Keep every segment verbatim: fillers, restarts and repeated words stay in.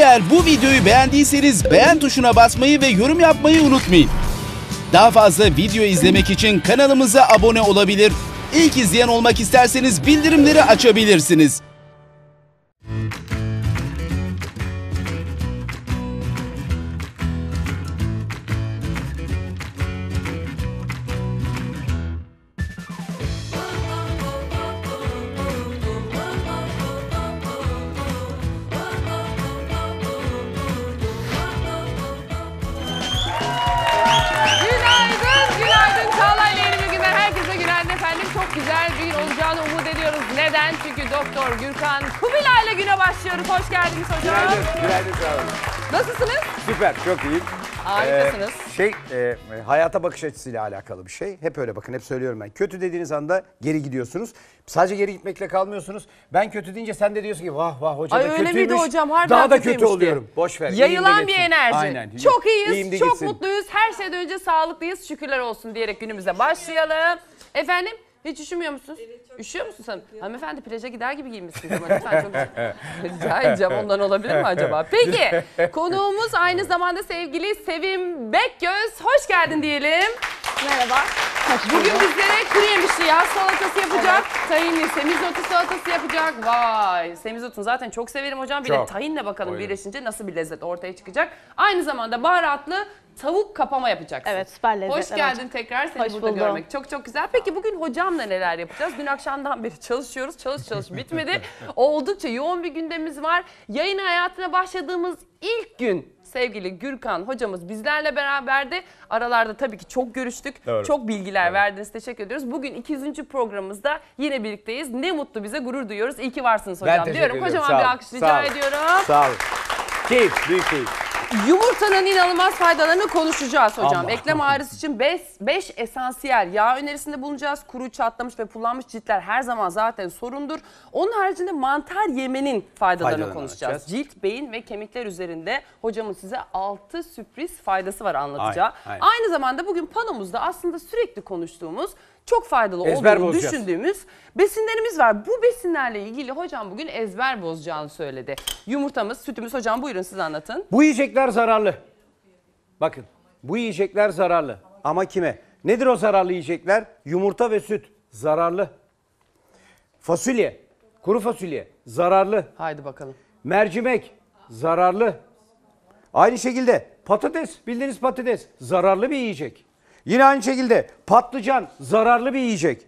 Eğer bu videoyu beğendiyseniz beğen tuşuna basmayı ve yorum yapmayı unutmayın. Daha fazla video izlemek için kanalımıza abone olabilir. İlk izleyen olmak isterseniz bildirimleri açabilirsiniz. Güzel bir gün olacağını umut ediyoruz. Neden? Çünkü Doktor Gürkan Kubilay ile güne başlıyoruz. Hoş geldiniz hocam. Günaydın, günaydın sağ olun. Nasılsınız? Süper, çok iyiyim. Harikasınız. Ee, şey, e, hayata bakış açısıyla alakalı bir şey. Hep öyle bakın, hep söylüyorum ben. Kötü dediğiniz anda geri gidiyorsunuz. Sadece geri gitmekle kalmıyorsunuz. Ben kötü deyince sen de diyorsun ki vah vah hoca Ay, da öyle kötüymüş. miydi hocam? Harbiden daha da kötüymüş kötü diye. oluyorum. Boş ver. Yayılan bir enerji. Aynen. Çok iyiyiz, İyiyim çok gitsin. mutluyuz. Her şeyden önce sağlıklıyız. Şükürler olsun diyerek günümüze başlayalım. Efendim? Hiç üşümüyor musunuz? Evet, üşüyor musunuz hanım? Hanımefendi plaja gider gibi giyinmişsiniz ama lütfen çok rica edeceğim, ondan olabilir mi acaba? Peki konuğumuz aynı zamanda sevgili Sevim Bekgöz. Hoş geldin diyelim. Merhaba. Bugün bizlere kuru yemişli yağ salatası yapacak. Evet. Tahinli semizotu salatası yapacak. Vay, semizotunu zaten çok severim hocam. Bir çok. de tahinle bakalım Oyun. birleşince nasıl bir lezzet ortaya çıkacak. Aynı zamanda baharatlı tavuk kapama yapacaksın. Evet, süper lezzetler. Hoş geldin tekrar, seni Hoş burada buldum. görmek çok çok güzel. Peki bugün hocamla neler yapacağız? Dün akşamdan beri çalışıyoruz, çalış çalış bitmedi. Oldukça yoğun bir gündemimiz var. Yayın hayatına başladığımız ilk gün sevgili Gürkan hocamız bizlerle beraberdi. Aralarda tabii ki çok görüştük, Doğru. çok bilgiler evet. verdiniz, teşekkür ediyoruz. Bugün ikinci programımızda yine birlikteyiz. Ne mutlu bize, gurur duyuyoruz. İyi ki varsınız hocam diyorum. Kocaman bir alkış rica ediyorum. Sağ olun. Keyif, büyük keyif. Yumurtanın inanılmaz faydalarını konuşacağız hocam. Allah. Eklem ağrısı için beş esansiyel yağ önerisinde bulunacağız. Kuru, çatlamış ve pullanmış ciltler her zaman zaten sorundur. Onun haricinde mantar yemenin faydalarını Faydalarını konuşacağız. Açacağız. Cilt, beyin ve kemikler üzerinde hocamın size altı sürpriz faydası var anlatacağı. Aynen, aynen. Aynı zamanda bugün panomuzda aslında sürekli konuştuğumuz, çok faydalı ezber olduğunu bozacağız. düşündüğümüz besinlerimiz var. Bu besinlerle ilgili hocam bugün ezber bozacağını söyledi. Yumurtamız, sütümüz, hocam buyurun siz anlatın. Bu yiyecekler zararlı. Bakın, bu yiyecekler zararlı. Ama kime? Nedir o zararlı yiyecekler? Yumurta ve süt zararlı. Fasulye, kuru fasulye zararlı. Haydi bakalım. Mercimek zararlı. Aynı şekilde patates, bildiğiniz patates zararlı bir yiyecek. Yine aynı şekilde patlıcan zararlı bir yiyecek.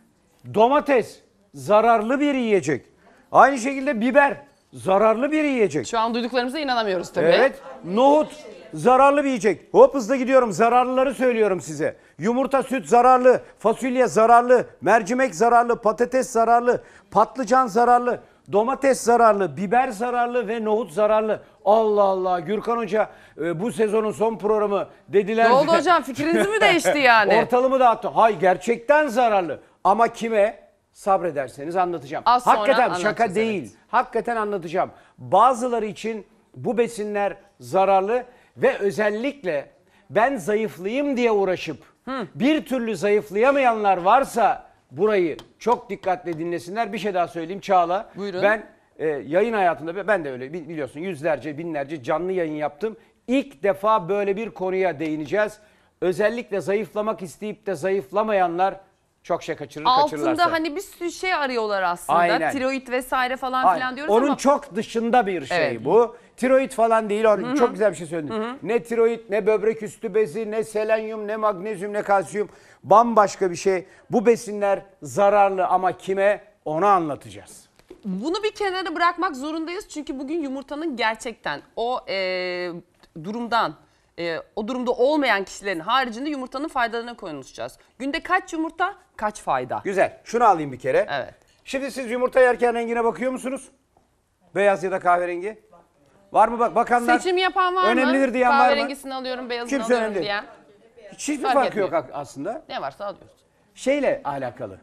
Domates zararlı bir yiyecek. Aynı şekilde biber zararlı bir yiyecek. Şu an duyduklarımıza inanamıyoruz tabii. Evet. Nohut zararlı bir yiyecek. Hop hızlı gidiyorum. Zararlıları söylüyorum size. Yumurta, süt zararlı. Fasulye zararlı. Mercimek zararlı. Patates zararlı. Patlıcan zararlı. Domates zararlı. Biber zararlı ve nohut zararlı. Allah Allah. Gürkan Hoca bu sezonun son programı dediler. Ne oldu hocam? Fikriniz mi değişti yani? Ortalımı dağıttı. Hayır, gerçekten zararlı. Ama kime? Sabrederseniz anlatacağım. Az sonra Hakikaten şaka anlatacağız, değil. evet. Hakikaten anlatacağım. Bazıları için bu besinler zararlı ve özellikle ben zayıflayayım diye uğraşıp Hı. bir türlü zayıflayamayanlar varsa burayı çok dikkatle dinlesinler. Bir şey daha söyleyeyim Çağla. Buyurun. Ben e, yayın hayatında, ben de öyle biliyorsun, yüzlerce binlerce canlı yayın yaptım. İlk defa böyle bir konuya değineceğiz. Özellikle zayıflamak isteyip de zayıflamayanlar çok şey kaçırır, kaçırırlarsa. Altında hani bir sürü şey arıyorlar aslında. Aynen. Tiroid vesaire falan Aynen. filan diyoruz Onun ama. çok dışında bir şey Evet. bu. Tiroid falan değil. Hı-hı. Çok güzel bir şey söyledin. Hı-hı. Ne tiroid, ne böbrek üstü bezi, ne selenyum, ne magnezyum, ne kalsiyum. Bambaşka bir şey. Bu besinler zararlı ama kime? Onu anlatacağız. Bunu bir kenara bırakmak zorundayız. Çünkü bugün yumurtanın gerçekten o e, durumdan, e, o durumda olmayan kişilerin haricinde yumurtanın faydalarına konuşacağız. Günde kaç yumurta, kaç fayda? Güzel. Şunu alayım bir kere. Evet. Şimdi siz yumurta yerken rengine bakıyor musunuz? Beyaz ya da kahverengi? Var mı bak bakanlar? Seçim yapan var mı? Önemlidir diyen var mı? Kahverengisini alıyorum, beyazını Kimse alıyorum önemli değil. diyen. Hiçbir Fark farkı etmiyor. yok aslında. Ne varsa alıyoruz. Şeyle alakalı.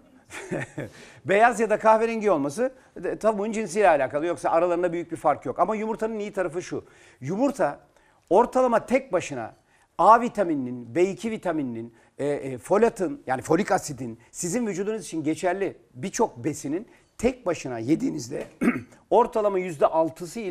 Beyaz ya da kahverengi olması tavuğun cinsiyle alakalı. Yoksa aralarında büyük bir fark yok. Ama yumurtanın iyi tarafı şu. Yumurta ortalama tek başına A vitamininin, B iki vitamininin, e, e, folatın yani folik asidin sizin vücudunuz için geçerli birçok besinin tek başına yediğinizde ortalama yüzde altısı ile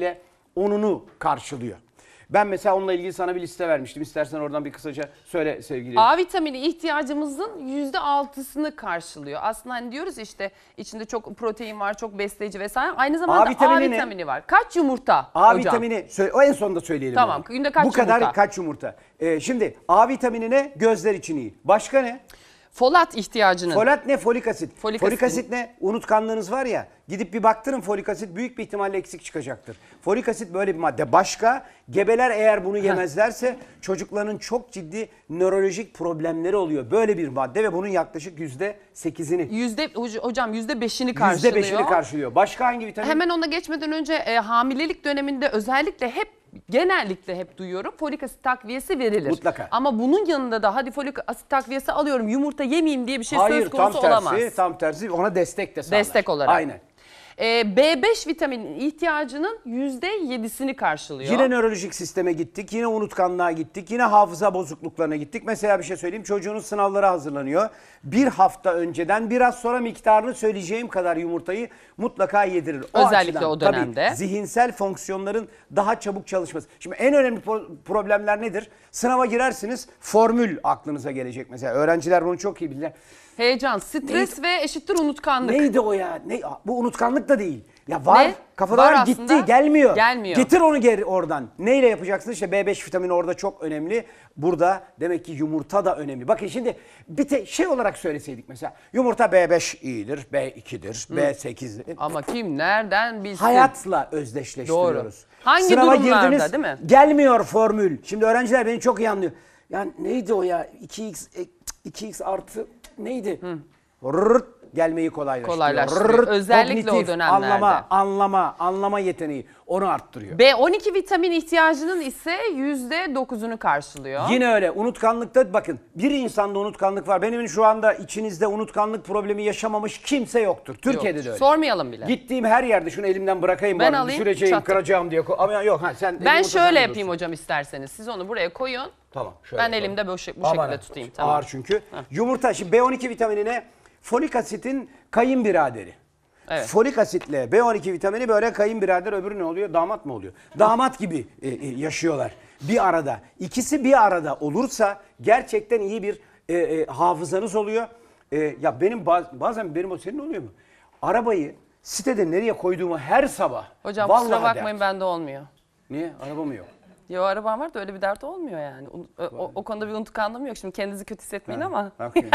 onunu karşılıyor. Ben mesela onunla ilgili sana bir liste vermiştim. İstersen oradan bir kısaca söyle sevgili. A vitamini ihtiyacımızın yüzde altısını karşılıyor. Aslında hani diyoruz ya işte içinde çok protein var, çok besleyici vesaire. Aynı zamanda A vitamini, A vitamini var. Kaç yumurta A hocam? vitamini söyle, o en sonunda söyleyelim. Tamam. Yani. Günde kaç Bu kadar yumurta? kaç yumurta? Ee, şimdi A vitamini ne? Gözler için iyi. Başka ne? Folat ihtiyacının. Folat ne? Folik asit. Folik, folik asit. asit ne? Unutkanlığınız var ya. Gidip bir baktırın, folik asit büyük bir ihtimalle eksik çıkacaktır. Folik asit böyle bir madde. Başka, gebeler eğer bunu yemezlerse çocukların çok ciddi nörolojik problemleri oluyor. Böyle bir madde ve bunun yaklaşık yüzde sekizini. Yüzde, hocam yüzde beşini karşılıyor. Yüzde beşini karşılıyor. Başka hangi vitamin? Hemen ona geçmeden önce e, hamilelik döneminde özellikle hep genellikle hep duyuyorum folik asit takviyesi verilir. Mutlaka. Ama bunun yanında da hadi folik asit takviyesi alıyorum yumurta yemeyeyim diye bir şey Hayır, söz konusu tam tersi, olamaz. tam tersi ona destek de sağlar. Destek olarak. Aynen. Ee, B beş vitaminin ihtiyacının yüzde yedisini karşılıyor. Yine nörolojik sisteme gittik, yine unutkanlığa gittik, yine hafıza bozukluklarına gittik. Mesela bir şey söyleyeyim, çocuğunuz sınavlara hazırlanıyor. Bir hafta önceden biraz sonra miktarını söyleyeceğim kadar yumurtayı mutlaka yedirir. O Özellikle açıdan, o dönemde. Tabii, zihinsel fonksiyonların daha çabuk çalışması. Şimdi en önemli problemler nedir? Sınava girersiniz, formül aklınıza gelecek mesela. Öğrenciler bunu çok iyi bilirler. Heyecan, stres Neydi? ve eşittir unutkanlık. Neydi o ya? Ne? Bu unutkanlık da değil. Ya var, Ne? kafadan Var gitti, aslında. gelmiyor. Gelmiyor. Getir onu geri oradan. Neyle yapacaksın? İşte B beş vitamini orada çok önemli. Burada demek ki yumurta da önemli. Bakın şimdi bir te şey olarak söyleseydik mesela. Yumurta B beş iyidir, B ikidir, B sekizdir. Ama kim nereden bilsin? Hayatla özdeşleştiriyoruz. Doğru. Hangi Sınava durumlarda, girdiniz, değil mi? gelmiyor formül. Şimdi öğrenciler beni çok iyi anlıyor. Yani neydi o ya? iki x, iki x artı neydi? Rrrt, gelmeyi kolaylaştırıyor. Kolaylaştırıyor. Özellikle o kognitif, dönemlerde. Anlama, anlama, anlama yeteneği onu arttırıyor. B on iki vitamin ihtiyacının ise yüzde dokuzunu karşılıyor. Yine öyle unutkanlıkta bakın bir insanda unutkanlık var. Benim şu anda içinizde unutkanlık problemi yaşamamış kimse yoktur. Türkiye'de Yok, de öyle. Sormayalım bile. Gittiğim her yerde şunu elimden bırakayım. Ben bari, alayım, düşüreceğim, çat. kıracağım diye. Ama yok ha sen. Ben yumurta şöyle sen yapayım dursun. hocam isterseniz. Siz onu buraya koyun. Tamam. Şöyle Ben yapalım. elimde bu, şek- bu Aman şekilde ha. tutayım. Tamam. Ağır çünkü. Yumurta şimdi B on iki vitaminine folik asitin kayınbiraderi. Evet. Folik asitle B on iki vitamini böyle kayınbirader, öbürü ne oluyor? Damat mı oluyor? Damat gibi e, e, yaşıyorlar bir arada. İkisi bir arada olursa gerçekten iyi bir e, e, hafızanız oluyor. E, ya benim baz, bazen benim o senin oluyor mu? Arabayı sitede nereye koyduğumu her sabah. Hocam vallahi kusura bakmayın dert. bende olmuyor. Niye? Araba mı yok? Yo arabam var da öyle bir dert olmuyor yani. O, o, o konuda bir unutkanlığım yok. Şimdi kendinizi kötü hissetmeyin ama. Bakmayın.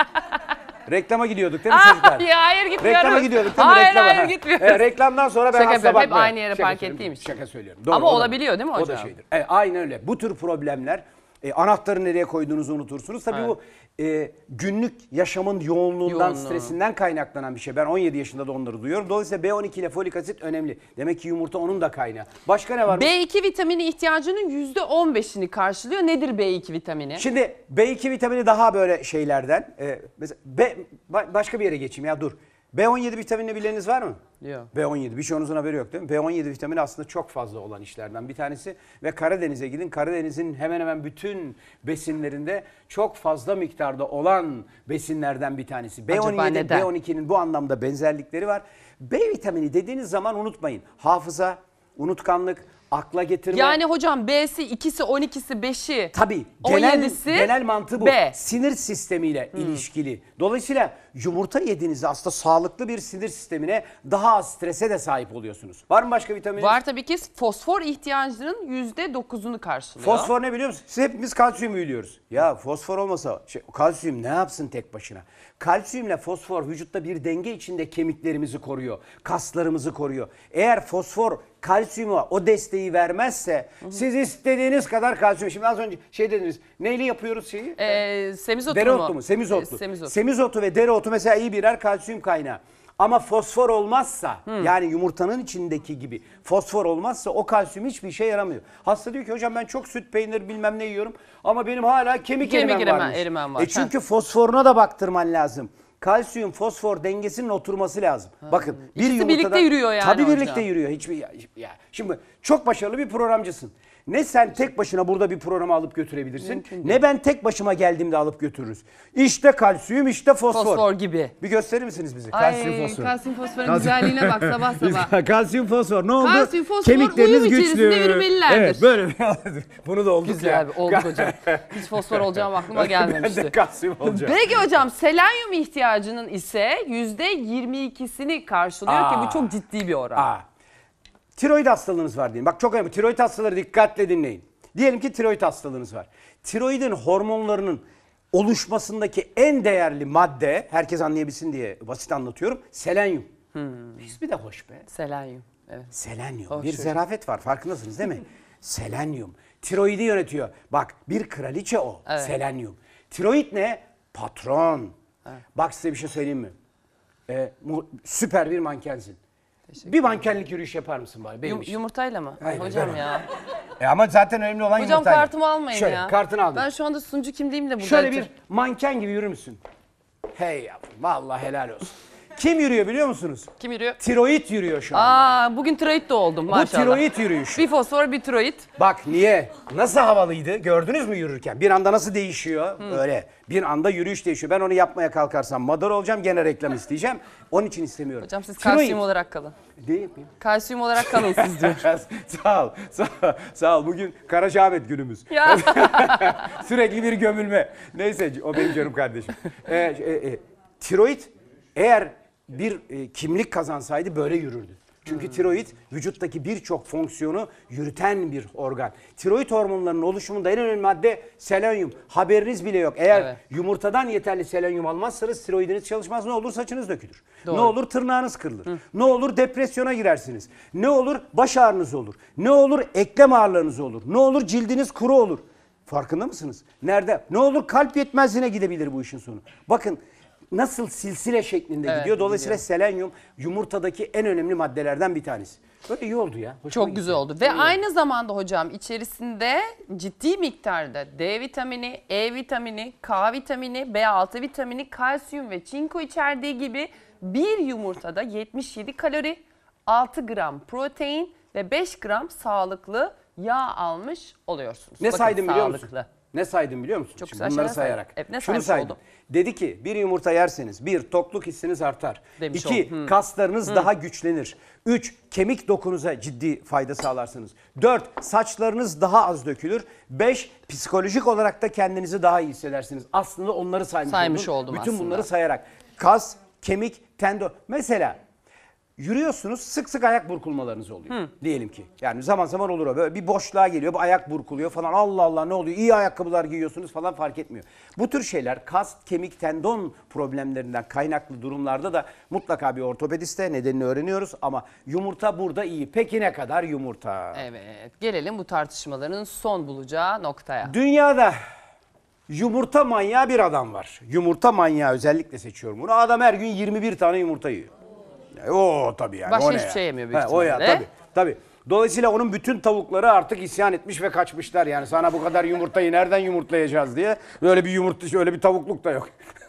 Reklama gidiyorduk değil mi çocuklar? Ya hayır gitmiyoruz. Reklama gidiyorduk değil mi? Hayır reklama. hayır Ha. gitmiyoruz. Evet, reklamdan sonra ben Şaka asla yapıyorum. Hep bakmıyorum. aynı yere Şaka park söylüyorum. ettiğim için. Şaka söylüyorum. Doğru, Ama o da- olabiliyor değil mi O da hocam? şeydir. Evet, aynen öyle. Bu tür problemler e, anahtarı nereye koyduğunuzu unutursunuz. Tabii Evet. bu e, günlük yaşamın yoğunluğundan, Yoğunluğu. stresinden kaynaklanan bir şey. Ben on yedi yaşında da onları duyuyorum. Dolayısıyla B on iki ile folik asit önemli. Demek ki yumurta onun da kaynağı. Başka ne var mı? B iki vitamini ihtiyacının yüzde on beşini karşılıyor. Nedir B iki vitamini? Şimdi B iki vitamini daha böyle şeylerden. E, mesela B, ba- başka bir yere geçeyim ya dur. B on yedi vitaminini bileniniz var mı? Yok. B on yedi. Birçoğunuzun haberi yok değil mi? B on yedi vitamini aslında çok fazla olan işlerden bir tanesi. Ve Karadeniz'e gidin. Karadeniz'in hemen hemen bütün besinlerinde çok fazla miktarda olan besinlerden bir tanesi. B on yedi, neden? B on ikinin bu anlamda benzerlikleri var. B vitamini dediğiniz zaman unutmayın. Hafıza, unutkanlık, akla getirme. Yani hocam B'si, ikisi, on ikisi, beşi, Tabii on genel, yedisi genel mantığı bu. B. Sinir sistemiyle ilişkili. Dolayısıyla yumurta yediğinizde aslında sağlıklı bir sinir sistemine, daha az strese de sahip oluyorsunuz. Var mı başka vitamin? Var tabii ki fosfor ihtiyacının yüzde dokuzunu karşılıyor. Fosfor ne biliyor musun? Siz hepimiz kalsiyumu biliyoruz. Ya fosfor olmasa şey, kalsiyum ne yapsın tek başına? Kalsiyumla fosfor vücutta bir denge içinde kemiklerimizi koruyor. Kaslarımızı koruyor. Eğer fosfor kalsiyuma o desteği vermezse siz istediğiniz kadar kalsiyum. Şimdi az önce şey dediniz. Neyle yapıyoruz şeyi? Ee, semizotu Dereotu mu? mu? Semizotu. Ee, semizotu. Semizotu ve dereotu mesela iyi birer kalsiyum kaynağı. Ama fosfor olmazsa yani yumurtanın içindeki gibi fosfor olmazsa o kalsiyum hiçbir işe yaramıyor. Hasta diyor ki hocam ben çok süt, peynir bilmem ne yiyorum ama benim hala kemik, Kemik erimem erime- varmış. erimem var. E çünkü fosforuna da baktırman lazım. Kalsiyum fosfor dengesinin oturması lazım. Bakın bir İkisi yumurtadan birlikte yürüyor yani Tabii hocam. birlikte yürüyor. Hiçbir ya, ya. Şimdi Çok başarılı bir programcısın. Ne sen tek başına burada bir programı alıp götürebilirsin, Mümkün değil. ne ben tek başıma geldiğimde alıp götürürüz. İşte kalsiyum, işte fosfor. Fosfor gibi. Bir gösterir misiniz bize? Ay, Kalsiyum fosfor. kalsiyum fosforun güzelliğine bak sabah sabah. Kalsiyum fosfor ne oldu? Kalsiyum fosfor Kemikleriniz uyum güçlü. içerisinde yürümelilerdir. Evet böyle bir bunu da olduk Güzel ya. abi olduk hocam. Hiç fosfor olacağım aklıma Ben gelmemişti. de kalsiyum olacağım. Peki hocam selenyum ihtiyacının ise yüzde yirmi ikisini karşılıyor Aa. ki bu çok ciddi bir oran. Aa. Tiroid hastalığınız var diyelim. Bak çok önemli. Tiroid hastaları dikkatle dinleyin. Diyelim ki tiroid hastalığınız var. Tiroidin hormonlarının oluşmasındaki en değerli madde, herkes anlayabilsin diye basit anlatıyorum, selenyum. Hmm. İsmi de hoş be. Selenyum. Evet. Selenyum. Hoş bir çocuk. zarafet var, farkındasınız değil mi? Selenyum. Tiroidi yönetiyor. Bak bir kraliçe o. Evet. Selenyum. Tiroid ne? Patron. Bak size bir şey söyleyeyim mi? Ee, mu- süper bir mankensin. Bir mankenlik yürüyüş yapar mısın bari benim Yum- için? yumurtayla mı? Hayır, hocam ben- ya. E ama zaten önemli olan Hocam yumurtayla. kartımı almayın Şöyle, ya. kartını aldım. Ben şu anda sunucu kimliğimle burada. Şöyle bir manken gibi yürür müsün? Hey yavrum vallahi helal olsun. Kim yürüyor biliyor musunuz? Kim yürüyor? Tiroid yürüyor şu an. Aa bugün tiroid de oldum Bu maşallah. tiroid yürüyüşü. Bir fosfor bir tiroid. Bak niye? Nasıl havalıydı? Gördünüz mü yürürken? Bir anda nasıl değişiyor? Öyle. Bir anda yürüyüş değişiyor. Ben onu yapmaya kalkarsam madar olacağım. Gene reklam isteyeceğim. Onun için istemiyorum. Hocam siz Tiroid. kalsiyum olarak kalın. Ne yapayım? Kalsiyum olarak kalın siz diyor. sağ ol. Sağ, sağ ol. Bugün Karacaahmet günümüz. Ya. Sürekli bir gömülme. Neyse o benim canım kardeşim. Ee, e, e, tiroid eğer bir e, kimlik kazansaydı böyle yürürdü. Çünkü Hmm. tiroid vücuttaki birçok fonksiyonu yürüten bir organ. Tiroid hormonlarının oluşumunda en önemli madde selenyum. Haberiniz bile yok. Eğer Evet. yumurtadan yeterli selenyum almazsanız tiroidiniz çalışmaz. Ne olur saçınız dökülür. Doğru. Ne olur tırnağınız kırılır. Ne olur depresyona girersiniz. Ne olur baş ağrınız olur. Ne olur eklem ağrılarınız olur. Ne olur cildiniz kuru olur. Farkında mısınız? Nerede? Ne olur kalp yetmezliğine gidebilir bu işin sonu. Bakın nasıl silsile şeklinde Evet, gidiyor. Dolayısıyla gidiyor. selenyum yumurtadaki en önemli maddelerden bir tanesi. Böyle iyi oldu ya. Hoşuma Çok gitti. güzel oldu. Ve aynı zamanda hocam içerisinde ciddi miktarda D vitamini, E vitamini, K vitamini, B altı vitamini, kalsiyum ve çinko içerdiği gibi bir yumurtada yetmiş yedi kalori, altı gram protein ve beş gram sağlıklı yağ almış oluyorsunuz. Ne Bakın, saydım biliyor musun? sağlıklı. Ne saydım biliyor musun? Çok Şimdi güzel bunları şeyler sayarak. saydım. Evet, ne Şunu saymış saydım. oldum? Dedi ki bir yumurta yerseniz bir tokluk hissiniz artar. Demiş İki oldum. Hı. kaslarınız daha güçlenir. Üç kemik dokunuza ciddi fayda sağlarsınız. Dört saçlarınız daha az dökülür. Beş psikolojik olarak da kendinizi daha iyi hissedersiniz. Aslında onları saymış, Saymış oldum. oldum Bütün aslında. bunları sayarak. Kas, kemik, tendon. Mesela yürüyorsunuz sık sık ayak burkulmalarınız oluyor. Diyelim ki. Yani zaman zaman olur o. Böyle bir boşluğa geliyor, bir ayak burkuluyor falan. Allah Allah ne oluyor? İyi ayakkabılar giyiyorsunuz falan fark etmiyor. Bu tür şeyler kas, kemik, tendon problemlerinden kaynaklı durumlarda da mutlaka bir ortopediste nedenini öğreniyoruz. Ama yumurta burada iyi. Peki ne kadar yumurta? Evet, gelelim bu tartışmaların son bulacağı noktaya. Dünyada yumurta manyağı bir adam var. Yumurta manyağı özellikle seçiyorum bunu. Adam her gün yirmi bir tane yumurta yiyor. Ya, o tabii yani. Başka o ne hiçbir ya? şey yemiyor büyük Ha, O ya ihtimalle. tabii. Tabii. Dolayısıyla onun bütün tavukları artık isyan etmiş ve kaçmışlar. Yani sana bu kadar yumurtayı nereden yumurtlayacağız diye. Böyle bir yumurta, öyle bir tavukluk da yok.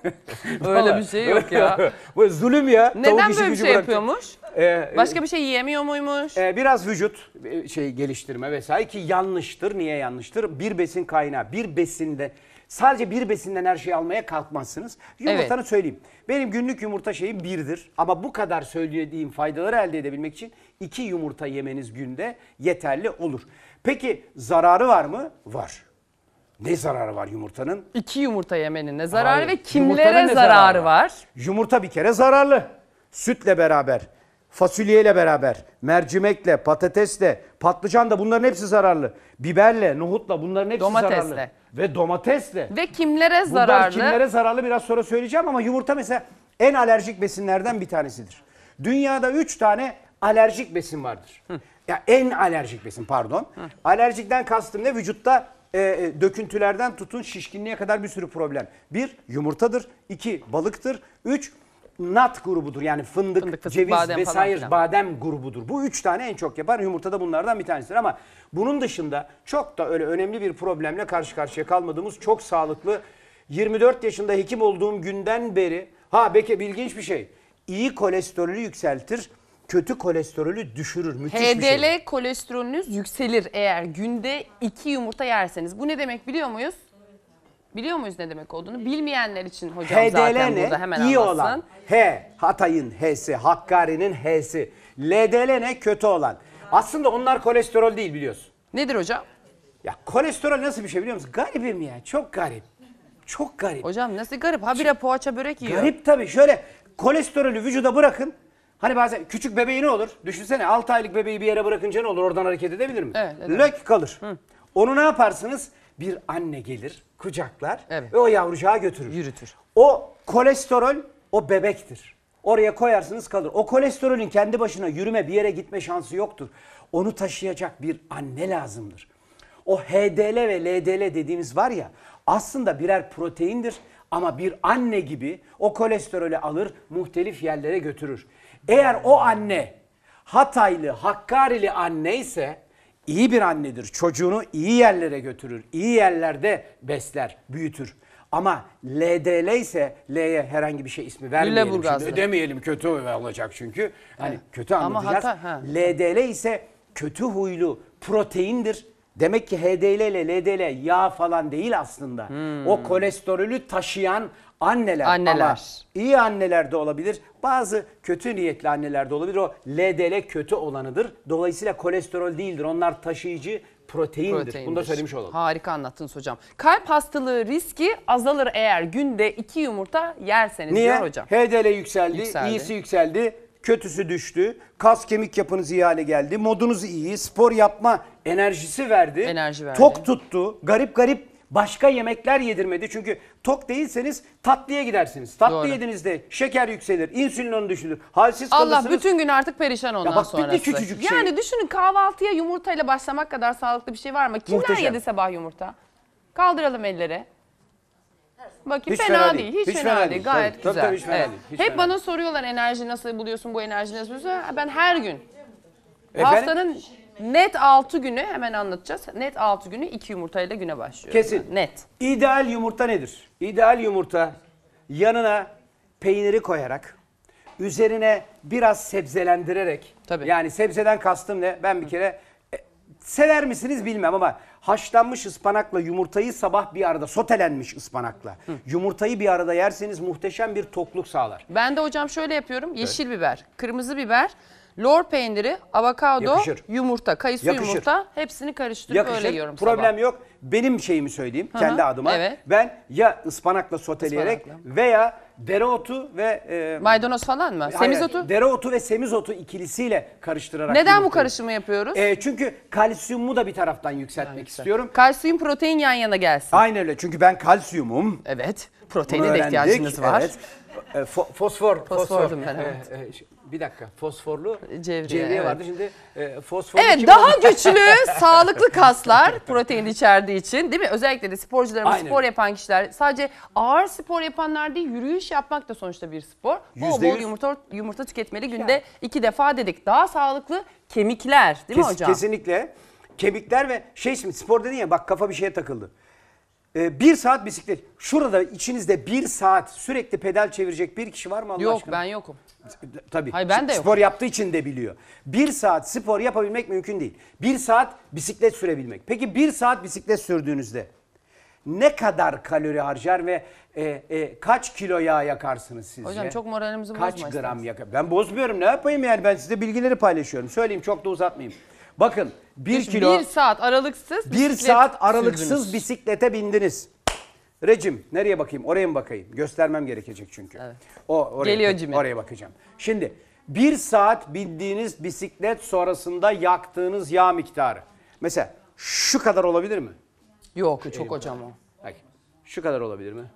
Öyle bir şey yok ya. Bu zulüm ya. Neden Tavuk işi böyle bir gücü şey bıraktı. yapıyormuş? Ee, Başka bir şey yiyemiyor muymuş? Ee, biraz vücut e, şey geliştirme vesaire ki yanlıştır. Niye yanlıştır? Bir besin kaynağı. Bir besinde sadece bir besinden her şeyi almaya kalkmazsınız. Yumurtanı Evet. söyleyeyim. Benim günlük yumurta şeyim birdir. Ama bu kadar söylediğim faydaları elde edebilmek için iki yumurta yemeniz günde yeterli olur. Peki zararı var mı? Var. Ne zararı var yumurtanın? İki yumurta yemenin ne zararı Hayır. ve Yumurtanın kimlere ne zararı, zararı var? var? Yumurta bir kere zararlı. Sütle beraber, fasulyeyle beraber, mercimekle, patatesle, patlıcan da bunların hepsi zararlı. Biberle, nohutla bunların hepsi Domatesle. zararlı. Ve domatesle. Ve kimlere Bunlar zararlı? kimlere zararlı biraz sonra söyleyeceğim ama yumurta mesela en alerjik besinlerden bir tanesidir. Dünyada üç tane alerjik besin vardır. Ya en alerjik besin pardon. Alerjikten kastım ne? Vücutta e, e, döküntülerden tutun şişkinliğe kadar bir sürü problem. Bir yumurtadır, iki balıktır, üç nut grubudur. Yani fındık, Fındık, fıstık, ceviz badem falan vesaire filan. badem grubudur. Bu üç tane en çok yapar. Yumurta da bunlardan bir tanesidir ama bunun dışında çok da öyle önemli bir problemle karşı karşıya kalmadığımız çok sağlıklı yirmi dört yaşında hekim olduğum günden beri ha belki ilginç bir şey. İyi kolesterolü yükseltir. kötü kolesterolü düşürür. Müthiş bir H D L şey. kolesterolünüz yükselir eğer günde iki yumurta yerseniz. Bu ne demek biliyor muyuz? Biliyor muyuz ne demek olduğunu? Bilmeyenler için hocam H D zaten L burada ne? hemen İyi anlatsın. olan. H, Hatay'ın H'si, Hakkari'nin H'si. L D L ne? Kötü olan. Aslında onlar kolesterol değil biliyorsun. Nedir hocam? Ya kolesterol nasıl bir şey biliyor musun? Garibim ya. Çok garip. Çok garip. Hocam nasıl garip? Habire poğaça börek yiyor. Garip tabii. Şöyle kolesterolü vücuda bırakın. Hani bazen küçük bebeği ne olur? Düşünsene altı aylık bebeği bir yere bırakınca ne olur? Oradan hareket edebilir mi? Evet, eder. Lök kalır. Hı. Onu ne yaparsınız? Bir anne gelir, kucaklar Evet. ve o yavrucağı götürür. Yürütür. O kolesterol o bebektir. Oraya koyarsınız kalır. O kolesterolün kendi başına yürüme bir yere gitme şansı yoktur. Onu taşıyacak bir anne lazımdır. O H D L ve L D L dediğimiz var ya aslında birer proteindir ama bir anne gibi o kolesterolü alır muhtelif yerlere götürür. Eğer o anne Hataylı, Hakkarili anne ise iyi bir annedir. Çocuğunu iyi yerlere götürür. İyi yerlerde besler, büyütür. Ama L D L ise L'ye herhangi bir şey ismi vermeyelim. Lüleburgazlı. Şimdi. Demeyelim kötü olacak çünkü. Hani Evet. kötü Ama anlatacağız. hata- ha. L D L ise kötü huylu proteindir. Demek ki H D L ile L D L yağ falan değil aslında. O kolesterolü taşıyan anneler. Anneler. Ama iyi anneler de olabilir. Bazı kötü niyetli anneler de olabilir. O L D L kötü olanıdır. Dolayısıyla kolesterol değildir. Onlar taşıyıcı proteindir. Proteindir. Bunu da söylemiş olalım. Harika anlattınız hocam. Kalp hastalığı riski azalır eğer günde iki yumurta yerseniz Niye? diyor hocam. H D L yükseldi, Yükseldi. iyisi yükseldi, kötüsü düştü. Kas kemik yapınız iyi hale geldi. Modunuz iyi, spor yapma enerjisi verdi. Enerji verdi. Tok tuttu. Garip garip başka yemekler yedirmedi. Çünkü tok değilseniz tatlıya gidersiniz. Tatlı Doğru. yediğinizde şeker yükselir, insülin onu düşürür. Halsiz Allah kalırsınız. bütün gün artık perişan ondan bak bir de sonrası. küçücük şey. Yani düşünün kahvaltıya yumurtayla başlamak kadar sağlıklı bir şey var mı? Kimler Muhteşem. yedi sabah yumurta? Kaldıralım elleri. Bakayım Hiç fena, fena değil. değil. Hiç, Hiç fena, fena değil. değil. Gayet Tabii, tabii, güzel. tabii, hiç fena Evet. değil. Hiç Hep fena bana soruyorlar enerji nasıl buluyorsun, bu enerji nasıl buluyorsun? Ha, Ben her gün. Efendim? Haftanın net altı günü hemen anlatacağız. Net altı günü iki yumurtayla güne başlıyorum. Kesin. ben. Net. İdeal yumurta nedir? İdeal yumurta yanına peyniri koyarak, üzerine biraz sebzelendirerek. Tabii. Yani sebzeden kastım ne? Ben bir kere e, sever misiniz bilmem ama haşlanmış ıspanakla yumurtayı sabah bir arada sotelenmiş ıspanakla yumurtayı bir arada yerseniz muhteşem bir tokluk sağlar. Ben de hocam şöyle yapıyorum. Yeşil biber, kırmızı biber, lor peyniri, avokado, Yakışır. yumurta, kayısı Yakışır. yumurta hepsini karıştırıp Yakışır. öyle yiyorum Problem sabah. yok. Benim şeyimi söyleyeyim hı, kendi adıma. evet. Ben ya ıspanakla soteleyerek Ispanakla. veya dereotu ve e, Maydanoz falan mı? hayır, Semizotu? dereotu ve semizotu ikilisiyle karıştırarak. Neden bu yumurtayı- karışımı yapıyoruz? E, çünkü kalsiyumu da bir taraftan yükseltmek istiyorum. Kalsiyum, protein yan yana gelsin. Aynen öyle. Çünkü ben kalsiyumum. Evet. Bunu Proteine de öğrendik. ihtiyacınız var. Evet. E, fo- fosfor. Fosfordum ben, evet. E, e, ş- bir dakika. Fosforlu Cevriye, cevriye evet. vardı. Şimdi e, fosforlu Evet kim daha oldu? güçlü, sağlıklı kaslar protein içerdiği için değil mi? Özellikle de sporcularımız, Aynen. spor yapan kişiler sadece ağır spor yapanlar değil yürüyüş yapmak da sonuçta bir spor. Bol Yüzde bol yüz. yumurta, yumurta tüketmeli günde iki defa dedik. Daha sağlıklı kemikler değil mi Kes- hocam? Kesinlikle. Kemikler ve şey şimdi spor dedin ya bak kafa bir şeye takıldı. Ee, bir saat bisiklet. Şurada içinizde bir saat sürekli pedal çevirecek bir kişi var mı Allah Yok aşkına? ben yokum. Tabii. Hayır, ben de Spor yokum. yaptığı için de biliyor. Bir saat spor yapabilmek mümkün değil. Bir saat bisiklet sürebilmek. Peki bir saat bisiklet sürdüğünüzde ne kadar kalori harcar ve e, e, kaç kilo yağ yakarsınız sizce? Hocam çok moralimizi Kaç bozma gram isterseniz. yakar? Ben bozmuyorum ne yapayım yani ben size bilgileri paylaşıyorum. Söyleyeyim çok da uzatmayayım. Bakın bir Üç- kilo... Bir saat aralıksız Bir bisiklet saat aralıksız sürdünüz. bisiklete bindiniz. Recim nereye bakayım? Oraya mı bakayım? Göstermem gerekecek çünkü. Evet. O oraya, Geliyor Cim'e. oraya bakacağım. Şimdi bir saat bindiğiniz bisiklet sonrasında yaktığınız yağ miktarı. Mesela şu kadar olabilir mi? Yok çok hocam o. Bak, şu kadar olabilir mi?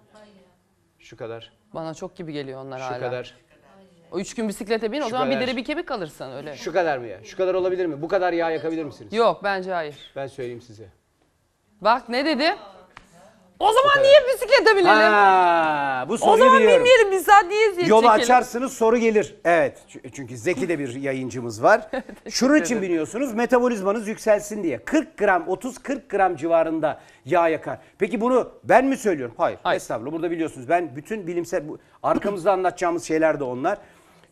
Şu kadar. Bana çok gibi geliyor onlar Şu hala. kadar. O üç gün bisiklete bin o Şu zaman bir kadar. deri bir kemik alırsan öyle. Şu kadar mı ya? Şu kadar olabilir mi? Bu kadar yağ yakabilir misiniz? Yok bence hayır. Ben söyleyeyim size. Bak ne dedi? O zaman niye bisiklete binelim? Ha, bu O soruyu zaman biliyorum. binmeyelim bir saat niye eziyet Yolu çekelim? açarsınız soru gelir. Evet Ç- çünkü zeki de bir yayıncımız var. Şunun için biniyorsunuz metabolizmanız yükselsin diye. kırk gram otuz kırk gram civarında yağ yakar. Peki bunu ben mi söylüyorum? Hayır, Hayır. estağfurullah burada biliyorsunuz. Ben bütün bilimsel bu, arkamızda anlatacağımız şeyler de onlar.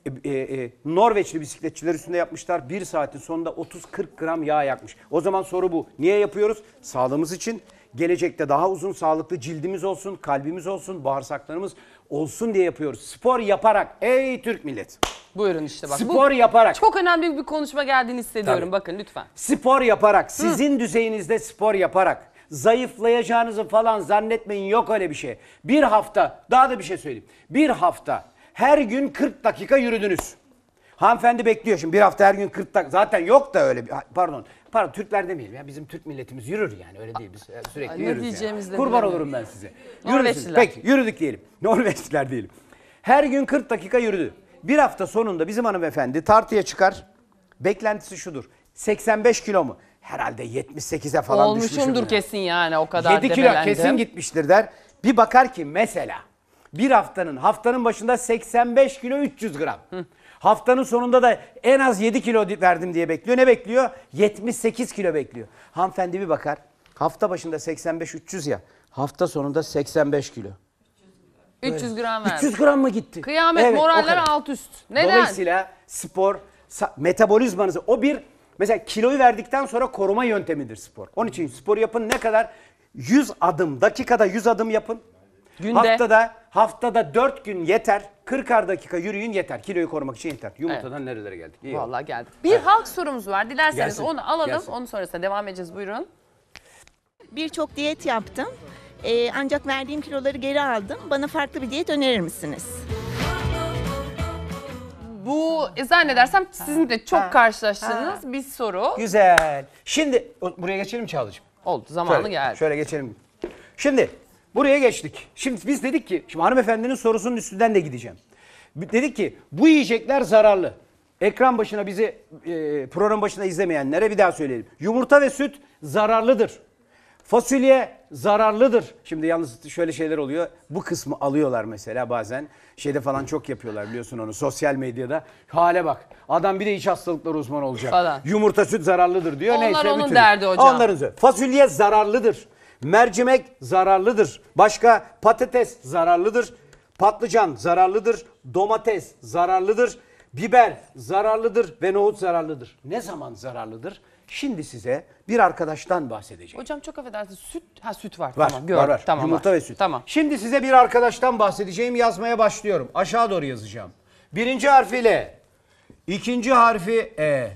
e, e, Norveçli bisikletçiler üstünde yapmışlar. Bir saatin sonunda otuz kırk gram yağ yakmış. O zaman soru bu. Niye yapıyoruz? Sağlığımız için. Gelecekte daha uzun sağlıklı cildimiz olsun, kalbimiz olsun, bağırsaklarımız olsun diye yapıyoruz. Spor yaparak ey Türk milleti. Buyurun işte bak. Spor Bu yaparak. çok önemli bir konuşma geldiğini hissediyorum. Tabii. Bakın lütfen. Spor yaparak, sizin düzeyinizde spor yaparak zayıflayacağınızı falan zannetmeyin, yok öyle bir şey. Bir hafta, daha da bir şey söyleyeyim. Bir hafta her gün kırk dakika yürüdünüz. Hanımefendi bekliyor şimdi bir hafta her gün kırk dakika. Zaten yok da öyle bir, pardon. Pardon Türkler demeyelim ya, bizim Türk milletimiz yürür yani, öyle değil, biz sürekli Ay, ne yürürüz diyeceğimizi de yani. Kurban bilemiyorum. olurum ben size. Norveçliler. Yürürsünüz. Peki yürüdük diyelim. Norveçliler diyelim. Her gün kırk dakika yürüdü. Bir hafta sonunda bizim hanımefendi tartıya çıkar. Beklentisi şudur. seksen beş kilo mu? Herhalde yetmiş sekize falan düşmüşüm. Olmuşumdur ya. kesin yani, o kadar yedi kilo debelendim. kesin gitmiştir der. Bir bakar ki mesela bir haftanın haftanın başında seksen beş kilo üç yüz gram. Hı. Haftanın sonunda da en az yedi kilo verdim diye bekliyor. Ne bekliyor? yetmiş sekiz kilo bekliyor. Hanımefendi bir bakar. Hafta başında seksen beş üç yüz ya. Hafta sonunda seksen beş kilo. üç yüz gram verdim. üç yüz gram mı gitti? Kıyamet, Evet, o moraller kadar. alt üst. Neden? Dolayısıyla spor sa- metabolizmanızı, o bir mesela kiloyu verdikten sonra koruma yöntemidir spor. Onun için spor yapın, ne kadar? yüz adım, dakikada yüz adım yapın. Günde. Haftada haftada dört gün yeter. kırkar dakika yürüyün yeter. Kiloyu korumak için yeter. Yumurtadan nerelere geldik? İyi oldu. Vallahi geldik. Bir halk sorumuz var. Dilerseniz Gelsin, onu alalım. gelsin. Onun sonrasında devam edeceğiz. Buyurun. Birçok diyet yaptım. Ee, ancak verdiğim kiloları geri aldım. Bana farklı bir diyet önerir misiniz? Bu e, zannedersem sizin de çok karşılaştığınız bir soru. Güzel. Şimdi o- buraya geçelim Çağla'cığım. Oldu. Zamanı Şöyle, geldi. şöyle geçelim. Şimdi buraya geçtik. Şimdi biz dedik ki, şimdi hanımefendinin sorusunun üstünden de gideceğim. Dedik ki bu yiyecekler zararlı. Ekran başına bizi e, program başına izlemeyenlere bir daha söyleyelim. Yumurta ve süt zararlıdır. Fasulye zararlıdır. Şimdi yalnız şöyle şeyler oluyor. Bu kısmı alıyorlar mesela bazen. Şeyde falan çok yapıyorlar, biliyorsun onu, sosyal medyada. Hale bak. Adam bir de iç hastalıkları uzmanı olacak. Falan. Yumurta süt zararlıdır diyor. Onlar Neyse, onun bütün- derdi hocam. Onların sözü. Fasulye zararlıdır. Mercimek zararlıdır. Başka patates zararlıdır. Patlıcan zararlıdır. Domates zararlıdır. Biber zararlıdır ve nohut zararlıdır. Ne zaman zararlıdır? Şimdi size bir arkadaştan bahsedeceğim. Hocam çok affedersiniz. Süt, ha süt var. Var, tamam, gördüm. var, var. Tamam, Yumurta var. ve süt. Tamam. Şimdi size bir arkadaştan bahsedeceğim. Yazmaya başlıyorum. Aşağı doğru yazacağım. Birinci harfi L. İkinci harfi E.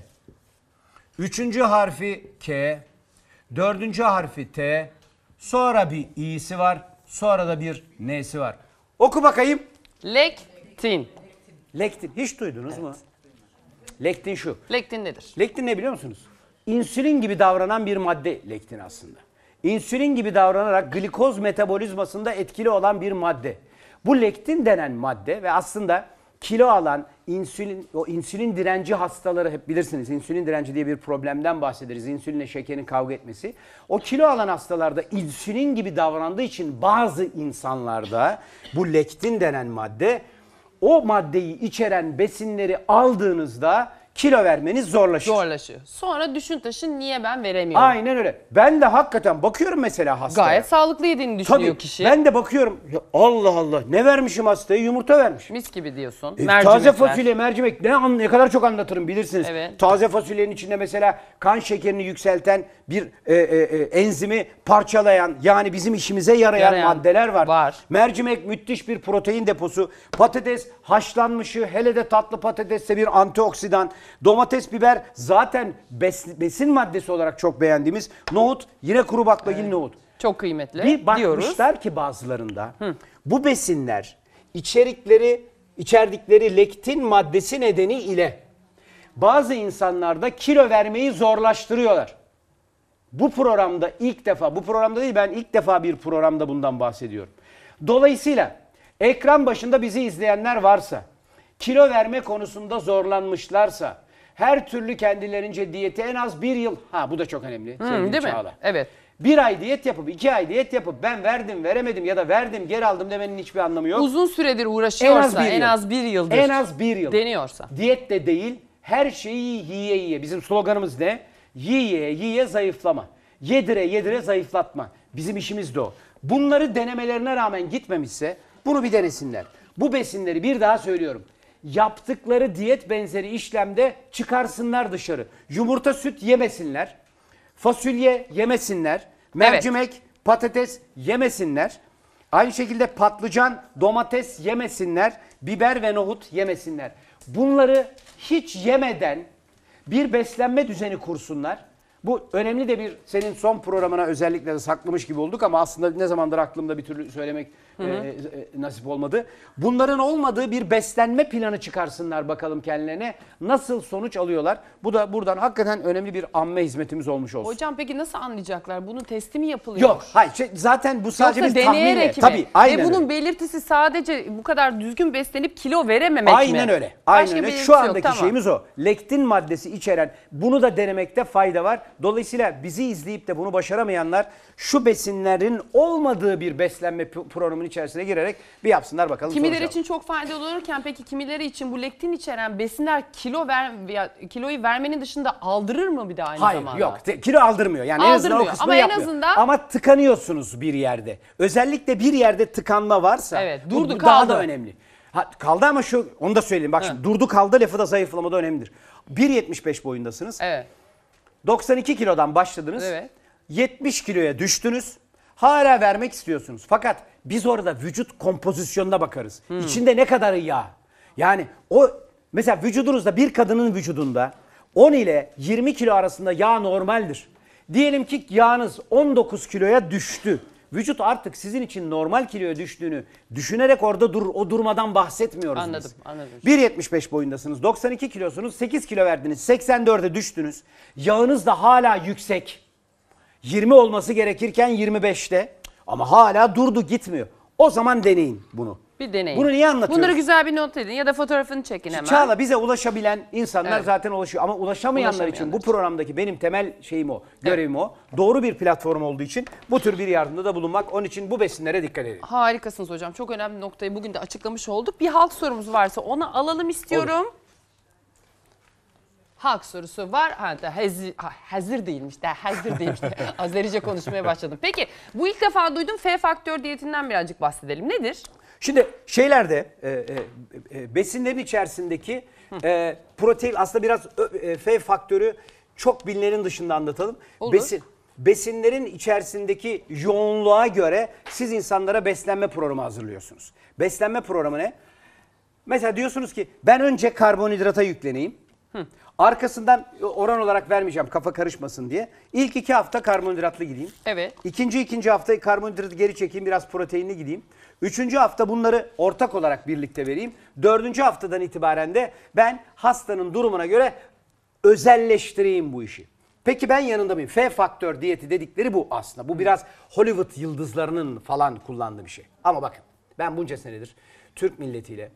Üçüncü harfi K. Dördüncü harfi T. Sonra bir i'si var. Sonra da bir n'si var. Oku bakayım. Lektin. Lektin. Hiç duydunuz mu? Lektin şu. Lektin nedir? Lektin ne biliyor musunuz? İnsülin gibi davranan bir madde lektin aslında. İnsülin gibi davranarak glikoz metabolizmasında etkili olan bir madde. Bu lektin denen madde ve aslında kilo alan, insülin, o insülin direnci hastaları, hep bilirsiniz insülin direnci diye bir problemden bahsederiz. İnsülinle şekerin kavga etmesi. O kilo alan hastalarda insülin gibi davrandığı için bazı insanlarda bu lektin denen madde, o maddeyi içeren besinleri aldığınızda kilo vermeniz zorlaşır. Zorlaşıyor. Sonra düşün taşın, niye ben veremiyorum? Aynen öyle. Ben de hakikaten bakıyorum mesela hastaya. Gayet sağlıklı yediğini düşünüyor Tabii, kişi. ben de bakıyorum. Ya Allah Allah, ne vermişim hastaya? Yumurta vermiş. Mis gibi diyorsun. E, Mercimek taze ver. fasulye, mercimek ne, an- ne kadar çok anlatırım bilirsiniz. Evet. Taze fasulyenin içinde mesela kan şekerini yükselten bir e, e, e, enzimi parçalayan, yani bizim işimize yarayan, Yarayan maddeler var. var. Mercimek müthiş bir protein deposu. Patates haşlanmışı, hele de tatlı patatesse bir antioksidan. Domates, biber zaten bes- besin maddesi olarak çok beğendiğimiz. Nohut yine kuru baklagil nohut. Çok kıymetli Bir diyoruz. bakmışlar ki bazılarında bu besinler içerikleri, içerdikleri lektin maddesi nedeniyle bazı insanlarda kilo vermeyi zorlaştırıyorlar. Bu programda ilk defa, bu programda değil ben ilk defa bir programda bundan bahsediyorum. Dolayısıyla ekran başında bizi izleyenler varsa, kilo verme konusunda zorlanmışlarsa, her türlü kendilerince diyeti en az bir yıl, ha bu da çok önemli sevgili değil mi? Çağla. Evet. Bir ay diyet yapıp, iki ay diyet yapıp ben verdim, veremedim ya da verdim, geri aldım demenin hiçbir anlamı yok. Uzun süredir uğraşıyorsa, en az yıl. bir, yıldır. En az bir yıl. Deniyorsa. Diyet de değil, her şeyi yiye yiye. Bizim sloganımız ne? Yiye yiye zayıflama. Yedire yedire zayıflatma. Bizim işimiz de o. Bunları denemelerine rağmen gitmemişse bunu bir denesinler. Bu besinleri bir daha söylüyorum. yaptıkları diyet benzeri işlemde çıkarsınlar dışarı. Yumurta, süt yemesinler. Fasulye yemesinler. Mercimek, patates yemesinler. Aynı şekilde patlıcan, domates yemesinler. Biber ve nohut yemesinler. Bunları hiç yemeden bir beslenme düzeni kursunlar. Bu önemli de bir, senin son programına özellikle de saklamış gibi olduk ama aslında ne zamandır aklımda bir türlü söylemek hı hı. E, e, nasip olmadı. Bunların olmadığı bir beslenme planı çıkarsınlar bakalım kendilerine. Nasıl sonuç alıyorlar? Bu da buradan hakikaten önemli bir amme hizmetimiz olmuş olsun. Hocam peki nasıl anlayacaklar? Bunun testi mi yapılıyor? Yok, hayır. Şey, zaten bu sadece Yoksa bir tahminle. deneyerek mi? Tabii, aynen Ve bunun öyle. belirtisi sadece bu kadar düzgün beslenip kilo verememek aynen mi? Aynen öyle. Aynen Başka öyle. belirtisi Şu andaki yok, tamam. şeyimiz o. Lektin maddesi içeren, bunu da denemekte fayda var. Dolayısıyla bizi izleyip de bunu başaramayanlar şu besinlerin olmadığı bir beslenme programının içerisine girerek bir yapsınlar bakalım. Kimileri için çok faydalı olurken peki kimileri için bu lektin içeren besinler kilo ver veya kiloyu vermenin dışında aldırır mı bir de aynı Hayır, zamanda? yok. Te- kilo aldırmıyor. Yani en azından o Aldırmıyor. kısmını Ama en yapmıyor. azından- Ama tıkanıyorsunuz bir yerde. Özellikle bir yerde tıkanma varsa Evet, bu- durdu, bu daha kaldı. da önemli. Ha, kaldı ama şu, onu da söyleyeyim. Bak şimdi durdu kaldı lafı da zayıflamada önemlidir. bir yetmiş beş boyundasınız. Evet. doksan iki kilodan başladınız. Evet. yetmiş kiloya düştünüz. Hala vermek istiyorsunuz. Fakat biz orada vücut kompozisyonuna bakarız. Hmm. İçinde ne kadar yağ. Yani o mesela vücudunuzda, bir kadının vücudunda on ile yirmi kilo arasında yağ normaldir. Diyelim ki yağınız on dokuz kiloya düştü. Vücut artık sizin için normal kiloya düştüğünü düşünerek orada dur, o durmadan bahsetmiyoruz Anladım, biz. anladım. bir yetmiş beş boyundasınız. doksan iki kilosunuz. sekiz kilo verdiniz. seksen dörde düştünüz. Yağınız da hala yüksek. yirmi olması gerekirken yirmi beşte ama hala durdu, gitmiyor. O zaman deneyin bunu. Bir deneyin. Bunu niye anlatıyoruz? Bunları güzel bir not edin ya da fotoğrafını çekin hemen. Çağla, bize ulaşabilen insanlar Evet. zaten ulaşıyor. Ama ulaşamayanlar için Ulaşamayanlar bu için. programdaki benim temel şeyim o, görevim o. Doğru bir platform olduğu için bu tür bir yardımda da bulunmak. Onun için bu besinlere dikkat edin. Harikasınız hocam. Çok önemli bir noktayı bugün de açıklamış olduk. Bir halk sorumuz varsa onu alalım istiyorum. Olur. Halk sorusu var. Ha, da hazır, ha, hazır değilmiş. De, hazır değilmiş. De. Azerice konuşmaya başladım. Peki bu ilk defa duydum. F faktör diyetinden birazcık bahsedelim. Nedir? Şimdi şeylerde e, e, e, besinlerin içerisindeki e, protein aslında biraz e, F faktörü çok bilinenin dışında anlatalım. Olur. Besin besinlerin içerisindeki yoğunluğa göre siz insanlara beslenme programı hazırlıyorsunuz. Beslenme programı ne? Mesela diyorsunuz ki ben önce karbonhidrata yükleneyim. Hı. Arkasından oran olarak vermeyeceğim kafa karışmasın diye. İlk iki hafta karbonhidratlı gideyim. Evet. İkinci ikinci hafta karbonhidratı geri çekeyim, biraz proteinli gideyim. Üçüncü hafta bunları ortak olarak birlikte vereyim. Dördüncü haftadan itibaren de ben hastanın durumuna göre özelleştireyim bu işi. Peki ben yanında mıyım? F faktör diyeti dedikleri bu aslında. Bu biraz Hollywood yıldızlarının falan kullandığı bir şey. Ama bakın ben bunca senedir Türk milletiyle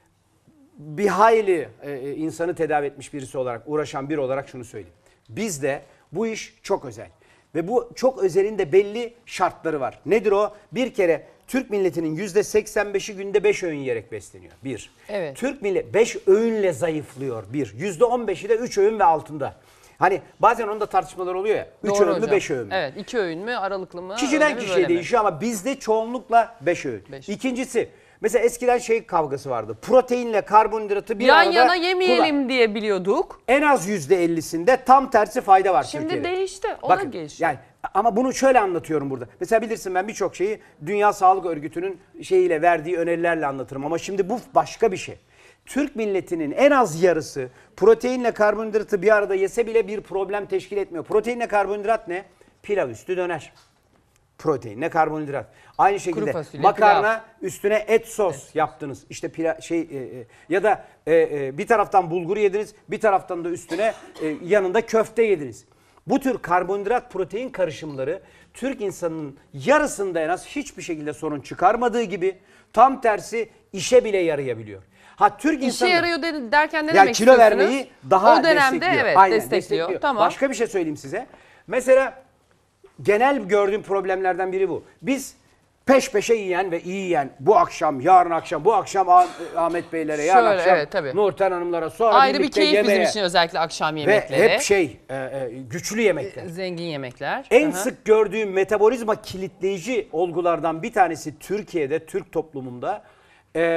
bir hayli e, insanı tedavi etmiş birisi olarak, uğraşan biri olarak şunu söyleyeyim. Bizde bu iş çok özel. Ve bu çok özelin de belli şartları var. Nedir o? Bir kere Türk milletinin yüzde seksen beşi günde beş öğün yiyerek besleniyor. Bir. Evet. Türk milleti beş öğünle zayıflıyor. Bir. yüzde on beşi de üç öğün ve altında. Hani bazen onun da tartışmalar oluyor ya. üç Doğru öğün mü hocam. beş öğün mü? Evet. iki öğün mü? Aralıklı mı? Kişiden öyle mi, kişiye böyle mi? değişiyor ama bizde çoğunlukla beş öğün. Beş. İkincisi, mesela eskiden şey kavgası vardı. Proteinle karbonhidratı bir Yan arada yana yemeyelim kullan. diye biliyorduk. En az yüzde ellisinde tam tersi fayda var Şimdi Türkiye'de. değişti. O da Bakın, değişiyor. yani ama bunu şöyle anlatıyorum burada. Mesela bilirsin ben birçok şeyi Dünya Sağlık Örgütü'nün şeyiyle verdiği önerilerle anlatırım ama şimdi bu başka bir şey. Türk milletinin en az yarısı proteinle karbonhidratı bir arada yese bile bir problem teşkil etmiyor. Proteinle karbonhidrat ne? Pilav üstü döner. Proteinle karbonhidrat. Aynı şekilde fasulye, makarna üstüne et sos evet. yaptınız. İşte pila, şey e, e, ya da e, e, bir taraftan bulgur yediniz, bir taraftan da üstüne e, yanında köfte yediniz. Bu tür karbonhidrat protein karışımları Türk insanının yarısında en az hiçbir şekilde sorun çıkarmadığı gibi tam tersi işe bile yarayabiliyor. Ha Türk İşe insanı yarıyor de, derken ne yani demek kilo istiyorsunuz? vermeyi daha o dönemde destekliyor. evet Aynen, destekliyor. destekliyor. Tamam. Başka bir şey söyleyeyim size. Mesela genel gördüğüm problemlerden biri bu. Biz peş peşe yiyen ve iyi yiyen bu akşam, yarın akşam, bu akşam Ah- Ahmet Beylere, yarın Şöyle, akşam evet, tabii. Nurten Hanımlara, sonra Ayrı bir birlikte keyif yemeğe. bizim için özellikle akşam Ve yemekleri. hep şey, e, e, güçlü yemekler. Zengin yemekler. En Aha. sık gördüğüm metabolizma kilitleyici olgulardan bir tanesi Türkiye'de, Türk toplumunda e,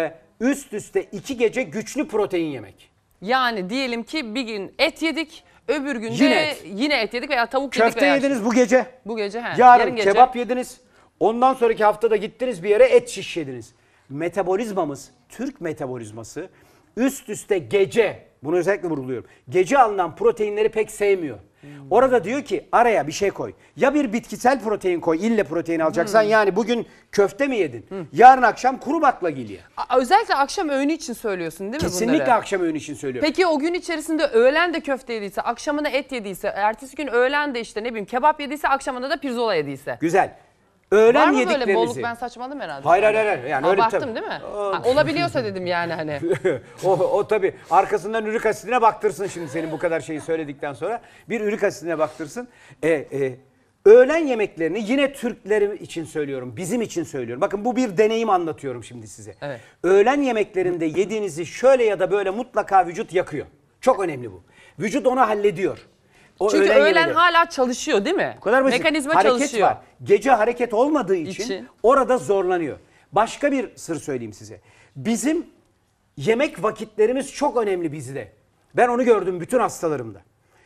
üst üste iki gece güçlü protein yemek. Yani diyelim ki bir gün et yedik, öbür günde Yine yine et. et, yedik veya tavuk yedik. Köfte veya yediniz bu gece. Bu gece he. Yarın, Yarın gece. kebap yediniz. Ondan sonraki haftada gittiniz bir yere et şiş yediniz. Metabolizmamız, Türk metabolizması üst üste gece, bunu özellikle vurguluyorum, gece alınan proteinleri pek sevmiyor. Hmm. Orada diyor ki araya bir şey koy. Ya bir bitkisel protein koy, ille protein alacaksan. Hmm. Yani bugün köfte mi yedin? Hmm. Yarın akşam kuru baklagil ye. A- Özellikle akşam öğünü için söylüyorsun değil mi Kesinlikle bunları? akşam öğünü için söylüyorum. Peki o gün içerisinde öğlen de köfte yediyse, akşamına et yediyse, ertesi gün öğlen de işte ne bileyim kebap yediyse, akşamında da pirzola yediyse. Güzel. Öğlen Var mı yediklerinizi... böyle bolluk, ben saçmaladım herhalde. Hayır hayır hayır. Yani öyle Abarttım tabii. değil mi? Ha, olabiliyorsa dedim yani hani. o, o tabii arkasından ürik asitine baktırsın şimdi senin bu kadar şeyi söyledikten sonra. Bir ürik asitine baktırsın. E, e, öğlen yemeklerini yine Türklerim için söylüyorum, bizim için söylüyorum. Bakın bu bir deneyim anlatıyorum şimdi size. Evet. Öğlen yemeklerinde yediğinizi şöyle ya da böyle mutlaka vücut yakıyor. Çok önemli bu. Vücut onu hallediyor. O Çünkü öğlen, öğlen yemeği. hala çalışıyor değil mi? Bu kadar basit. Mekanizma hareket çalışıyor. var. Gece hareket olmadığı için, İçin. orada zorlanıyor. Başka bir sır söyleyeyim size. Bizim yemek vakitlerimiz çok önemli bizde. Ben onu gördüm bütün hastalarımda.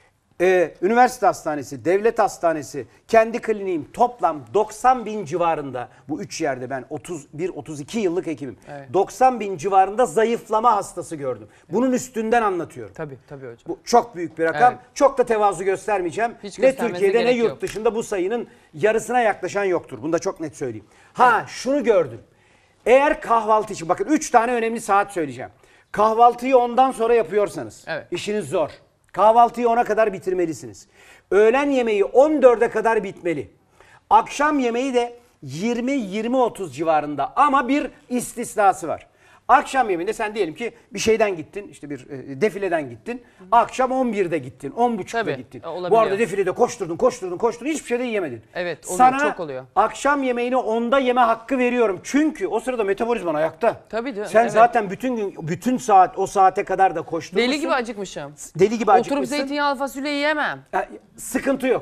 Ee, üniversite hastanesi, devlet hastanesi, kendi kliniğim toplam doksan bin civarında, bu üç yerde ben otuz bir otuz iki yıllık hekimim. Evet. doksan bin civarında zayıflama hastası gördüm. Bunun üstünden anlatıyorum. Tabii tabii hocam. Bu çok büyük bir rakam. Evet. Çok da tevazu göstermeyeceğim. Hiç ne göstermenize Türkiye'de ne gerek yurt yok. dışında bu sayının yarısına yaklaşan yoktur. Bunu da çok net söyleyeyim. Ha şunu gördüm. Eğer kahvaltı için, bakın üç tane önemli saat söyleyeceğim. Kahvaltıyı ondan sonra yapıyorsanız Evet. işiniz zor. Kahvaltıyı ona kadar bitirmelisiniz. Öğlen yemeği on dörde kadar bitmeli. Akşam yemeği de yirmi yirmi otuz civarında, ama bir istisnası var. Akşam yemeğinde sen diyelim ki bir şeyden gittin, işte bir e, defileden gittin. Akşam on birde gittin, on buçukta Tabii, gittin. olabiliyor. Bu arada defilede koşturdun, koşturdun, koşturdun, hiçbir şey de yemedin. Evet, oluyor, Sana çok oluyor. akşam yemeğini onda yeme hakkı veriyorum. Çünkü o sırada metabolizman ayakta. Tabii de, Sen evet. zaten bütün gün, bütün saat, o saate kadar da koşturmuşsun. Deli gibi acıkmışım. Deli gibi Oturup acıkmışsın. zeytinyağlı fasulye yiyemem. Ya, sıkıntı yok.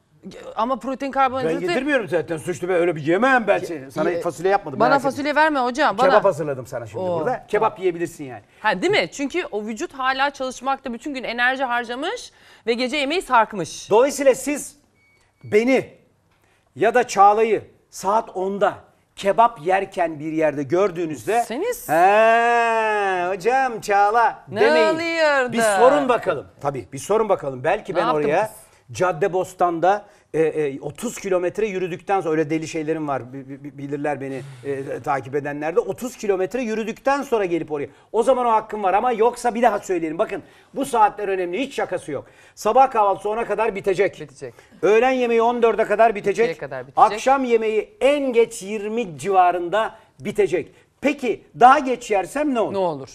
Ama protein Ben karbonhidratı... yedirmiyorum zaten suçlu, ben öyle bir yemem ben seni. Sana Ye- fasulye yapmadım. Bana merak etme. fasulye verme hocam. Bana. Kebap hazırladım sana şimdi Oo, burada. Kebap yiyebilirsin yani. Ha, değil mi? Çünkü o vücut hala çalışmakta, bütün gün enerji harcamış ve gece yemeği sarkmış. Dolayısıyla siz beni ya da Çağla'yı saat onda kebap yerken bir yerde gördüğünüzde... Seniz- He hocam Çağla Ne demeyin. oluyordu? Bir sorun bakalım. Tabii bir sorun bakalım. Belki Ne ben yaptın oraya kız? Caddebostan'da e, e, otuz kilometre yürüdükten sonra, öyle deli şeylerim var, bi- bi- bilirler beni e, takip edenler de, otuz kilometre yürüdükten sonra gelip oraya. O zaman o hakkım var, ama yoksa bir daha söyleyelim. Bakın bu saatler önemli, hiç şakası yok. Sabah kahvaltısı ona kadar bitecek. Bitecek. Öğlen yemeği on dörde kadar bitecek. ikiye kadar bitecek. Akşam yemeği en geç yirmi civarında bitecek. Peki daha geç yersem ne olur? Ne olur?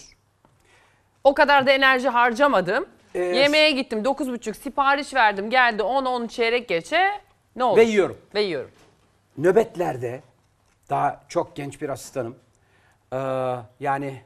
O kadar da enerji harcamadım. Ee, Yemeğe gittim dokuz buçuk, sipariş verdim, geldi on on çeyrek geçe. Ne olur? Ve yiyorum. Ve yiyorum. Nöbetlerde, daha çok genç bir asistanım. Ee, yani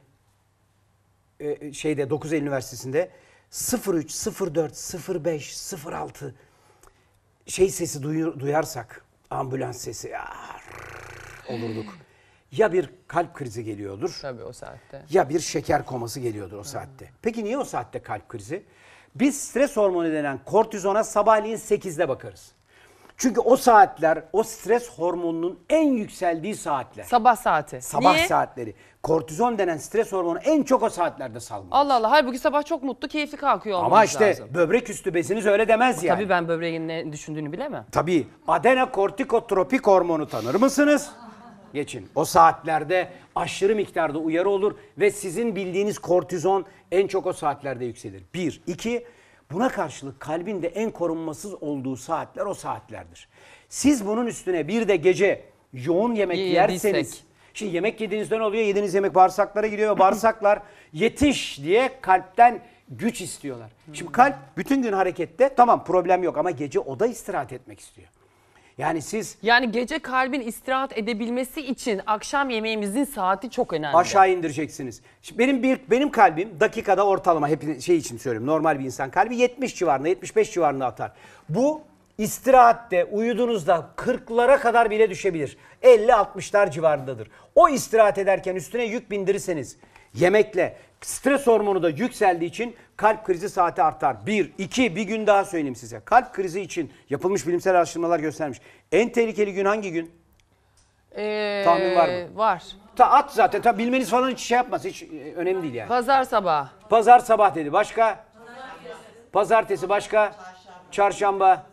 e, şeyde dokuz Eylül Üniversitesi'nde sıfır üç, sıfır dört, sıfır beş, sıfır altı şey sesi duyu- duyarsak, ambulans sesi ya, olurduk. Ya bir kalp krizi geliyordur, Tabii o saatte. ya bir şeker koması geliyordur o saatte. Peki niye o saatte kalp krizi? Biz stres hormonu denen kortizona sabahleyin sekizde bakarız. Çünkü o saatler o stres hormonunun en yükseldiği saatler. Sabah saati. Sabah Niye? saatleri. Kortizon denen stres hormonu en çok o saatlerde salgılanır. Allah Allah. Halbuki sabah çok mutlu, keyifli kalkıyor olmamız Ama işte lazım. böbrek üstü besiniz öyle demez yani. Tabii ben böbreğin ne düşündüğünü bilemem. Tabii. Adenokortikotropik hormonu tanır mısınız? Geçin. O saatlerde aşırı miktarda uyarı olur ve sizin bildiğiniz kortizon en çok o saatlerde yükselir. Bir. İki, buna karşılık kalbin de en korunmasız olduğu saatler o saatlerdir. Siz bunun üstüne bir de gece yoğun yemek Ye- yerseniz... yediysek. Şimdi yemek yediğinizde ne oluyor? Yediğiniz yemek bağırsaklara gidiyor ve bağırsaklar yetiş diye kalpten güç istiyorlar. Şimdi kalp bütün gün harekette, tamam problem yok, ama gece o da istirahat etmek istiyor. Yani siz Yani gece kalbin istirahat edebilmesi için akşam yemeğimizin saati çok önemli. aşağı indireceksiniz. Şimdi benim bir benim kalbim dakikada ortalama, hep şey için söylüyorum, normal bir insan kalbi yetmiş civarında, yetmiş beş civarında atar. Bu istirahatte uyuduğunuzda kırklara kadar bile düşebilir. elli altmışlar civarındadır. O istirahat ederken üstüne yük bindirirseniz Yemekle. Stres hormonu da yükseldiği için kalp krizi saati artar. Bir, iki, bir gün daha söyleyeyim size. Kalp krizi için yapılmış bilimsel araştırmalar göstermiş. En tehlikeli gün hangi gün? Ee, Tahmin var mı? Var. Ta at zaten. Ta bilmeniz falan hiç şey yapmaz. Hiç e, önemli değil yani. Pazar sabahı. Pazar sabah dedi. Başka? Pazartesi başka? Çarşamba.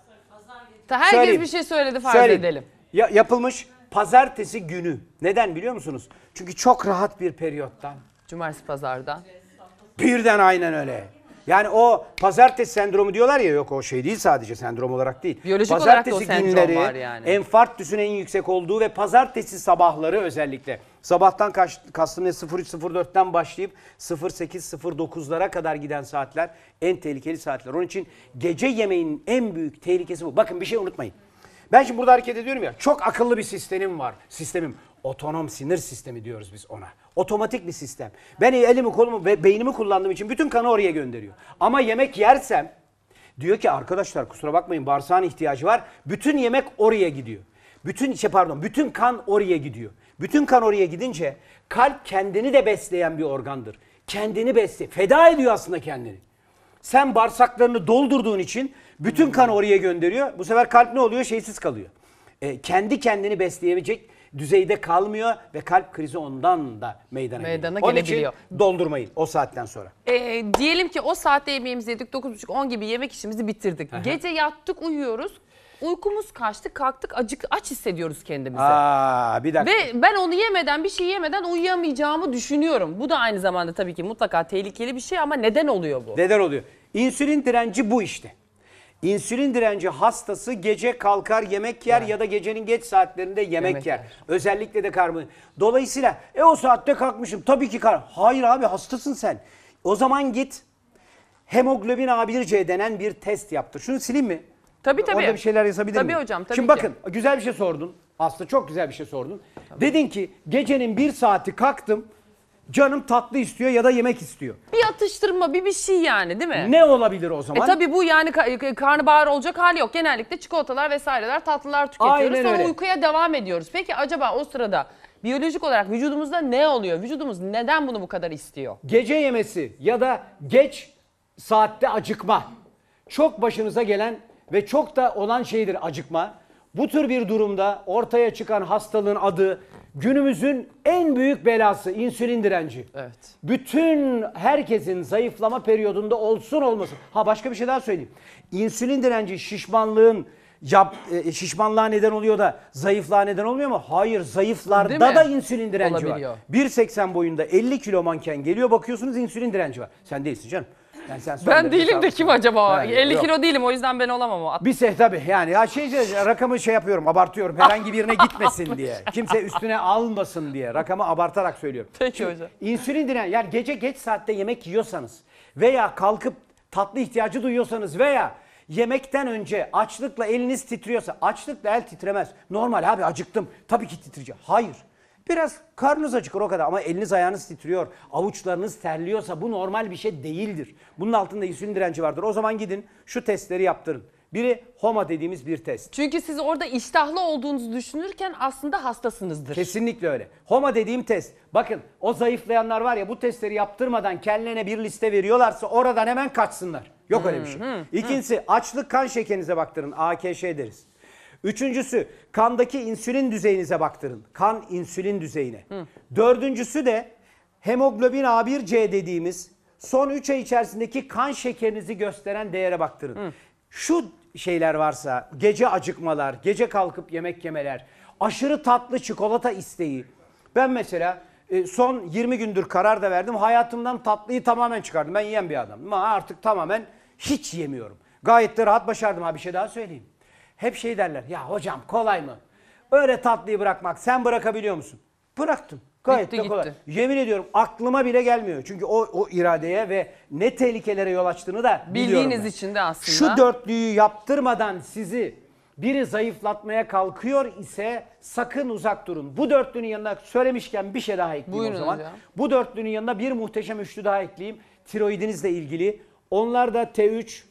Ta herkes Söyleyeyim. bir şey söyledi, farz Söyleyeyim. edelim. Ya, yapılmış pazartesi günü. Neden biliyor musunuz? Çünkü çok rahat bir periyottan. Cumartesi pazardan. Birden aynen öyle. Yani o pazartesi sendromu diyorlar ya, yok o şey değil, sadece sendrom olarak değil. Biyolojik olarak pazartesi da o sendrom günleri var yani. enfarktüsün en yüksek olduğu ve pazartesi sabahları özellikle. Sabahtan kaç, kastım ne sıfır üç sıfır dörtten başlayıp sıfır sekiz sıfır dokuzlara kadar giden saatler en tehlikeli saatler. Onun için gece yemeğinin en büyük tehlikesi bu. Bakın bir şey unutmayın. Ben şimdi burada hareket ediyorum ya, çok akıllı bir sistemim var. Sistemim otonom sinir sistemi diyoruz biz ona. Otomatik bir sistem. Ben elimi kolumu ve beynimi kullandığım için bütün kanı oraya gönderiyor. Ama yemek yersem diyor ki arkadaşlar kusura bakmayın, bağırsağın ihtiyacı var. Bütün yemek oraya gidiyor. Bütün şey pardon, bütün kan oraya gidiyor. Bütün kan oraya gidince kalp kendini de besleyen bir organdır. Kendini besle, feda ediyor aslında kendini. Sen bağırsaklarını doldurduğun için bütün kan oraya gönderiyor. Bu sefer kalp ne oluyor? Şeysiz kalıyor. E, kendi kendini besleyebilecek düzeyde kalmıyor ve kalp krizi ondan da meydana, Meydana geliyor. Onun gelebiliyor. için doldurmayın o saatten sonra. Ee, diyelim ki o saatte yemeğimizi yedik, dokuz buçuk on gibi yemek işimizi bitirdik. Aha. Gece yattık, uyuyoruz. Uykumuz kaçtı, kalktık, acık aç hissediyoruz kendimizi. Aa, bir dakika. Ve ben onu yemeden, bir şey yemeden uyuyamayacağımı düşünüyorum. Bu da aynı zamanda tabii ki mutlaka tehlikeli bir şey ama neden oluyor bu? Neden oluyor? İnsülin direnci bu işte. İnsülin direnci hastası gece kalkar yemek yer, evet, ya da gecenin geç saatlerinde yemek, yemek yer. yer. Özellikle de karbonhidrat. Dolayısıyla e o saatte kalkmışım tabii ki kar. Hayır abi, hastasın sen. O zaman git hemoglobin A bir C denen bir test yaptır. Şunu sileyim mi? Tabii tabii. Orada bir şeyler yazabilir miyim? Tabii hocam, tabii Şimdi ki. bakın güzel bir şey sordun. Aslında çok güzel bir şey sordun. Tabii. Dedin ki gecenin bir saati kalktım. Canım tatlı istiyor ya da yemek istiyor. Bir atıştırma, bir bir şey yani, değil mi? Ne olabilir o zaman? E tabii bu yani ka- karnabahar olacak hali yok. Genellikle çikolatalar vesaireler, tatlılar tüketiyoruz. Aynen Sonra öyle. uykuya devam ediyoruz. Peki acaba o sırada biyolojik olarak vücudumuzda ne oluyor? Vücudumuz neden bunu bu kadar istiyor? Gece yemesi ya da geç saatte acıkma. Çok başınıza gelen ve çok da olan şeydir acıkma. Bu tür bir durumda ortaya çıkan hastalığın adı günümüzün en büyük belası, insülin direnci. Evet. Bütün herkesin zayıflama periyodunda olsun olmasın. Ha başka bir şey daha söyleyeyim. İnsülin direnci şişmanlığın yap, e, şişmanlığa neden oluyor da zayıflığa neden olmuyor mu? Hayır, zayıflarda da insülin direnci Olabiliyor. var. bir seksen boyunda elli kilo manken geliyor, bakıyorsunuz insülin direnci var. Sen değilsin canım. Yani sen Ben değilim de kim acaba? Ha, elli yok. kilo değilim, o yüzden ben olamam o. Bir şey tabii yani ya şey, rakamı şey yapıyorum, abartıyorum herhangi birine gitmesin diye. Kimse üstüne almasın diye rakamı abartarak söylüyorum. Peki Şimdi, hocam. İnsülin diren yani gece geç saatte yemek yiyorsanız veya kalkıp tatlı ihtiyacı duyuyorsanız veya yemekten önce açlıkla eliniz titriyorsa, açlıkla el titremez. Normal abi, acıktım tabii ki titreyecek. Hayır. Biraz karnınız acıkır o kadar ama eliniz ayağınız titriyor, avuçlarınız terliyorsa bu normal bir şey değildir. Bunun altında insülin direnci vardır. O zaman gidin şu testleri yaptırın. Biri HOMA dediğimiz bir test. Çünkü siz orada iştahlı olduğunuzu düşünürken aslında hastasınızdır. Kesinlikle öyle. HOMA dediğim test. Bakın o zayıflayanlar var ya, bu testleri yaptırmadan kendilerine bir liste veriyorlarsa oradan hemen kaçsınlar. Yok öyle bir şey. İkincisi açlık kan şekerinize baktırın. A K Ş deriz. Üçüncüsü kandaki insülin düzeyinize baktırın. Kan insülin düzeyine. Hı. Dördüncüsü de hemoglobin A bir C dediğimiz son üç ay içerisindeki kan şekerinizi gösteren değere baktırın. Hı. Şu şeyler varsa, gece acıkmalar, gece kalkıp yemek yemeler, aşırı tatlı çikolata isteği. Ben mesela son yirmi gündür karar da verdim. Hayatımdan tatlıyı tamamen çıkardım. Ben yiyen bir adamım ama artık tamamen hiç yemiyorum. Gayet de rahat başardım. Ha bir şey daha söyleyeyim. Hep şey derler, ya hocam kolay mı? Öyle tatlıyı bırakmak, sen bırakabiliyor musun? Bıraktım. Gayet Bitti, de kolay. gitti. Yemin ediyorum aklıma bile gelmiyor. Çünkü o, o iradeye ve ne tehlikelere yol açtığını da biliyorum. Bildiğiniz için de aslında. Şu dörtlüyü yaptırmadan sizi biri zayıflatmaya kalkıyor ise sakın uzak durun. Bu dörtlünün yanına söylemişken bir şey daha ekleyeyim. Buyurun o zaman. Hocam. Bu dörtlünün yanına bir muhteşem üçlü daha ekleyeyim. Tiroidinizle ilgili. Onlar da T üç,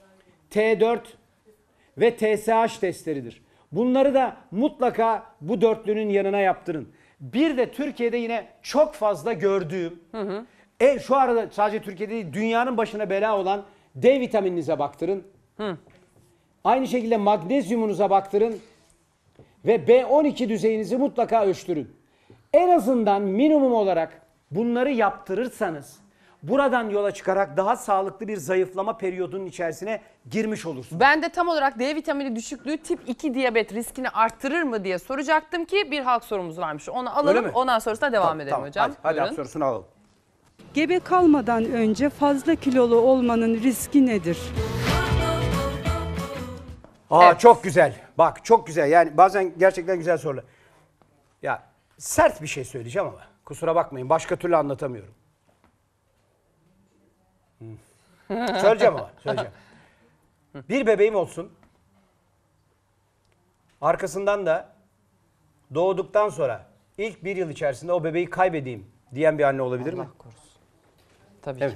T dört ve T S H testleridir. Bunları da mutlaka bu dörtlünün yanına yaptırın. Bir de Türkiye'de yine çok fazla gördüğüm, hı hı. E, şu arada sadece Türkiye'de değil, dünyanın başına bela olan D vitamininize baktırın. Hı. Aynı şekilde magnezyumunuza baktırın ve B on iki düzeyinizi mutlaka ölçtürün. En azından minimum olarak bunları yaptırırsanız buradan yola çıkarak daha sağlıklı bir zayıflama periyodunun içerisine girmiş olursunuz. Ben de tam olarak D vitamini düşüklüğü tip iki diyabet riskini arttırır mı diye soracaktım ki bir halk sorumuz varmış. Onu alalım, ondan sonrasında devam tamam, edelim tamam. hocam. Hadi, hadi Buyurun. halk sorusunu alalım. Gebe kalmadan önce fazla kilolu olmanın riski nedir? Aa Evet. çok güzel. Bak çok güzel. Yani bazen gerçekten güzel sorular. Ya sert bir şey söyleyeceğim ama kusura bakmayın. Başka türlü anlatamıyorum. Hmm. Söyleyeceğim ama söyleyeceğim. Bir bebeğim olsun. Arkasından da doğduktan sonra ilk bir yıl içerisinde o bebeği kaybedeyim diyen bir anne olabilir mi? Allah korusun. Tabii Evet. ki.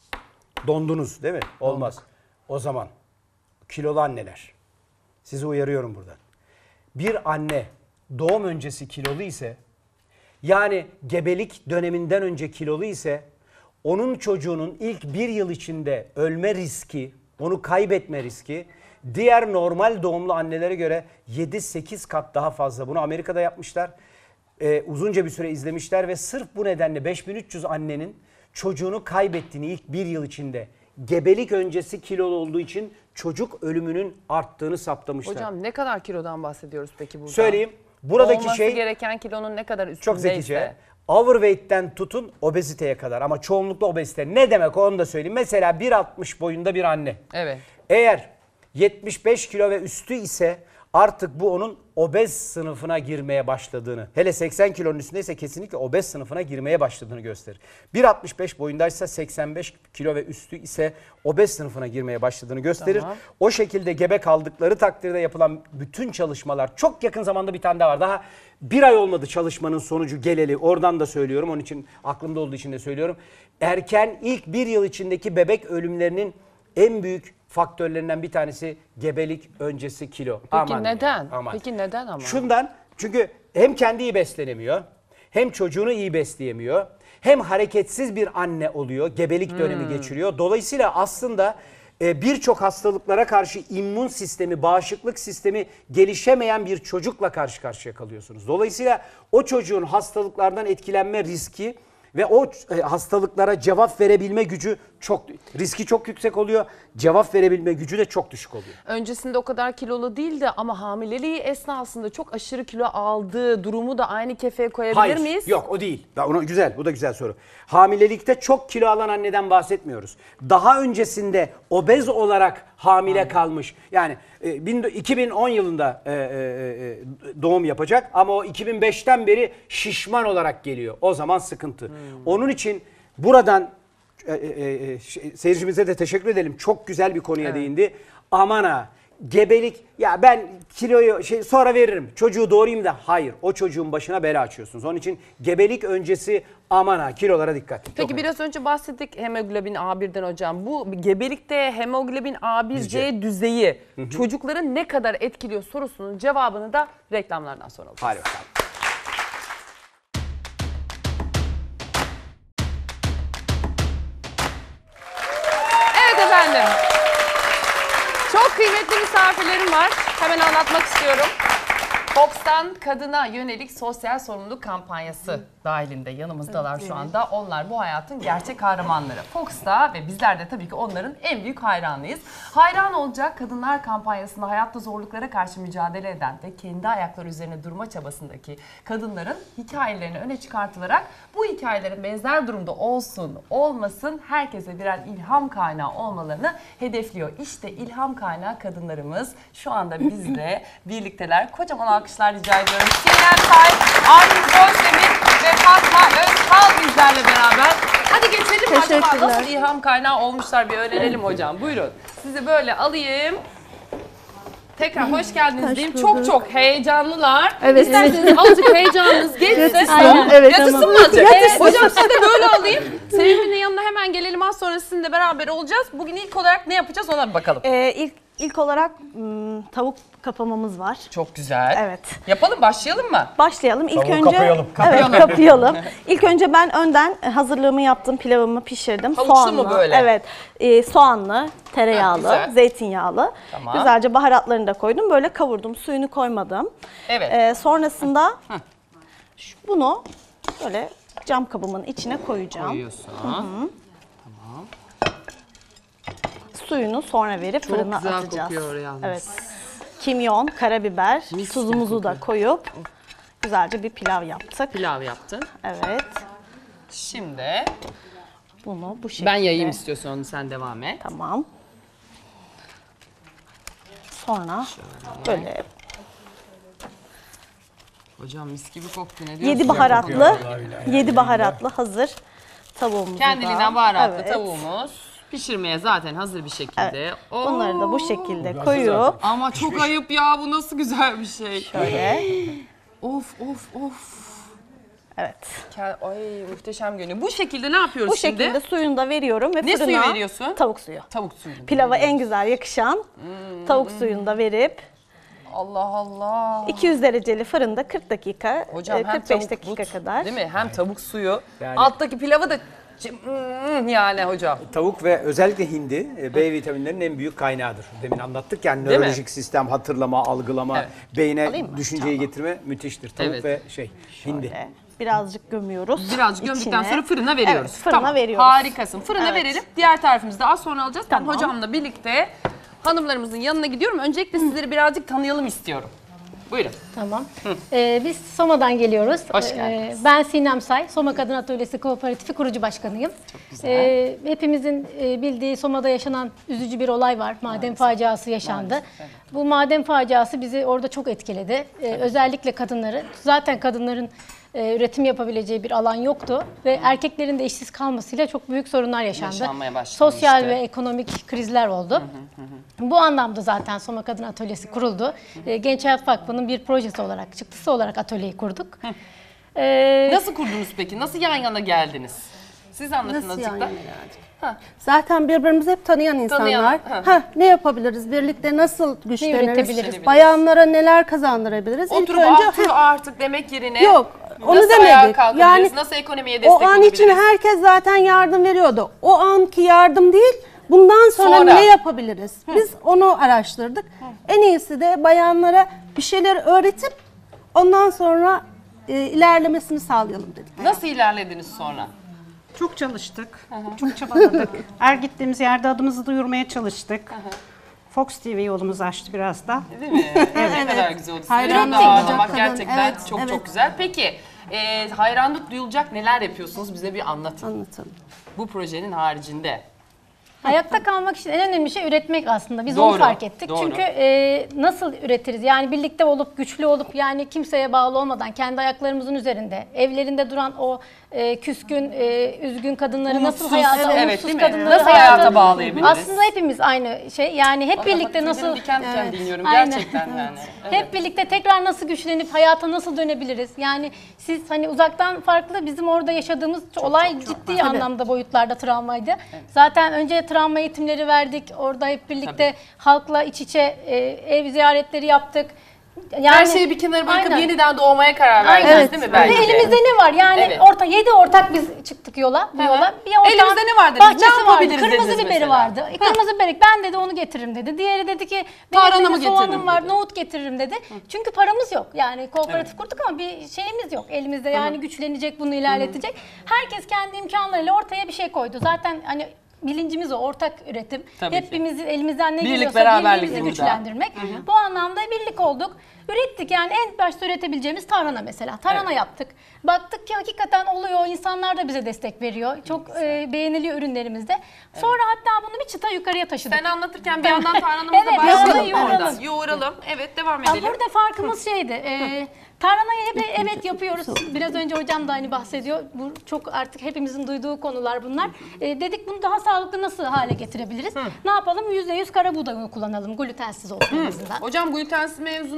Dondunuz değil mi? Olmaz. O zaman kilolu anneler. Sizi uyarıyorum buradan. Bir anne doğum öncesi kilolu ise, yani gebelik döneminden önce kilolu ise, onun çocuğunun ilk bir yıl içinde ölme riski, onu kaybetme riski diğer normal doğumlu annelere göre yedi sekiz kat daha fazla. Bunu Amerika'da yapmışlar. Ee, uzunca bir süre izlemişler ve sırf bu nedenle beş bin üç yüz annenin çocuğunu kaybettiğini ilk bir yıl içinde, gebelik öncesi kilolu olduğu için çocuk ölümünün arttığını saptamışlar. Hocam ne kadar kilodan bahsediyoruz peki burada? Söyleyeyim. Buradaki Olması şey gereken kilonun ne kadar üstündeyse. çok zekice. Overweight'ten tutun obeziteye kadar, ama çoğunlukla obezite. Ne demek onu da söyleyeyim. Mesela bir altmış boyunda bir anne. Evet. Eğer yetmiş beş kilo ve üstü ise artık bu onun obez sınıfına girmeye başladığını, hele seksen kilonun üstündeyse kesinlikle obez sınıfına girmeye başladığını gösterir. bir altmış beş boyundaysa seksen beş kilo ve üstü ise obez sınıfına girmeye başladığını gösterir. Tamam. O şekilde gebe kaldıkları takdirde yapılan bütün çalışmalar, çok yakın zamanda bir tane daha var. Daha bir ay olmadı çalışmanın sonucu geleli. Oradan da söylüyorum. Onun için aklımda olduğu için de söylüyorum. Erken ilk bir yıl içindeki bebek ölümlerinin en büyük faktörlerinden bir tanesi gebelik öncesi kilo. Peki Aman neden? ya, aman. Peki neden ama? Şundan, çünkü hem kendi iyi beslenemiyor, hem çocuğunu iyi besleyemiyor, hem hareketsiz bir anne oluyor, gebelik dönemi Hmm. geçiriyor. Dolayısıyla aslında e, birçok hastalıklara karşı immün sistemi, bağışıklık sistemi gelişemeyen bir çocukla karşı karşıya kalıyorsunuz. Dolayısıyla o çocuğun hastalıklardan etkilenme riski ve o e, hastalıklara cevap verebilme gücü çok, riski çok yüksek oluyor. Cevap verebilme gücü de çok düşük oluyor. Öncesinde o kadar kilolu değildi ama hamileliği esnasında çok aşırı kilo aldığı durumu da aynı kefeye koyabilir Hayır, miyiz? yok o değil. Ya onu, güzel, bu da güzel soru. Hamilelikte çok kilo alan anneden bahsetmiyoruz. Daha öncesinde obez olarak hamile Aynen. kalmış. Yani e, bin, iki bin on yılında e, e, e, doğum yapacak ama o iki bin beşten beri şişman olarak geliyor. O zaman sıkıntı. Hmm. Onun için buradan e, e, e, seyircimize de teşekkür edelim. Çok güzel bir konuya evet. değindi. Aman ha. Gebelik, ya ben kiloyu şey sonra veririm, çocuğu doğurayım da, hayır, o çocuğun başına bela açıyorsunuz. Onun için gebelik öncesi aman ha, kilolara dikkat. Peki Çok biraz önce bahsettik hemoglobin A bir'den hocam. Bu gebelikte hemoglobin A bir C düzeyi Hı-hı. çocukları ne kadar etkiliyor sorusunun cevabını da reklamlardan sonra alacağız. Hadi bakalım. Evet efendim. Çok kıymetli misafirlerim var. Hemen anlatmak istiyorum. Fox'tan kadına yönelik sosyal sorumluluk kampanyası dahilinde yanımızdalar şu anda. Onlar bu hayatın gerçek kahramanları. Fox'ta ve bizler de tabii ki onların en büyük hayranıyız. Hayran olacak kadınlar kampanyasında hayatta zorluklara karşı mücadele eden ve kendi ayakları üzerine durma çabasındaki kadınların hikayelerini öne çıkartılarak bu hikayelerin benzer durumda olsun olmasın herkese birer ilham kaynağı olmalarını hedefliyor. İşte ilham kaynağı kadınlarımız şu anda bizle birlikteler. Kocaman alkışlar rica ediyorum. Sinem Tay, Armin Gölsemir ve Fatma Özkal bizlerle beraber. Hadi geçelim. Acaba nasıl ilham kaynağı olmuşlar bir öğrenelim hocam. Buyurun. Sizi böyle alayım. Tekrar hoş geldiniz Hoş diyeyim. bulduk. Çok çok heyecanlılar. Evet, İsterseniz evet. azıcık heyecanınız geçsin. Aynen, evet, Yatışsın tamam. mı azıcık? Evet. Hocam sizi de böyle alayım. Sevimli'nin yanına hemen gelelim. Az sonra sizinle beraber olacağız. Bugün ilk olarak ne yapacağız ona bir bakalım. Ee, ilk ilk olarak m, tavuk kapamamız var. Çok güzel. Evet. Yapalım, başlayalım mı? Başlayalım. İlk Tavuğu önce kapayalım. Evet, kapayalım. İlk önce ben önden hazırlığımı yaptım, pilavımı pişirdim. Havuçlu soğanlı, mu böyle? Evet. E, soğanlı, tereyağlı, Ha, güzel. zeytinyağlı. Tamam. Güzelce baharatlarını da koydum. Böyle kavurdum, suyunu koymadım. Evet. E, sonrasında şu- bunu böyle cam kabımın içine koyacağım. Koyuyorsun. Suyunu sonra verip Çok fırına güzel atacağız. kokuyor yalnız. Evet. Kimyon, karabiber, Mis tuzumuzu gibi da koyup güzelce bir pilav yaptık. Pilav yaptın. Evet. Şimdi Bunu bu şekilde. ben yayayım istiyorsan onu, sen devam et. Tamam. Sonra böyle Hocam mis gibi koktu, ne diyorsun? yedi baharatlı, yedi baharatlı hazır tavuğumuzu Kendiliğinden da. baharatlı Evet. tavuğumuz pişirmeye zaten hazır bir şekilde. Oo. Bunları da bu şekilde koyup Ama çok ayıp ya, bu nasıl güzel bir şey. şöyle. Of of of. Evet. Ke- Ay muhteşem görünüyor. Bu şekilde ne yapıyoruz Bu şimdi? şekilde suyunu da veriyorum ve Ne fırına suyu veriyorsun? tavuk suyu. Tavuk suyu. Pilava en güzel yakışan Hmm. tavuk suyunu da verip Allah Allah. iki yüz dereceli fırında kırk dakika, Hocam e, hem kırk beş tavuk dakika but, kadar. değil mi? Hem tavuk suyu. Yani- Alttaki pilavı da Hmm, yani hocam. Tavuk ve özellikle hindi e, B vitaminlerinin en büyük kaynağıdır. Demin anlattık yani Değil mi? nörolojik sistem, hatırlama, algılama, Evet. beyne Alayım mı? düşünceyi getirme müthiştir. Tavuk Evet. ve şey hindi. Şöyle birazcık gömüyoruz. Birazcık gömdükten içine. sonra fırına veriyoruz. Evet, fırına Tamam, veriyoruz. harikasın. Fırına Evet. verelim. Diğer tarifimizi de az sonra alacağız. Ben Tamam. hocamla birlikte hanımlarımızın yanına gidiyorum. Öncelikle sizleri birazcık tanıyalım istiyorum. Buyurun. Tamam. Ee, biz Soma'dan geliyoruz. Hoş Ee, geldiniz. ben Sinem Say, Soma Kadın Atölyesi Kooperatifi kurucu başkanıyım. Çok güzel. Ee, hepimizin e, bildiği Soma'da yaşanan üzücü bir olay var. Maden faciası yaşandı. Bu maden faciası bizi orada çok etkiledi. Ee, özellikle kadınları. Zaten kadınların e, üretim yapabileceği bir alan yoktu ve erkeklerin de işsiz kalmasıyla çok büyük sorunlar yaşandı. Yaşanmaya başladı Sosyal işte. ve ekonomik krizler oldu. Bu anlamda zaten Soma Kadın Atölyesi kuruldu. Ee, Genç Hayat Vakfı'nın bir projesi olarak, çıktısı olarak atölyeyi kurduk. Ee, Nasıl kurdunuz peki? Nasıl yan yana geldiniz? Siz anlatın Nasıl azıcık yan da. yana Zaten birbirimizi hep tanıyan insanlar. Tanıyan, ha. Ha, ne yapabiliriz? Birlikte nasıl güçleniriz? üretebiliriz? Bayanlara neler kazandırabiliriz? İlk Oturup önce ah tüh ha, artık demek yerine yok. Onu nasıl ayağa demedik. kalkabiliriz? Yani nasıl ekonomiye destek o an olabiliriz? için herkes zaten yardım veriyordu. O anki yardım değil. Bundan sonra, Sonra. ne yapabiliriz? Biz onu araştırdık. En iyisi de bayanlara bir şeyler öğretip ondan sonra e, ilerlemesini sağlayalım dedik. Nasıl ilerlediniz sonra? Çok çalıştık, çok çabaladık. Her gittiğimiz yerde adımızı duyurmaya çalıştık. Fox T V yolumuzu açtı biraz da. Değil mi? Ne kadar güzel oldu. Hayranlık Hayranlık duyulacak ağırlamak kadın. gerçekten Evet, çok evet. çok güzel. Peki e, hayranlık duyulacak neler yapıyorsunuz? Bize bir anlatın. Anlatalım. Bu projenin haricinde. Ayakta kalmak için en önemli şey üretmek aslında. Biz Doğru, onu fark ettik. doğru. Çünkü e, nasıl üretiriz? Yani birlikte olup, güçlü olup, yani kimseye bağlı olmadan, kendi ayaklarımızın üzerinde, evlerinde duran o e, küskün, e, üzgün kadınları nasıl Umutsuz, hayata, evet, umutsuz değil mi? kadınları Nasıl hayata bağlayabiliriz? Aslında hepimiz aynı şey. Yani hep Bak, birlikte bak, nasıl... tüylerim diken diken dinliyorum Aynen. gerçekten yani. Evet. Hep birlikte tekrar nasıl güçlenip hayata nasıl dönebiliriz? Yani siz hani uzaktan farklı, bizim orada yaşadığımız olay ciddi anlamda boyutlarda travmaydı. Zaten önce travma eğitimleri verdik. Orada hep birlikte halkla iç içe e, ev ziyaretleri yaptık. Yani, Her şeyi bir kenara bırakıp Aynen. yeniden doğmaya karar verdiniz Aynen. değil mi Ve belki de? elimizde ne var? Yani Evet. orta yedi ortak biz çıktık yola, bu yola. Bir ortağın Elimizde ne var dediniz? bahçesi Ne yapabiliriz vardı, kırmızı dediniz biberi mesela? vardı. E, kırmızı biber, ben dedi onu getiririm dedi. Diğeri dedi ki benim Tarhana dedi, mı getiririm soğanım var, dedi. nohut getiririm dedi. Çünkü paramız yok. Yani kooperatif kurduk ama bir şeyimiz yok elimizde. Yani güçlenecek, bunu ilerletecek. Herkes kendi imkanlarıyla ortaya bir şey koydu. Zaten hani bilincimiz o, ortak üretim. Tabii Hepimizin elimizden ne Birlik, geliyorsa beraberlik birbirimizi burada. güçlendirmek. Bu anlamda birlik olduk. Ürettik, yani en başta üretebileceğimiz tarhana mesela. Tarhana Evet. yaptık. Baktık ki hakikaten oluyor. İnsanlar da bize destek veriyor. Çok e, beğeniliyor ürünlerimizde. Sonra hatta bunu bir çıta yukarıya taşıdık. Sen anlatırken bir yandan tarhanamızı Evet, başlayalım. yoğuralım. Oradan. Yoğuralım. Evet devam Ya edelim. burada farkımız şeydi. E, tarhanayı hep evet yapıyoruz. Biraz önce hocam da hani bahsediyor. Bu çok artık hepimizin duyduğu konular bunlar. E, dedik bunu daha sağlıklı nasıl hale getirebiliriz? Ne yapalım? yüzde yüz kara buğday unu kullanalım. Glutensiz olsun en azından. Hocam glutensiz mevzuna girelim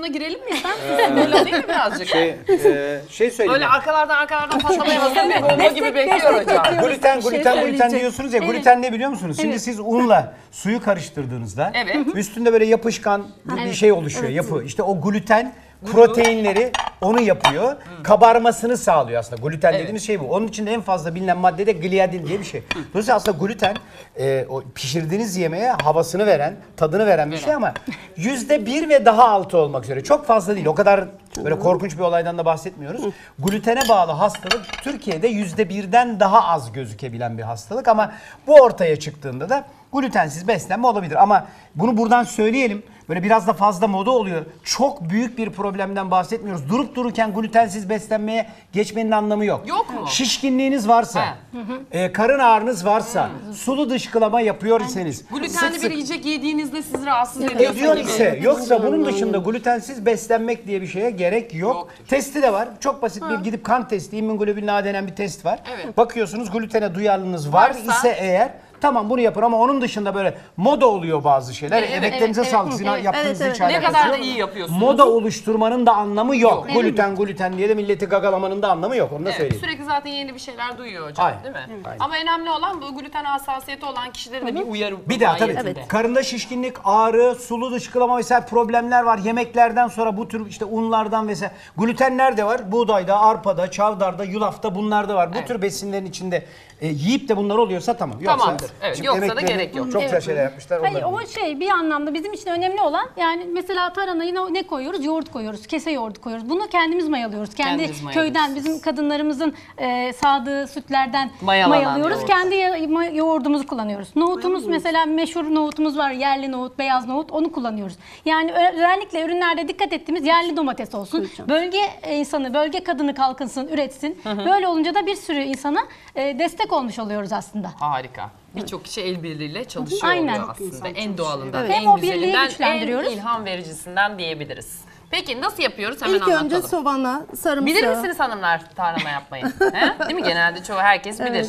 mi ister misin? Böyle alayım mı birazcık? Şey, e, şey söyleyeyim. Böyle arkalardan arkalardan patlamaya hazır bir bomba gibi bekliyor hocam. Gluten, şey gluten, gluten söyleyecek. diyorsunuz ya. Gluten ne biliyor musunuz? Şimdi siz unla suyu karıştırdığınızda Evet. üstünde böyle yapışkan bir bir şey oluşuyor, yapı. İşte o gluten proteinleri onu yapıyor. Kabarmasını sağlıyor aslında. Gluten Evet. dediğimiz şey bu. Onun içinde en fazla bilinen madde de gliadin diye bir şey. Dolayısıyla aslında gluten e, o pişirdiğiniz yemeğe havasını veren, tadını veren bir şey ama yüzde bir ve daha altı olmak üzere. Çok fazla değil. O kadar böyle korkunç bir olaydan da bahsetmiyoruz. Glutene bağlı hastalık Türkiye'de yüzde birden daha az gözükebilen bir hastalık ama bu ortaya çıktığında da glutensiz beslenme olabilir. Ama bunu buradan söyleyelim. Böyle biraz da fazla moda oluyor. Çok büyük bir problemden bahsetmiyoruz. Durup dururken glutensiz beslenmeye geçmenin anlamı yok. Yok mu? Şişkinliğiniz varsa, He. e, karın ağrınız varsa, sulu dışkılama yapıyor iseniz, Glutenli bir yiyecek yediğinizde sizi rahatsız ediyorsa ediyor gibi. ise, yoksa bunun dışında glutensiz beslenmek diye bir şeye gerek yok. Yok. Testi de var. Çok basit bir gidip kan testi, immunoglobulin A denen bir test var. Evet. Bakıyorsunuz glutene duyarlılığınız var Varsa- ise eğer tamam bunu yapın ama onun dışında böyle moda oluyor bazı şeyler. Evet, Emeklerinize evet, sağlık. evet, Sizin evet. yaptığınızla Evet, hiç evet. Ne alakası kadar da yok. iyi yapıyorsunuz. Moda oluşturmanın da anlamı yok. Yok. Gluten gluten diye de milleti gagalamanın da anlamı yok. Onu da Evet, söyleyeyim. sürekli zaten yeni bir şeyler duyuyor hocam, Aynen. değil mi? Aynen. Ama önemli olan bu gluten hassasiyeti olan kişilere de bir uyarı. Bir daha tabii mahiyetinde. karında şişkinlik, ağrı, sulu dışkılama vesaire problemler var. Yemeklerden sonra bu tür işte unlardan vesaire. Gluten nerede var? Buğdayda, arpada, çavdarda, yulafta bunlarda var. Bu Evet. tür besinlerin içinde e, yiyip de bunlar oluyorsa tamam. Yoksa, Tamamdır. Evet, şimdi yoksa da emekleri gerek yok. Çok güzel şeyler yapmışlar. Hayır onları o şey bir anlamda bizim için önemli olan yani mesela taranayı ne- ne koyuyoruz? Yoğurt koyuyoruz. Kese yoğurdu koyuyoruz. Bunu kendimiz mayalıyoruz. Kendi Kendiniz mayalıyorsunuz. köyden bizim kadınlarımızın e, sağdığı sütlerden Mayalanan mayalıyoruz. yoğurt. Kendi ya- ma- yoğurdumuzu kullanıyoruz. Nohutumuz mesela meşhur nohutumuz var. Yerli nohut, beyaz nohut onu kullanıyoruz. Yani ö- özellikle ürünlerde dikkat ettiğimiz yerli domates olsun. Bölge e, insanı, bölge kadını kalkınsın, üretsin. Böyle olunca da bir sürü insana e, destek olmuş oluyoruz aslında. Harika. Birçok kişi el birliğiyle çalışıyor Aynen. oluyor aslında. En doğalından, Evet. Hem en o birliği güzelinden, en güçlendiriyoruz. ilham vericisinden diyebiliriz. Peki nasıl yapıyoruz? Hemen İlk anlatalım. önce soğanla, sarımsağı. Bilir misiniz hanımlar tarhana yapmayı? He? Değil mi? Genelde çoğu herkes bilir.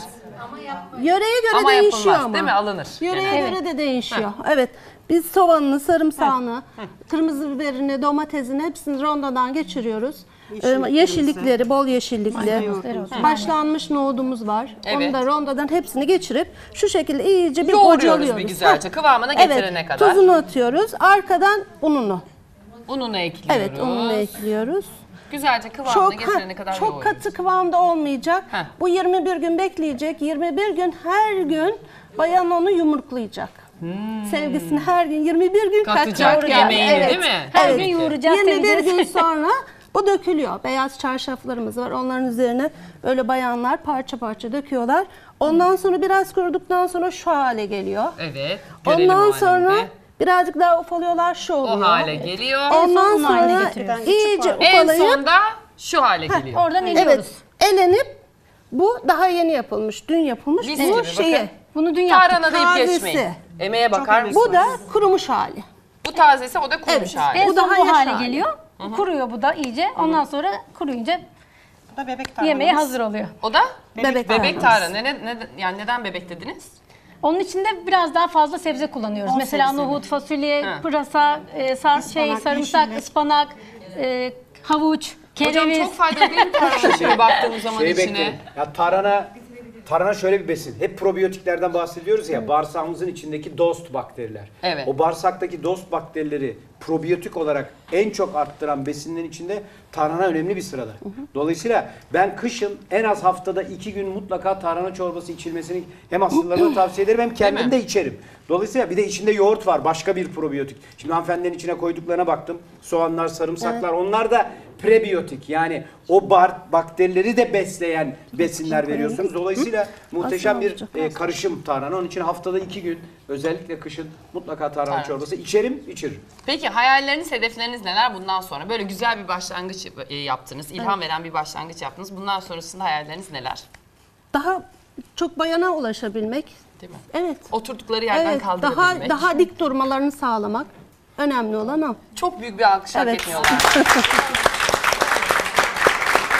Yöreye göre Ama değişiyor yapılmaz ama. değil mi? Alınır. Yöreye genelde. göre de değişiyor. Evet. Biz soğanını, sarımsağını, kırmızı biberini, domatesini hepsini rondodan geçiriyoruz. Ee, yeşillikleri, bol yeşillikli. Başlanmış nohudumuz var. Evet. Onu da rondodan hepsini geçirip şu şekilde iyice bir Yoğuruyoruz bocalıyoruz. bir güzelce, Heh. kıvamına getirene evet, kadar. Tuzunu atıyoruz. Arkadan ununu. Ununu ekliyoruz. Evet, ununu ekliyoruz. Güzelce kıvamına Çok getirene ha, kadar çok yoğuruyoruz. katı kıvamda olmayacak. Heh. Bu yirmi bir gün bekleyecek. yirmi bir gün her gün bayan onu yumruklayacak. Sevgisini her gün yirmi bir gün Katacak katacak. yemeğini, Evet. değil mi? Her Evet. gün yoğuracağız, yirmi bir seveceğiz. gün sonra bu dökülüyor. Beyaz çarşaflarımız var. Onların üzerine böyle bayanlar parça parça döküyorlar. Ondan sonra biraz kuruduktan sonra şu hale geliyor. Evet. Görelim Ondan o sonra halinde. birazcık daha ufalıyorlar, şu oluyor. O hale geliyor. Ondan son haline sonra getiriyoruz. iyice En ufalayıp sonda şu hale geliyor. Oradan eliyoruz. evet, elenip bu daha yeni yapılmış, dün yapılmış. Mis Bu gibi, şeyi. bakın. Bunu dün yaptık. Tarhana deyip Tazesi. geçmeyin. Emeğe bakar mısınız? Bu da kurumuş hali. Bu tazesi, o da kurumuş Evet. hali. En Bu son daha bu yaş hale hali. geliyor. Kuruyor bu da iyice. Ondan sonra kuruyunca Bu da bebek tarhanamız. yemeğe hazır oluyor. O da Bebek, bebek tarhanası. tarhana. Ne, ne, yani neden bebek dediniz? Onun içinde biraz daha fazla sebze kullanıyoruz. Bol Mesela sebzeli. nohut, fasulye, Ha. pırasa, e, sar, şey, Ispanak, sarımsak, yeşillik. ıspanak, e, havuç, Hocam kereviz. çok faydalı değil mi tarhana şimdi baktığımız zaman Şeyi içine? bekleyin. Ya tarhana, tarhana şöyle bir besin. Hep probiyotiklerden bahsediyoruz ya. Bağırsağımızın içindeki dost bakteriler. Evet. O bağırsaktaki dost bakterileri probiyotik olarak en çok arttıran besinlerin içinde tarhana önemli bir sırada. Dolayısıyla ben kışın en az haftada iki gün mutlaka tarhana çorbası içilmesini hem hastalarıma tavsiye ederim hem kendim mi? de içerim. Dolayısıyla bir de içinde yoğurt var. Başka bir probiyotik. Şimdi hanımefendilerin içine koyduklarına baktım. Soğanlar, sarımsaklar. Onlar da prebiyotik. Yani o bar, bakterileri de besleyen besinler veriyorsunuz. Dolayısıyla muhteşem bir e, karışım tarhana. Onun için haftada iki gün özellikle kışın mutlaka tarhana Tarhana. çorbası içerim, içiririm. Peki hayalleriniz, hedefleriniz neler bundan sonra? Böyle güzel bir başlangıç e, yaptınız. İlham veren bir başlangıç yaptınız. Bundan sonrasında hayalleriniz neler? Daha çok bayana ulaşabilmek. Değil mi? Evet. Oturdukları yerden Evet, kaldırabilmek. daha daha dik durmalarını sağlamak önemli olan o. Çok büyük bir alkış hak Evet. etmiyorlar. Bugün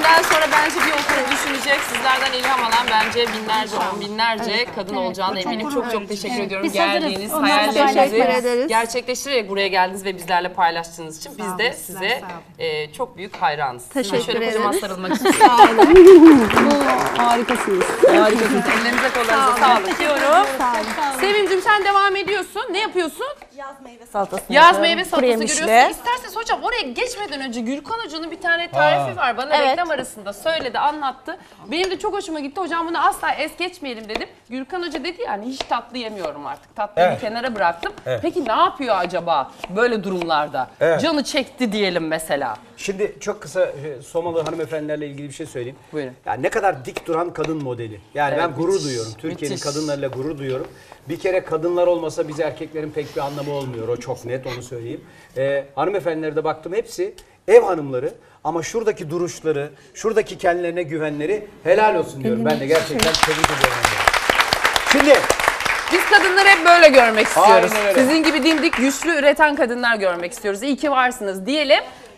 bugünden sonra bence bir okul düşünecek. Sizlerden ilham alan bence binlerce, on binlerce evet, kadın evet, olacağına eminim. Çok çok teşekkür evet. ediyorum. Biz Geldiğiniz, hayallerinizi gerçekleştirerek buraya geldiniz ve bizlerle paylaştığınız için biz de size e, çok büyük hayranız. Teşekkür şöyle ederiz. kocaman sarılmak istiyorum. Harikasınız. Harikasınız. Ellerinize kollarınıza sağlık diyorum. Sevimcim sen devam ediyorsun. Ne yapıyorsun? Yaz meyve salatası. Yaz meyve salatası görüyorsun. İsterseniz hocam oraya geçmeden önce Gürkan Hoca'nın bir tane tarifi var. Bana evet. reklam arasında söyledi, anlattı. Benim de çok hoşuma gitti. Hocam bunu asla es geçmeyelim dedim. Gürkan Hoca dedi yani hiç tatlı yemiyorum artık. Tatlıyı evet. bir kenara bıraktım. Evet. Peki ne yapıyor acaba böyle durumlarda? Evet. Canı çekti diyelim mesela. Şimdi çok kısa Somalı hanımefendilerle ilgili bir şey söyleyeyim. Buyurun. Yani ne kadar dik duran kadın modeli. Yani evet, ben gurur müthiş, duyuyorum. Türkiye'nin kadınlarıyla gurur duyuyorum. Bir kere kadınlar olmasa biz erkeklerin pek bir anlamı olmuyor. O çok net, onu söyleyeyim. Ee, hanımefendilere de baktım, hepsi ev hanımları. Ama şuradaki duruşları, şuradaki kendilerine güvenleri helal olsun diyorum. Ben de gerçekten tebrik ediyorum. Şimdi biz kadınları hep böyle görmek istiyoruz. Sizin gibi dimdik, güçlü, üreten kadınlar görmek istiyoruz. İyi ki varsınız diyelim.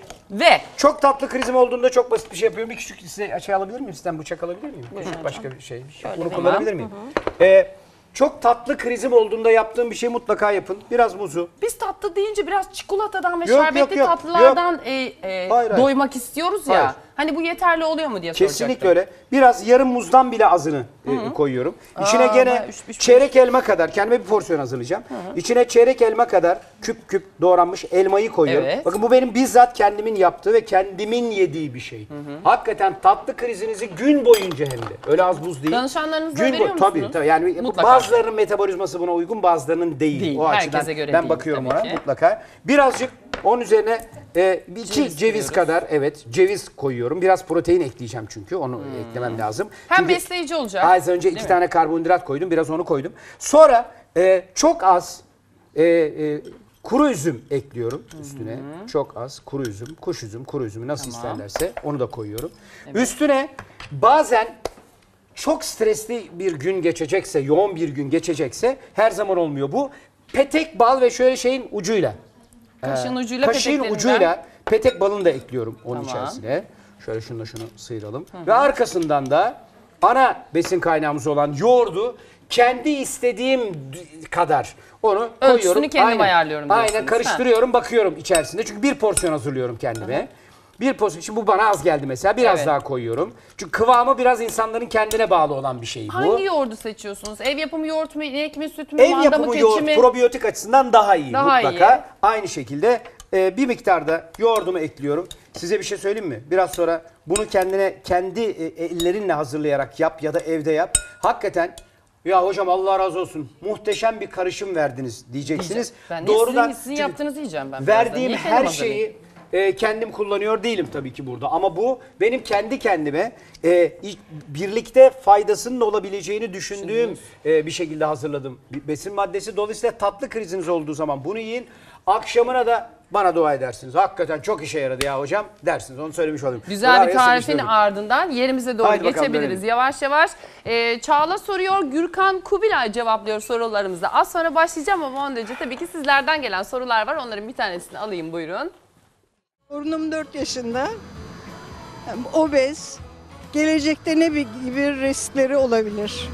Ve çok tatlı krizim olduğunda çok basit bir şey yapıyorum. Bir küçük size şey alabilir miyim? Sizden bıçak alabilir miyim? Buyurun küçük hocam. Başka bir şey. Şöyle bunu kullanabilir miyim? Hı hı. Ee, çok tatlı krizim olduğunda yaptığım bir şey mutlaka yapın. Biraz muzu. Biz tatlı deyince biraz çikolatadan ve yok, şerbetli yok, yok, tatlılardan yok. E, e, hayır, hayır. doymak istiyoruz ya. Hayır. Hani bu yeterli oluyor mu diye soracaktım. Kesinlikle öyle. Biraz yarım muzdan bile azını e, koyuyorum. İçine Aa, gene üç, üç, çeyrek elma kadar, kendime bir porsiyon hazırlayacağım. Hı hı. İçine çeyrek elma kadar küp küp doğranmış elmayı koyuyorum. Evet. Bakın bu benim bizzat kendimin yaptığı ve kendimin yediği bir şey. Hı hı. Hakikaten tatlı krizinizi gün boyunca hem de. Öyle az buz değil. Danışanlarınıza gün veriyor musunuz? Tabii tabii. Yani mutlaka. Bazılarının metabolizması buna uygun, bazılarının değil. değil. O Herkese açıdan göre ben değil, bakıyorum ona ki. Mutlaka. Birazcık onun üzerine e, iki ceviz, ceviz kadar evet ceviz koyuyorum. Biraz protein ekleyeceğim çünkü onu hmm. eklemem lazım. Hem çünkü besleyici olacak. Az önce iki mi? tane karbonhidrat koydum, biraz onu koydum. Sonra e, çok az e, e, kuru üzüm ekliyorum üstüne. Hmm. Çok az kuru üzüm, kuş üzüm, kuru üzümü nasıl tamam. isterlerse onu da koyuyorum. Evet. Üstüne bazen çok stresli bir gün geçecekse, yoğun bir gün geçecekse, her zaman olmuyor bu. Petek bal ve şöyle şeyin ucuyla. Kaşığın ucuyla, Kaşığın ucuyla petek balını da ekliyorum onun tamam. içerisine. Şöyle şunu şunu sıyıralım. Hı hı. Ve arkasından da ana besin kaynağımız olan yoğurdu kendi istediğim kadar onu ölçüsünü koyuyorum. kendim aynen, ayarlıyorum diyorsunuz. Aynen karıştırıyorum, ha. bakıyorum içerisinde. Çünkü bir porsiyon hazırlıyorum kendime. Hı hı. Bir porsiyon. Şimdi bu bana az geldi mesela. Biraz evet. daha koyuyorum. Çünkü kıvamı biraz insanların kendine bağlı olan bir şey bu. Hangi yoğurdu seçiyorsunuz? Ev yapımı yoğurt mu, inek mi, süt mü, Ev manda yapımı mı, yoğurt keçi mi? probiyotik açısından daha iyi daha mutlaka. Iyi. Aynı şekilde e, bir miktarda yoğurdumu ekliyorum. Size bir şey söyleyeyim mi? Biraz sonra bunu kendine kendi e, ellerinle hazırlayarak yap ya da evde yap. Hakikaten ya hocam Allah razı olsun muhteşem bir karışım verdiniz diyeceksiniz. Ben Doğrudan sizin, sizin yaptığınızı yiyeceğim ben. Verdiğim her şeyi e, kendim kullanıyor değilim tabii ki burada. Ama bu benim kendi kendime e, birlikte faydasının olabileceğini düşündüğüm e, bir şekilde hazırladım bir besin maddesi. Dolayısıyla tatlı kriziniz olduğu zaman bunu yiyin. Akşamına da bana dua edersiniz. Hakikaten çok işe yaradı ya hocam dersiniz. Onu söylemiş olayım. Güzel Buraya bir tarifin ardından yerimize doğru Haydi geçebiliriz. Bakalım, yavaş yavaş. Ee, Çağla soruyor, Gürkan Kubilay cevaplıyor sorularımızda. Az sonra başlayacağım ama ondan önce tabii ki sizlerden gelen sorular var. Onların bir tanesini alayım, buyurun. Torunum dört yaşında. Obez. Gelecekte ne gibi riskleri olabilir?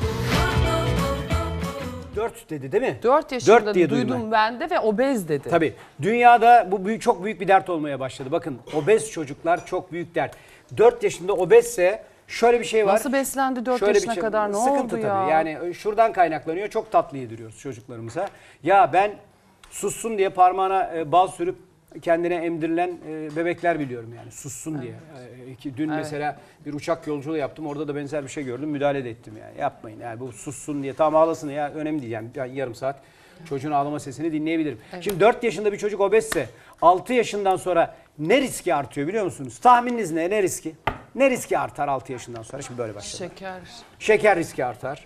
dört dedi değil mi? dört yaşında dört diye duydum ben. ben de ve obez dedi. Tabii. Dünyada bu büyük, çok büyük bir dert olmaya başladı. Bakın obez çocuklar çok büyük dert. dört yaşında obezse şöyle bir şey var. Nasıl beslendi dört şöyle yaşına şey, kadar ne sıkıntı oldu ya? Tabii. Yani şuradan kaynaklanıyor. Çok tatlı yediriyoruz çocuklarımıza. Ya ben sussun diye parmağına e, bal sürüp kendine emdirilen e, bebekler biliyorum yani sussun diye. E, dün evet. mesela bir uçak yolculuğu yaptım, orada da benzer bir şey gördüm, müdahale de ettim yani. Yapmayın yani, bu sussun diye. Tamam ağlasın ya, önemli değil yani, yani yarım saat çocuğun ağlama sesini dinleyebilirim. Evet. Şimdi dört yaşında bir çocuk obezse altı yaşından sonra ne riski artıyor biliyor musunuz? Tahmininiz ne? Ne riski? Ne riski artar altı yaşından sonra? Şimdi böyle başlayalım. Şeker. Şeker riski artar.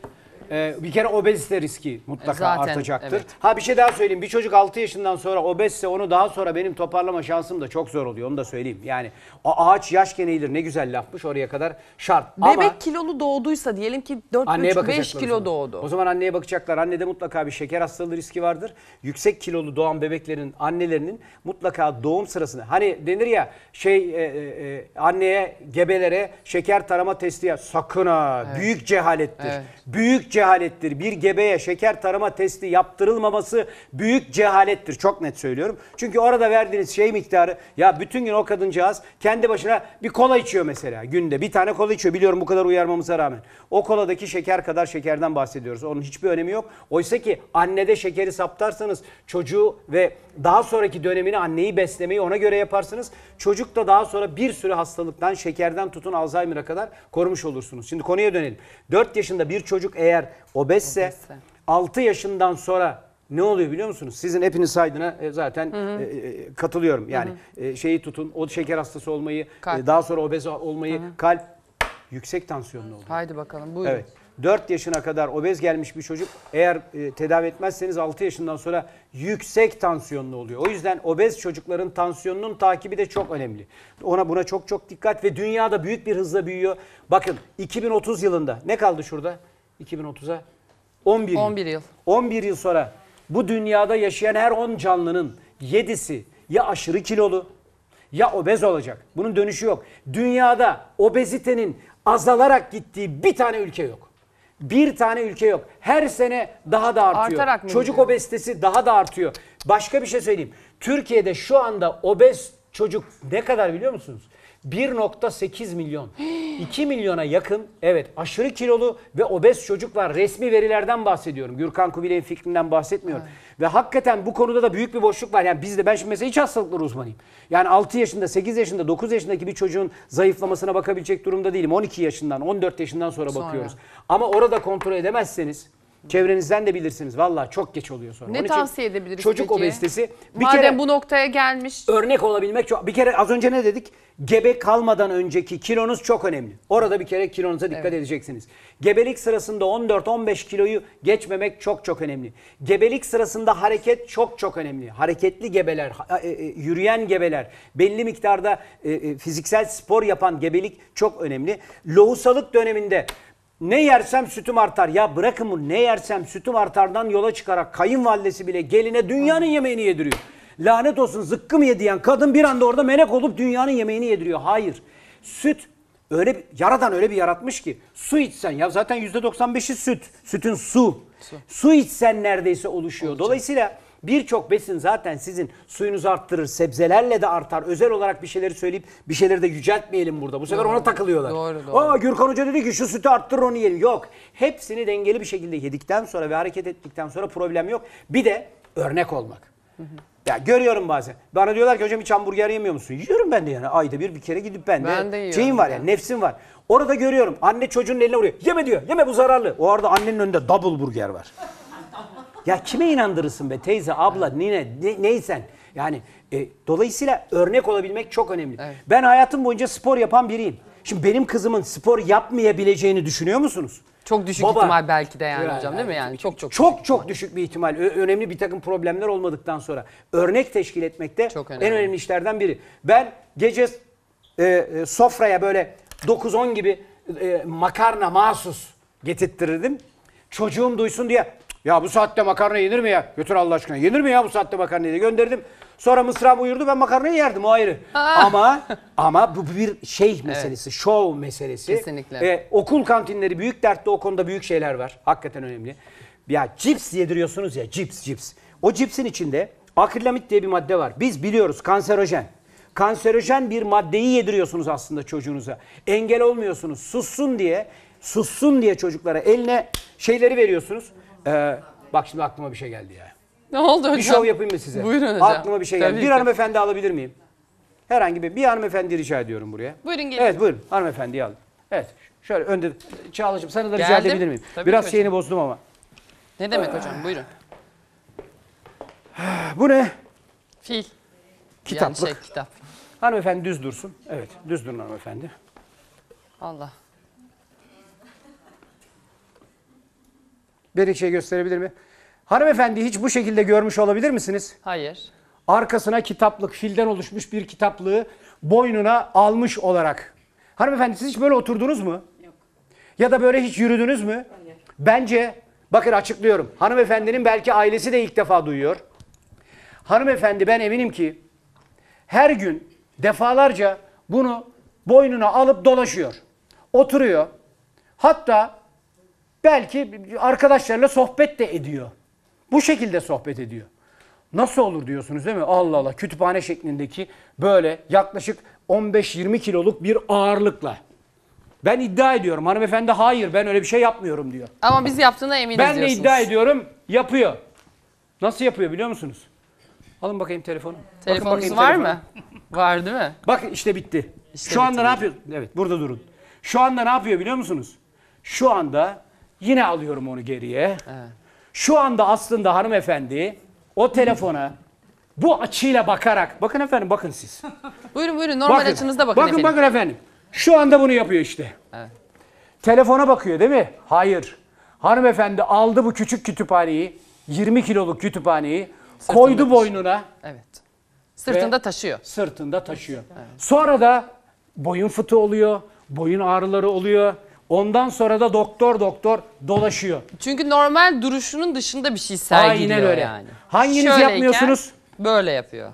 Ee, bir kere obezite riski mutlaka Zaten, artacaktır. evet. Ha bir şey daha söyleyeyim. Bir çocuk altı yaşından sonra obezse onu daha sonra benim toparlama şansım da çok zor oluyor. Onu da söyleyeyim. Yani o ağaç yaşken eğilir ne güzel lafmış, oraya kadar şart. Bebek Ama kilolu doğduysa diyelim ki dört anneye buçuk bakacaklar beş o kilo zaman. doğdu. O zaman anneye bakacaklar. Annede mutlaka bir şeker hastalığı riski vardır. Yüksek kilolu doğan bebeklerin annelerinin mutlaka doğum sırasında hani denir ya şey e, e, anneye, gebelere şeker tarama testi ya, sakın ha, Evet. büyük cehalettir. Evet. Büyük cehalettir. Bir gebeye şeker tarama testi yaptırılmaması büyük cehalettir. Çok net söylüyorum. Çünkü orada verdiğiniz şey miktarı, ya bütün gün o kadıncağız kendi başına bir kola içiyor mesela günde. Bir tane kola içiyor. Biliyorum bu kadar uyarmamıza rağmen. O koladaki şeker kadar şekerden bahsediyoruz. Onun hiçbir önemi yok. Oysa ki annede şekeri saptarsanız çocuğu ve daha sonraki dönemini anneyi beslemeyi ona göre yaparsınız. Çocuk da daha sonra bir sürü hastalıktan, şekerden tutun Alzheimer'a kadar korumuş olursunuz. Şimdi konuya dönelim. dört yaşında bir çocuk eğer obezse, Obezse. altı yaşından sonra ne oluyor biliyor musunuz? Sizin hepiniz saydığına e, zaten Hı hı. e, e, katılıyorum. Yani e, şeyi tutun, o şeker hastası olmayı, Kalp. e, daha sonra obez olmayı, kalp, yüksek tansiyonlu oluyor. Haydi bakalım buyurun. Evet. dört yaşına kadar obez gelmiş bir çocuk eğer e, tedavi etmezseniz altı yaşından sonra yüksek tansiyonlu oluyor. O yüzden obez çocukların tansiyonunun takibi de çok önemli. Ona buna çok çok dikkat ve dünyada büyük bir hızla büyüyor. Bakın iki bin otuz yılında ne kaldı şurada? iki bin otuza on bir yıl. on bir yıl. on bir yıl sonra bu dünyada yaşayan her on canlının yedisi ya aşırı kilolu ya obez olacak. Bunun dönüşü yok. Dünyada obezitenin azalarak gittiği bir tane ülke yok. Bir tane ülke yok. Her sene daha da artıyor. Artarak mı Çocuk gidiyor? obezitesi daha da artıyor. Başka bir şey söyleyeyim. Türkiye'de şu anda obez çocuk ne kadar biliyor musunuz? bir nokta sekiz milyon. iki milyona yakın evet aşırı kilolu ve obez çocuk var. Resmi verilerden bahsediyorum. Gürkan Kubilay'ın fikrinden bahsetmiyorum. Evet. Ve hakikaten bu konuda da büyük bir boşluk var. Yani bizde ben şimdi mesela iç hastalıkları uzmanıyım. Yani altı yaşında, sekiz yaşında, dokuz yaşındaki bir çocuğun zayıflamasına bakabilecek durumda değilim. on iki yaşından, on dört yaşından sonra, Sonra. bakıyoruz. Ama orada kontrol edemezseniz çevrenizden de bilirsiniz. Vallahi çok geç oluyor sonra. Ne Onun için tavsiye edebiliriz çocuk peki? obezitesi bir Madem kere bu noktaya gelmiş. örnek olabilmek çok. Bir kere az önce ne dedik? Gebe kalmadan önceki kilonuz çok önemli. Orada bir kere kilonuza dikkat Evet. edeceksiniz. Gebelik sırasında on dört on beş kiloyu geçmemek çok çok önemli. Gebelik sırasında hareket çok çok önemli. Hareketli gebeler, ha- e, e, yürüyen gebeler, belli miktarda e, e, fiziksel spor yapan gebelik çok önemli. Lohusalık döneminde ne yersem sütüm artar. Ya bırakın bunu, ne yersem sütüm artardan yola çıkarak kayınvalidesi bile geline dünyanın yemeğini yediriyor. Lanet olsun zıkkım ye diyen kadın bir anda orada melek olup dünyanın yemeğini yediriyor. Hayır. Süt öyle bir, yaradan öyle bir yaratmış ki su içsen ya zaten yüzde doksan beşi süt. Sütün su. Su, su içsen neredeyse oluşuyor. Olacak. Dolayısıyla birçok besin zaten sizin suyunuzu arttırır. Sebzelerle de artar. Özel olarak bir şeyleri söyleyip bir şeyleri de yüceltmeyelim burada. Bu sefer Doğru. ona takılıyorlar. Doğru, doğru. Aa Gürkan Hoca dedi ki şu sütü arttırır onu yiyelim. Yok. Hepsini dengeli bir şekilde yedikten sonra ve hareket ettikten sonra problem yok. Bir de örnek olmak. Hı hı. Ya görüyorum bazen. Bana diyorlar ki hocam hiç hamburger yemiyor musun? Yiyorum ben de yani. Ayda bir bir kere gidip ben de, Ben de yiyorum şeyim var ya. yani nefsim var. Orada görüyorum. Anne çocuğun eline vuruyor. Yeme diyor. Yeme bu zararlı. O arada annenin önünde double burger var. Ya kime inandırırsın be teyze, abla, nine, ne, neysen. Yani e, dolayısıyla örnek olabilmek çok önemli. Evet. Ben hayatım boyunca spor yapan biriyim. Şimdi benim kızımın spor yapmayabileceğini düşünüyor musunuz? Çok düşük Baba, ihtimal belki de yani yani, hocam değil mi yani? Çok çok Çok düşük. çok düşük bir ihtimal. Ö- önemli bir takım problemler olmadıktan sonra örnek teşkil etmekte Çok en önemli. önemli işlerden biri. Ben gece e, e, sofraya böyle dokuz on gibi e, makarna mahsus getirttirirdim. Çocuğum duysun diye ya bu saatte makarna yenir mi ya? Götür Allah aşkına. Yenir mi ya bu saatte makarna diye gönderdim. Sonra mısrağım uyurdu, ben makarnayı yerdim, o ayrı. ama ama bu bir şey meselesi, evet. Şov meselesi. Kesinlikle. Ee, okul kantinleri büyük dertte, o konuda büyük şeyler var. Hakikaten önemli. Ya cips yediriyorsunuz ya, cips cips. O cipsin içinde akrilamit diye bir madde var. Biz biliyoruz, kanserojen. Kanserojen bir maddeyi yediriyorsunuz aslında çocuğunuza. Engel olmuyorsunuz. Sussun diye, sussun diye çocuklara eline şeyleri veriyorsunuz. Ee, bak şimdi aklıma bir şey geldi ya. Ne oldu hocam? Bir şov yapayım mı size? Buyurun hocam. Aklıma bir şey geldi. Tabii Bir ki. hanımefendi alabilir miyim? Herhangi bir, bir hanımefendi rica ediyorum buraya. Buyurun gelin. Evet buyurun, hanımefendiyi alın. Evet, şöyle önde, Çağla'cığım sana da rica Geldim. edebilir miyim? Tabii Biraz ki şeyini hocam. bozdum ama. Ne demek hocam buyurun. Bu ne? Fil. Kitaplık. Yani şey kitap. Hanımefendi düz dursun. Evet, düz durun hanımefendi. Allah. Bir şey gösterebilir mi? Hanımefendi hiç bu şekilde görmüş olabilir misiniz? Hayır. Arkasına kitaplık, filden oluşmuş bir kitaplığı boynuna almış olarak. Hanımefendi siz hiç böyle oturdunuz mu? Yok. Ya da böyle hiç yürüdünüz mü? Hayır. Bence, bakın açıklıyorum. Hanımefendinin belki ailesi de ilk defa duyuyor. Hanımefendi ben eminim ki her gün defalarca bunu boynuna alıp dolaşıyor. Oturuyor. Hatta belki arkadaşlarıyla sohbet de ediyor. Bu şekilde sohbet ediyor. Nasıl olur diyorsunuz değil mi? Allah Allah, kütüphane şeklindeki böyle yaklaşık on beş yirmi kiloluk bir ağırlıkla. Ben iddia ediyorum. Hanımefendi hayır ben öyle bir şey yapmıyorum diyor. Ama biz yaptığına eminiz ben diyorsunuz. Ben de iddia ediyorum yapıyor. Nasıl yapıyor biliyor musunuz? Alın bakayım telefonu. Telefonunuz bakayım var telefonu. mı? Var değil mi? Bakın işte bitti. İşte Şu anda bitti. ne yapıyor? Evet burada durun. Şu anda ne yapıyor biliyor musunuz? Şu anda yine alıyorum onu geriye. Evet. Şu anda aslında hanımefendi o telefona bu açıyla bakarak, bakın efendim bakın siz. Buyurun buyurun normal bakın, açınızda bakın, bakın efendim. Bakın efendim. Şu anda bunu yapıyor işte. Evet. Telefona bakıyor değil mi? Hayır. Hanımefendi aldı bu küçük kütüphaneyi, yirmi kiloluk kütüphaneyi, sırtında koydu taşıyor. Boynuna. Evet. Sırtında taşıyor. Sırtında taşıyor. Evet. Sonra da boyun fıtığı oluyor, boyun ağrıları oluyor. Ondan sonra da doktor doktor dolaşıyor. Çünkü normal duruşunun dışında bir şey sergiliyor. Aynen öyle. Yani. Hanginiz Şöyleyken yapmıyorsunuz? Böyle yapıyor.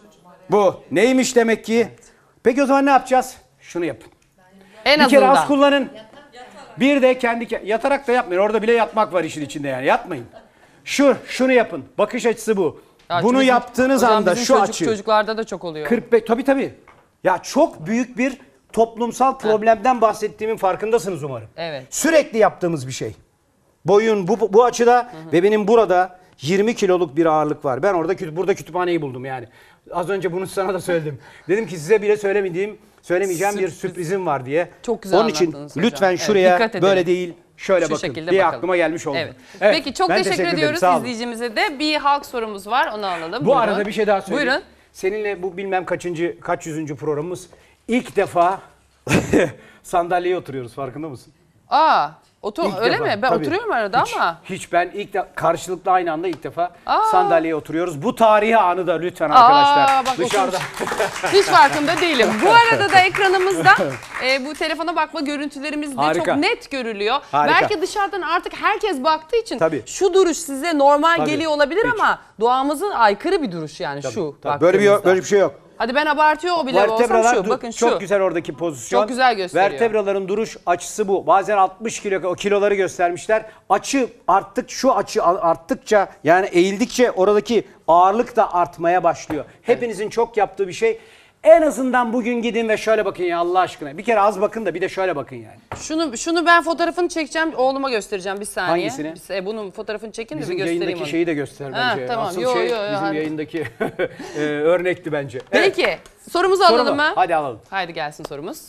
Bu. Neymiş demek ki? Evet. Peki o zaman ne yapacağız? Şunu yapın. En bir azından. kere az kullanın. Bir de kendi yatarak da yapmayın. Orada bile yatmak var işin içinde yani. Yatmayın. Şu, şunu yapın. Bakış açısı bu. Ya Bunu bizim, yaptığınız hocam anda bizim şu çocuk, açı. Çocuklarda da çok oluyor. kırk beş tabii tabii. Ya çok büyük bir toplumsal problemden ha. bahsettiğimin farkındasınız umarım. Evet. Sürekli yaptığımız bir şey. Boyun bu bu açıda hı hı. ve benim burada yirmi kiloluk bir ağırlık var. Ben orada burada kütüphaneyi buldum yani. Az önce bunu sana da söyledim. Dedim ki size bile söylemediğim, söylemeyeceğim Sürpriz. bir sürprizim var diye. Çok güzel Onun için hocam. lütfen Evet, şuraya böyle değil şöyle Şu bakın şekilde diye bakalım. aklıma gelmiş oldu. Evet. Evet. Peki çok Ben teşekkür, teşekkür ediyoruz ederim, izleyicimize de. Bir halk sorumuz var onu alalım. Bu Buyurun. arada bir şey daha söyleyeyim. Buyurun. Seninle bu bilmem kaçıncı, kaç yüzüncü programımız. İlk defa sandalyeye oturuyoruz farkında mısın? Aa, otur İlk öyle defa, mi? Ben tabii. oturuyorum arada hiç, ama. Hiç ben ilk de, karşılıklı aynı anda ilk defa Aa. sandalyeye oturuyoruz. Bu tarihi anı da lütfen arkadaşlar Aa, bak, dışarıda. Hiç farkında değilim. Bu arada da ekranımızda e, bu telefona bakma görüntülerimiz de Harika. çok net görülüyor. Harika. Belki dışarıdan artık herkes baktığı için Tabii. şu duruş size normal Tabii. geliyor olabilir Hiç. ama doğamızın aykırı bir duruş yani Tabii, şu. tabii. Böyle bir böyle bir şey yok. Hadi ben abartıyor o bile olsam Vertebralar şu. du- Bakın şu. çok güzel oradaki pozisyon. Çok güzel gösteriyor. Vertebraların duruş açısı bu. Bazen altmış kilo o kiloları göstermişler. Açı arttık şu açı arttıkça yani eğildikçe oradaki ağırlık da artmaya başlıyor. Hepinizin çok yaptığı bir şey. En azından bugün gidin ve şöyle bakın ya Allah aşkına. Bir kere az bakın da bir de şöyle bakın yani. Şunu şunu ben fotoğrafını çekeceğim, oğluma göstereceğim bir saniye. Hangisini? Biz, e, bunun fotoğrafını çekin de Bizim bir göstereyim yayındaki onu. şeyi de göster Ha, bence. tamam. Asıl Yo, şey yo, yo, bizim hadi. yayındaki e, örnekti bence. Peki Evet. sorumuzu Soru alalım mu? mı? Hadi alalım. Haydi gelsin sorumuz.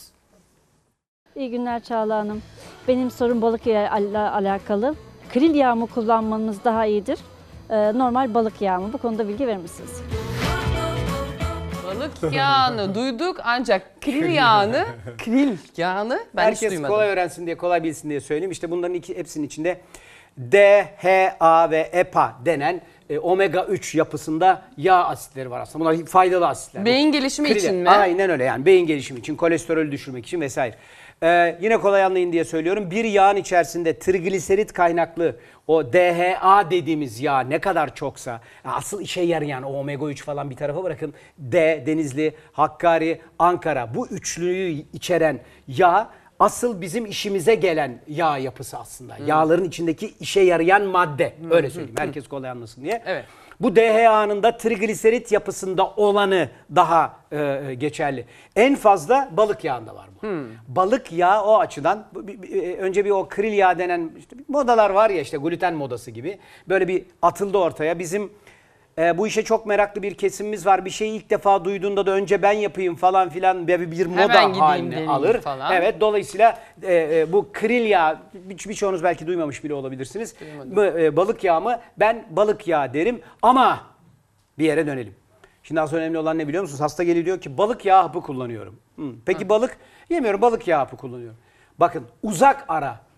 İyi günler Çağla Hanım. Benim sorum balık yağı ile alakalı. Kril yağı mı kullanmanız daha iyidir? Ee, normal balık yağı mı? Bu konuda bilgi verir misiniz? Balık yağını duyduk ancak kril yağını, kril yağını ben hiç Herkes duymadım. kolay öğrensin diye, kolay bilsin diye söyleyeyim. İşte bunların iki, hepsinin içinde D, H, A ve E P A denen e, omega üç yapısında yağ asitleri var aslında. Bunlar faydalı asitler. Beyin gelişimi Kril- için mi? Aynen öyle yani beyin gelişimi için, kolesterolü düşürmek için vesaire. Ee, yine kolay anlayın diye söylüyorum. Bir yağın içerisinde trigliserit kaynaklı o D H A dediğimiz yağ ne kadar çoksa, asıl işe yarayan o omega üç falan bir tarafa bırakın. D, Denizli, Hakkari, Ankara bu üçlüyü içeren yağ asıl bizim işimize gelen yağ yapısı aslında. Hmm. Yağların içindeki işe yarayan madde. Hmm. Öyle söyleyeyim. Hmm. Herkes kolay anlasın diye. Evet. Bu D H A'nın da trigliserit yapısında olanı daha e, geçerli. En fazla balık yağında var bu. Hmm. Balık yağı o açıdan bir, bir, önce bir o kril yağı denen işte modalar var ya işte gluten modası gibi. Böyle bir atıldı ortaya. Bizim e, bu işe çok meraklı bir kesimimiz var. Bir şeyi ilk defa duyduğunda da önce ben yapayım falan filan bir, bir moda haline alır. Falan. Evet dolayısıyla e, e, bu kril yağı bir, birçoğunuz belki duymamış bile olabilirsiniz. Bu, e, balık yağı mı? Ben balık yağı derim ama bir yere dönelim. Şimdi az önemli olan ne biliyor musunuz? Hasta geliyor diyor ki balık yağı hapı kullanıyorum. Hmm. Peki Hı. balık yemiyorum balık yağı hapı kullanıyorum. Bakın uzak ara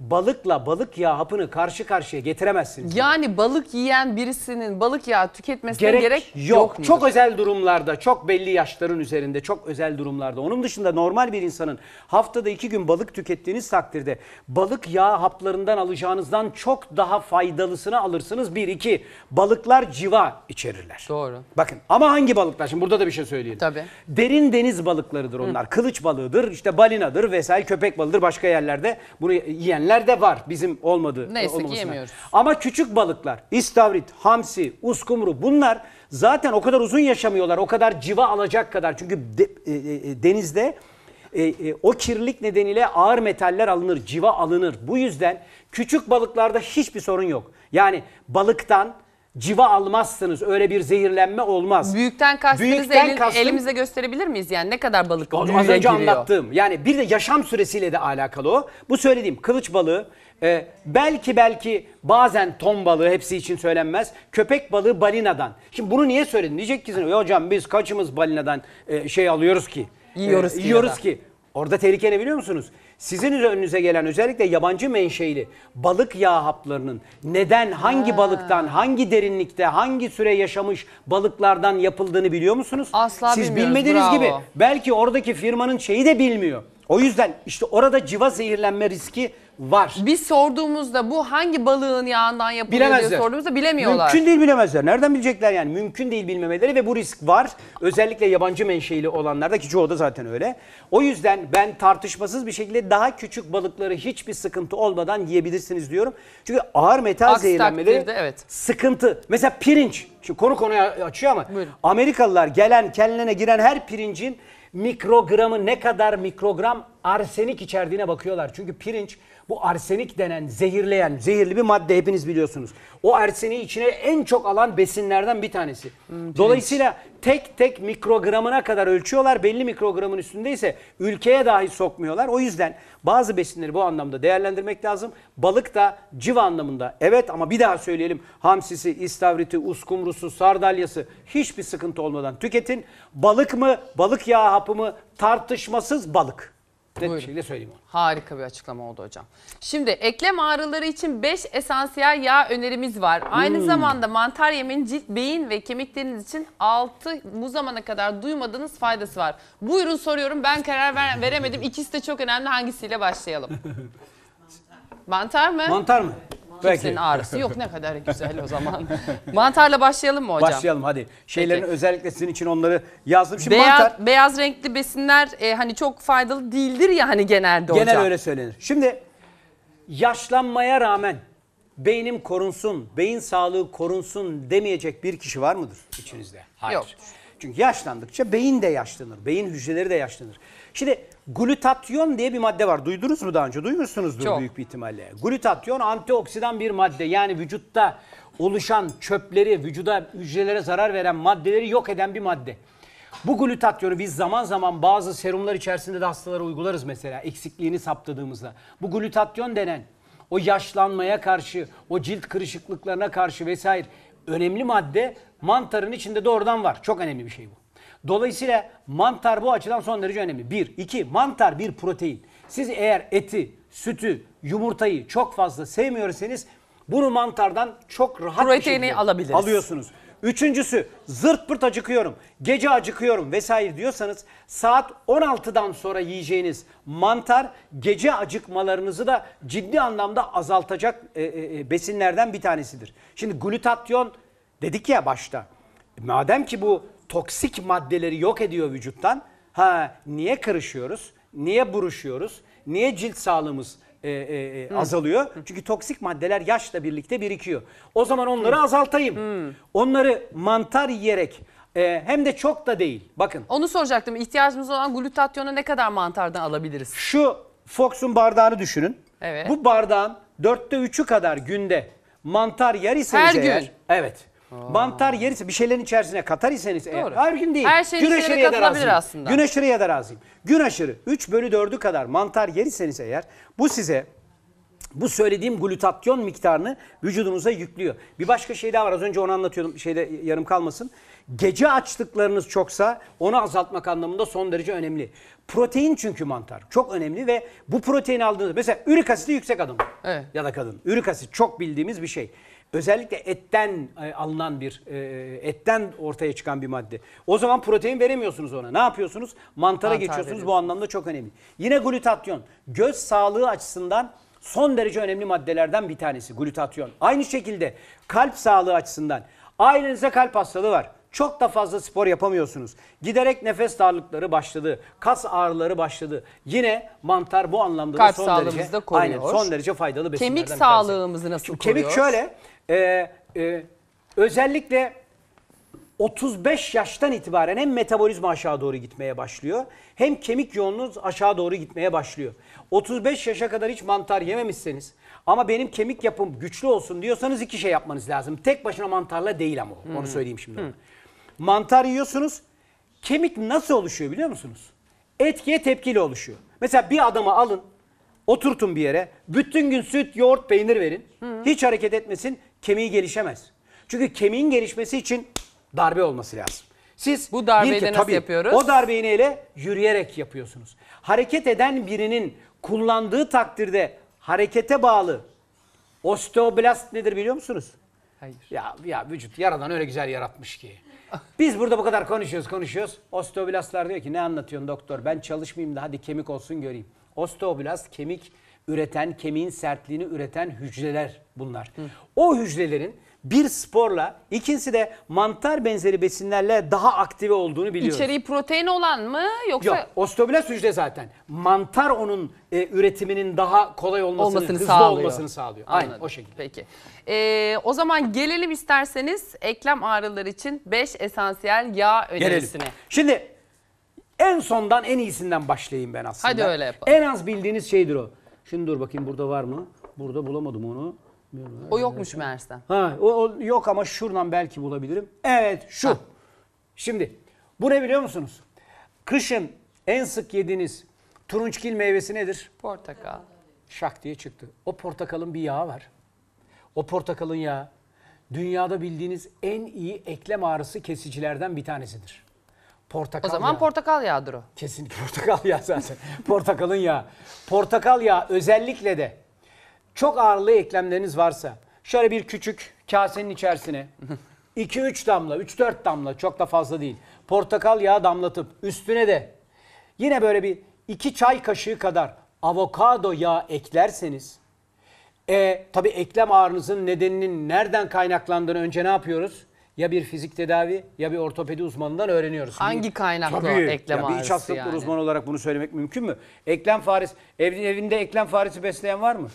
balıkla balık yağı hapını karşı karşıya getiremezsiniz. Yani balık yiyen birisinin balık yağı tüketmesine Gerek, gerek, yok. yok mudur? Çok özel durumlarda, çok belli yaşların üzerinde, çok özel durumlarda. Onun dışında normal bir insanın haftada iki gün balık tükettiğiniz takdirde balık yağı haplarından alacağınızdan çok daha faydalısını alırsınız. Bir, iki, balıklar civa içerirler. Doğru. Bakın ama hangi balıklar? Şimdi burada da bir şey söyleyelim. Tabii. Derin deniz balıklarıdır onlar. Hı. Kılıç balığıdır, işte balinadır vesaire, köpek balığıdır. Başka yerlerde bunu yiyenler de var. Bizim olmadığı. Neyse ki yemiyoruz. Ama küçük balıklar, istavrit, hamsi, uskumru, bunlar zaten o kadar uzun yaşamıyorlar. O kadar civa alacak kadar. Çünkü de, e, e, denizde e, e, o kirlilik nedeniyle ağır metaller alınır, civa alınır. Bu yüzden küçük balıklarda hiçbir sorun yok. Yani balıktan civa almazsınız. Öyle bir zehirlenme olmaz. Büyükten kastınızı Büyükten elin, kastım, elimizde gösterebilir miyiz? Yani ne kadar balık az büyüğe önce giriyor? anlattığım. Yani bir de yaşam süresiyle de alakalı o. Bu söylediğim kılıç balığı, e, belki belki bazen ton balığı, hepsi için söylenmez. Köpek balığı balinadan. Şimdi bunu niye söyledin? Diyecek ki hocam biz kaçımız balinadan e, şey alıyoruz ki? Yiyoruz e, ki Yiyoruz ya da. ki. Orada tehlike ne biliyor musunuz? Sizin önünüze gelen özellikle yabancı menşeili balık yağı haplarının neden, hangi ha. balıktan, hangi derinlikte, hangi süre yaşamış balıklardan yapıldığını biliyor musunuz? Asla Siz bilmiyoruz, bilmediğiniz bravo. gibi belki oradaki firmanın şeyi de bilmiyor. O yüzden işte orada civa zehirlenme riski var. Biz sorduğumuzda bu hangi balığın yağından yapılıyor Bilemezler. diye sorduğumuzda bilemiyorlar. Mümkün değil bilemezler. Nereden bilecekler yani? Mümkün değil bilmemeleri ve bu risk var. Özellikle yabancı menşeili olanlarda, ki çoğu da zaten öyle. O yüzden ben tartışmasız bir şekilde daha küçük balıkları hiçbir sıkıntı olmadan yiyebilirsiniz diyorum. Çünkü ağır metal Aksi zehirlenmeleri takdirde, evet. sıkıntı. Mesela pirinç. Şimdi konu konuyu açıyor ama Buyurun. Amerikalılar gelen kendilerine giren her pirincin mikrogramı, ne kadar mikrogram arsenik içerdiğine bakıyorlar. Çünkü pirinç bu arsenik denen zehirleyen, zehirli bir madde, hepiniz biliyorsunuz. O arseniği içine en çok alan besinlerden bir tanesi. Hmm, Dolayısıyla tek tek mikrogramına kadar ölçüyorlar. Belli mikrogramın üstündeyse ülkeye dahi sokmuyorlar. O yüzden bazı besinleri bu anlamda değerlendirmek lazım. Balık da civa anlamında evet, ama bir daha söyleyelim. Hamsisi, istavriti, uskumrusu, sardalyası hiçbir sıkıntı olmadan tüketin. Balık mı, balık yağı hapı mı, tartışmasız balık. Net bir şekilde söyleyeyim onu. Harika bir açıklama oldu hocam. Şimdi eklem ağrıları için beş esansiyel yağ önerimiz var. Aynı hmm. zamanda mantar yemeğin cilt, beyin ve kemikleriniz için altı bu zamana kadar duymadığınız faydası var. Buyurun, soruyorum, ben karar ver veremedim. İkisi de çok önemli. Hangisiyle başlayalım? Mantar mı? Mantar mı? Kimsenin ağrısı yok, ne kadar güzel o zaman. Mantarla başlayalım mı hocam? Başlayalım hadi. Şeylerin Peki. özellikle sizin için onları yazdım. Şimdi beyaz, mantar. Beyaz renkli besinler e, hani çok faydalı değildir ya hani genelde hocam. Genel öyle söylenir. Şimdi yaşlanmaya rağmen beynim korunsun, beyin sağlığı korunsun demeyecek bir kişi var mıdır içinizde? Hayır. Yok. Çünkü yaşlandıkça beyin de yaşlanır, beyin hücreleri de yaşlanır. Şimdi glutatyon diye bir madde var. Duydunuz mu daha önce? Duymuşsunuzdur Çok. büyük bir ihtimalle. Glutatyon antioksidan bir madde. Yani vücutta oluşan çöpleri, vücuda, hücrelere zarar veren maddeleri yok eden bir madde. Bu glutatyonu biz zaman zaman bazı serumlar içerisinde de hastalara uygularız mesela, eksikliğini saptadığımızda. Bu glutatyon denen o yaşlanmaya karşı, o cilt kırışıklıklarına karşı vesaire önemli madde mantarın içinde doğrudan var. Çok önemli bir şey bu. Dolayısıyla mantar bu açıdan son derece önemli. Bir. iki. Mantar bir protein. Siz eğer eti, sütü, yumurtayı çok fazla sevmiyorsanız bunu mantardan çok rahat Proteini bir şekilde alabiliriz. alıyorsunuz. Üçüncüsü, zırt pırt acıkıyorum, gece acıkıyorum vesaire diyorsanız saat on altıdan sonra yiyeceğiniz mantar gece acıkmalarınızı da ciddi anlamda azaltacak e, e, besinlerden bir tanesidir. Şimdi glutatyon dedik ya başta. Madem ki bu toksik maddeleri yok ediyor vücuttan, ha niye kırışıyoruz? Niye buruşuyoruz? Niye cilt sağlığımız e, e, e, azalıyor? Çünkü toksik maddeler yaşla birlikte birikiyor. O zaman onları Hı. azaltayım. Hı. Onları mantar yiyerek e, hem de çok da değil. Bakın. Onu soracaktım. İhtiyacımız olan glutatyonu ne kadar mantardan alabiliriz? Şu Fox'un bardağını düşünün. Evet. Bu bardağın dörtte üçü kadar günde mantar yer iseniz Her eğer. gün. Evet. Aa. Mantar yer ise bir şeylerin içerisine katar iseniz eğer. Her gün değil. Her şeyin içine katılabilir aslında. Gün aşırı ya da razıyım. Gün aşırı üç bölü dördü kadar mantar yer iseniz eğer, bu size bu söylediğim glutatyon miktarını vücudunuza yüklüyor. Bir başka şey daha var. Az önce onu anlatıyordum. Şeyde yarım kalmasın. Gece açlıklarınız çoksa onu azaltmak anlamında son derece önemli. Protein çünkü mantar çok önemli ve bu proteini aldığınızda mesela ürik asidi yüksek adam Evet. ya da kadın. Ürik asit çok bildiğimiz bir şey. Özellikle etten e, alınan bir, e, etten ortaya çıkan bir madde. O zaman protein veremiyorsunuz ona. Ne yapıyorsunuz? Mantara Mantar geçiyorsunuz. Bu veriyorsunuz. anlamda çok önemli. Yine glutatyon. Göz sağlığı açısından son derece önemli maddelerden bir tanesi glutatyon. Aynı şekilde kalp sağlığı açısından. Ailenizde kalp hastalığı var. Çok da fazla spor yapamıyorsunuz. Giderek nefes darlıkları başladı. Kas ağrıları başladı. Yine mantar bu anlamda Kalp da son sağlığımızı derece, da koruyor. aynen, son derece faydalı besinlerden Kemik bir tanesi. sağlığımızı nasıl Şimdi koruyor? Kemik şöyle, e, e, özellikle otuz beş yaştan itibaren hem metabolizma aşağı doğru gitmeye başlıyor, hem kemik yoğunluğunuz aşağı doğru gitmeye başlıyor. otuz beş yaşa kadar hiç mantar yememişseniz ama benim kemik yapım güçlü olsun diyorsanız iki şey yapmanız lazım. Tek başına mantarla değil ama o. Onu söyleyeyim şimdi. ona. Mantar yiyorsunuz. Kemik nasıl oluşuyor biliyor musunuz? Etkiye tepkili oluşuyor. Mesela bir adamı alın, oturtun bir yere, bütün gün süt, yoğurt, peynir verin. Hiç hareket etmesin, kemiği gelişemez. Çünkü kemiğin gelişmesi için darbe olması lazım. Siz Bu darbeyi bir de ke- nasıl tabii, yapıyoruz? O darbeyi neyle? Yürüyerek yapıyorsunuz. Hareket eden birinin kullandığı takdirde harekete bağlı osteoblast nedir biliyor musunuz? Hayır. Ya, ya vücut yaradan öyle güzel yaratmış ki. Biz burada bu kadar konuşuyoruz konuşuyoruz. Osteoblastlar diyor ki ne anlatıyorsun doktor, ben çalışmayayım da hadi kemik olsun göreyim. Osteoblast kemik üreten, kemiğin sertliğini üreten hücreler bunlar. Hı. O hücrelerin bir sporla, ikincisi de mantar benzeri besinlerle daha aktive olduğunu biliyoruz. İçeriği protein olan mı yoksa? Yok, osteoblast hücre zaten. Mantar onun e, üretiminin daha kolay olmasını, olmasını hızlı sağlıyor. olmasını sağlıyor. Anladım. Aynen o şekilde. Peki. Ee, o zaman gelelim isterseniz eklem ağrıları için beş esansiyel yağ önerisine. Gelelim. Şimdi en sondan en iyisinden başlayayım ben aslında. Hadi öyle yapalım. En az bildiğiniz şeydir o. Şimdi dur bakayım burada var mı? Burada bulamadım onu. O yokmuş meğersem. Ha, o, o yok ama şuradan belki bulabilirim. Evet şu. Ha. Şimdi bu ne biliyor musunuz? Kışın en sık yediğiniz turunçgil meyvesi nedir? Portakal. Şak diye çıktı. O portakalın bir yağı var. O portakalın yağı dünyada bildiğiniz en iyi eklem ağrısı kesicilerden bir tanesidir. Portakal O zaman yağı. portakal yağıdır o. Kesinlikle portakal yağı zaten. Portakalın yağı. Portakal yağı özellikle de çok ağırlı eklemleriniz varsa şöyle bir küçük kasenin içerisine iki üç damla, üç dört damla, çok da fazla değil, portakal yağı damlatıp üstüne de yine böyle bir iki çay kaşığı kadar avokado yağı eklerseniz e, tabii eklem ağrınızın nedeninin nereden kaynaklandığını önce ne yapıyoruz? Ya bir fizik tedavi ya bir ortopedi uzmanından öğreniyoruz. Hangi kaynaklı Tabii. eklem ya bir iç ağrısı hastalıkları yani? uzmanı olarak bunu söylemek mümkün mü? Eklem faresi, ev, evinde eklem faresi besleyen var mı?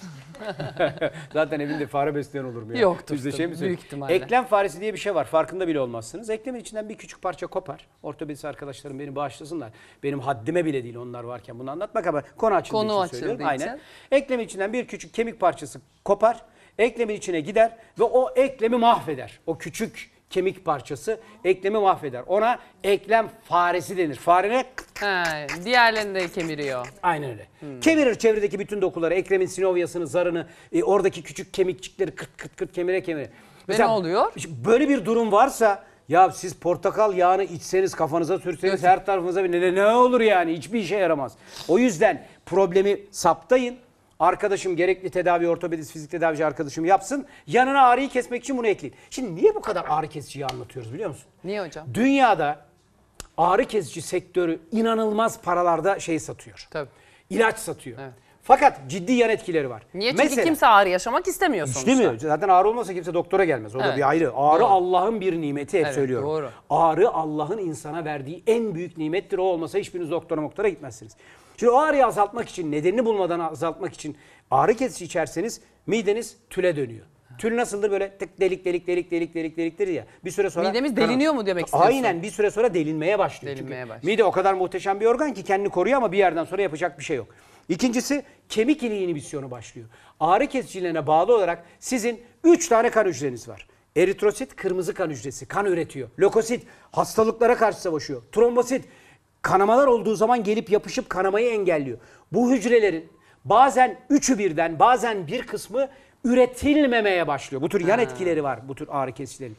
Zaten evinde fare besleyen olur mu ya? Yoktur Biz de şey tabii, mi büyük söyleyeyim? ihtimalle. Eklem faresi diye bir şey var. Farkında bile olmazsınız. Eklemin içinden bir küçük parça kopar. Ortopedisi arkadaşlarım beni bağışlasınlar. Benim haddime bile değil onlar varken bunu anlatmak ama konu açıldığı Konu için açıldığı söylüyorum. için. Aynen. Eklemin içinden bir küçük kemik parçası kopar. Eklemin içine gider ve o eklemi mahveder. O küçük kemik parçası eklemi mahveder. Ona eklem faresi denir. Fare ne? Ha, diğerlerini de kemiriyor. Aynen öyle. Hmm. Kemirir çevredeki bütün dokuları, eklemin sinovyasını, zarını, e, oradaki küçük kemikçikleri kırt kırt kırt kemire kemire. Ve ne oluyor? Böyle bir durum varsa ya siz portakal yağını içseniz, kafanıza sürseniz, her tarafınıza bir ne, ne olur yani, hiçbir işe yaramaz. O yüzden problemi saptayın. Arkadaşım gerekli tedavi, ortopedist, fizik tedavici arkadaşım yapsın. Yanına ağrıyı kesmek için bunu ekleyin. Şimdi niye bu kadar ağrı kesiciyi anlatıyoruz biliyor musun? Niye hocam? Dünyada ağrı kesici sektörü inanılmaz paralarda şey satıyor. Tabii. İlaç satıyor. Evet. Fakat ciddi yan etkileri var. Niye? Çünkü Mesela, kimse ağrı yaşamak istemiyor sonuçta. İstemiyor. Zaten ağrı olmasa kimse doktora gelmez. O da Evet. bir ayrı. Ağrı Doğru. Allah'ın bir nimeti, hep Evet, söylüyorum. doğru. Ağrı Allah'ın insana verdiği en büyük nimettir. O olmasa hiçbiriniz doktora doktora gitmezsiniz. Şimdi o ağrıyı azaltmak için, nedenini bulmadan azaltmak için ağrı kesici içerseniz mideniz tüle dönüyor. Tül nasıldır? Böyle tık delik delik delik delik delik deliktir ya. Bir süre sonra... Midemiz deliniyor mu demek istiyorsun? Aynen, bir süre sonra delinmeye başlıyor. Delinmeye Çünkü başlıyor. mide o kadar muhteşem bir organ ki kendini koruyor ama bir yerden sonra yapacak bir şey yok. İkincisi kemik iliği inhibisyonu başlıyor. Ağrı kesicilerine bağlı olarak sizin üç tane kan hücreniz var. Eritrosit kırmızı kan hücresi, kan üretiyor. Lökosit hastalıklara karşı savaşıyor. Trombosit kanamalar olduğu zaman gelip yapışıp kanamayı engelliyor. Bu hücrelerin bazen üçü birden, bazen bir kısmı üretilmemeye başlıyor. Bu tür yan etkileri var bu tür ağrı kesicilerin.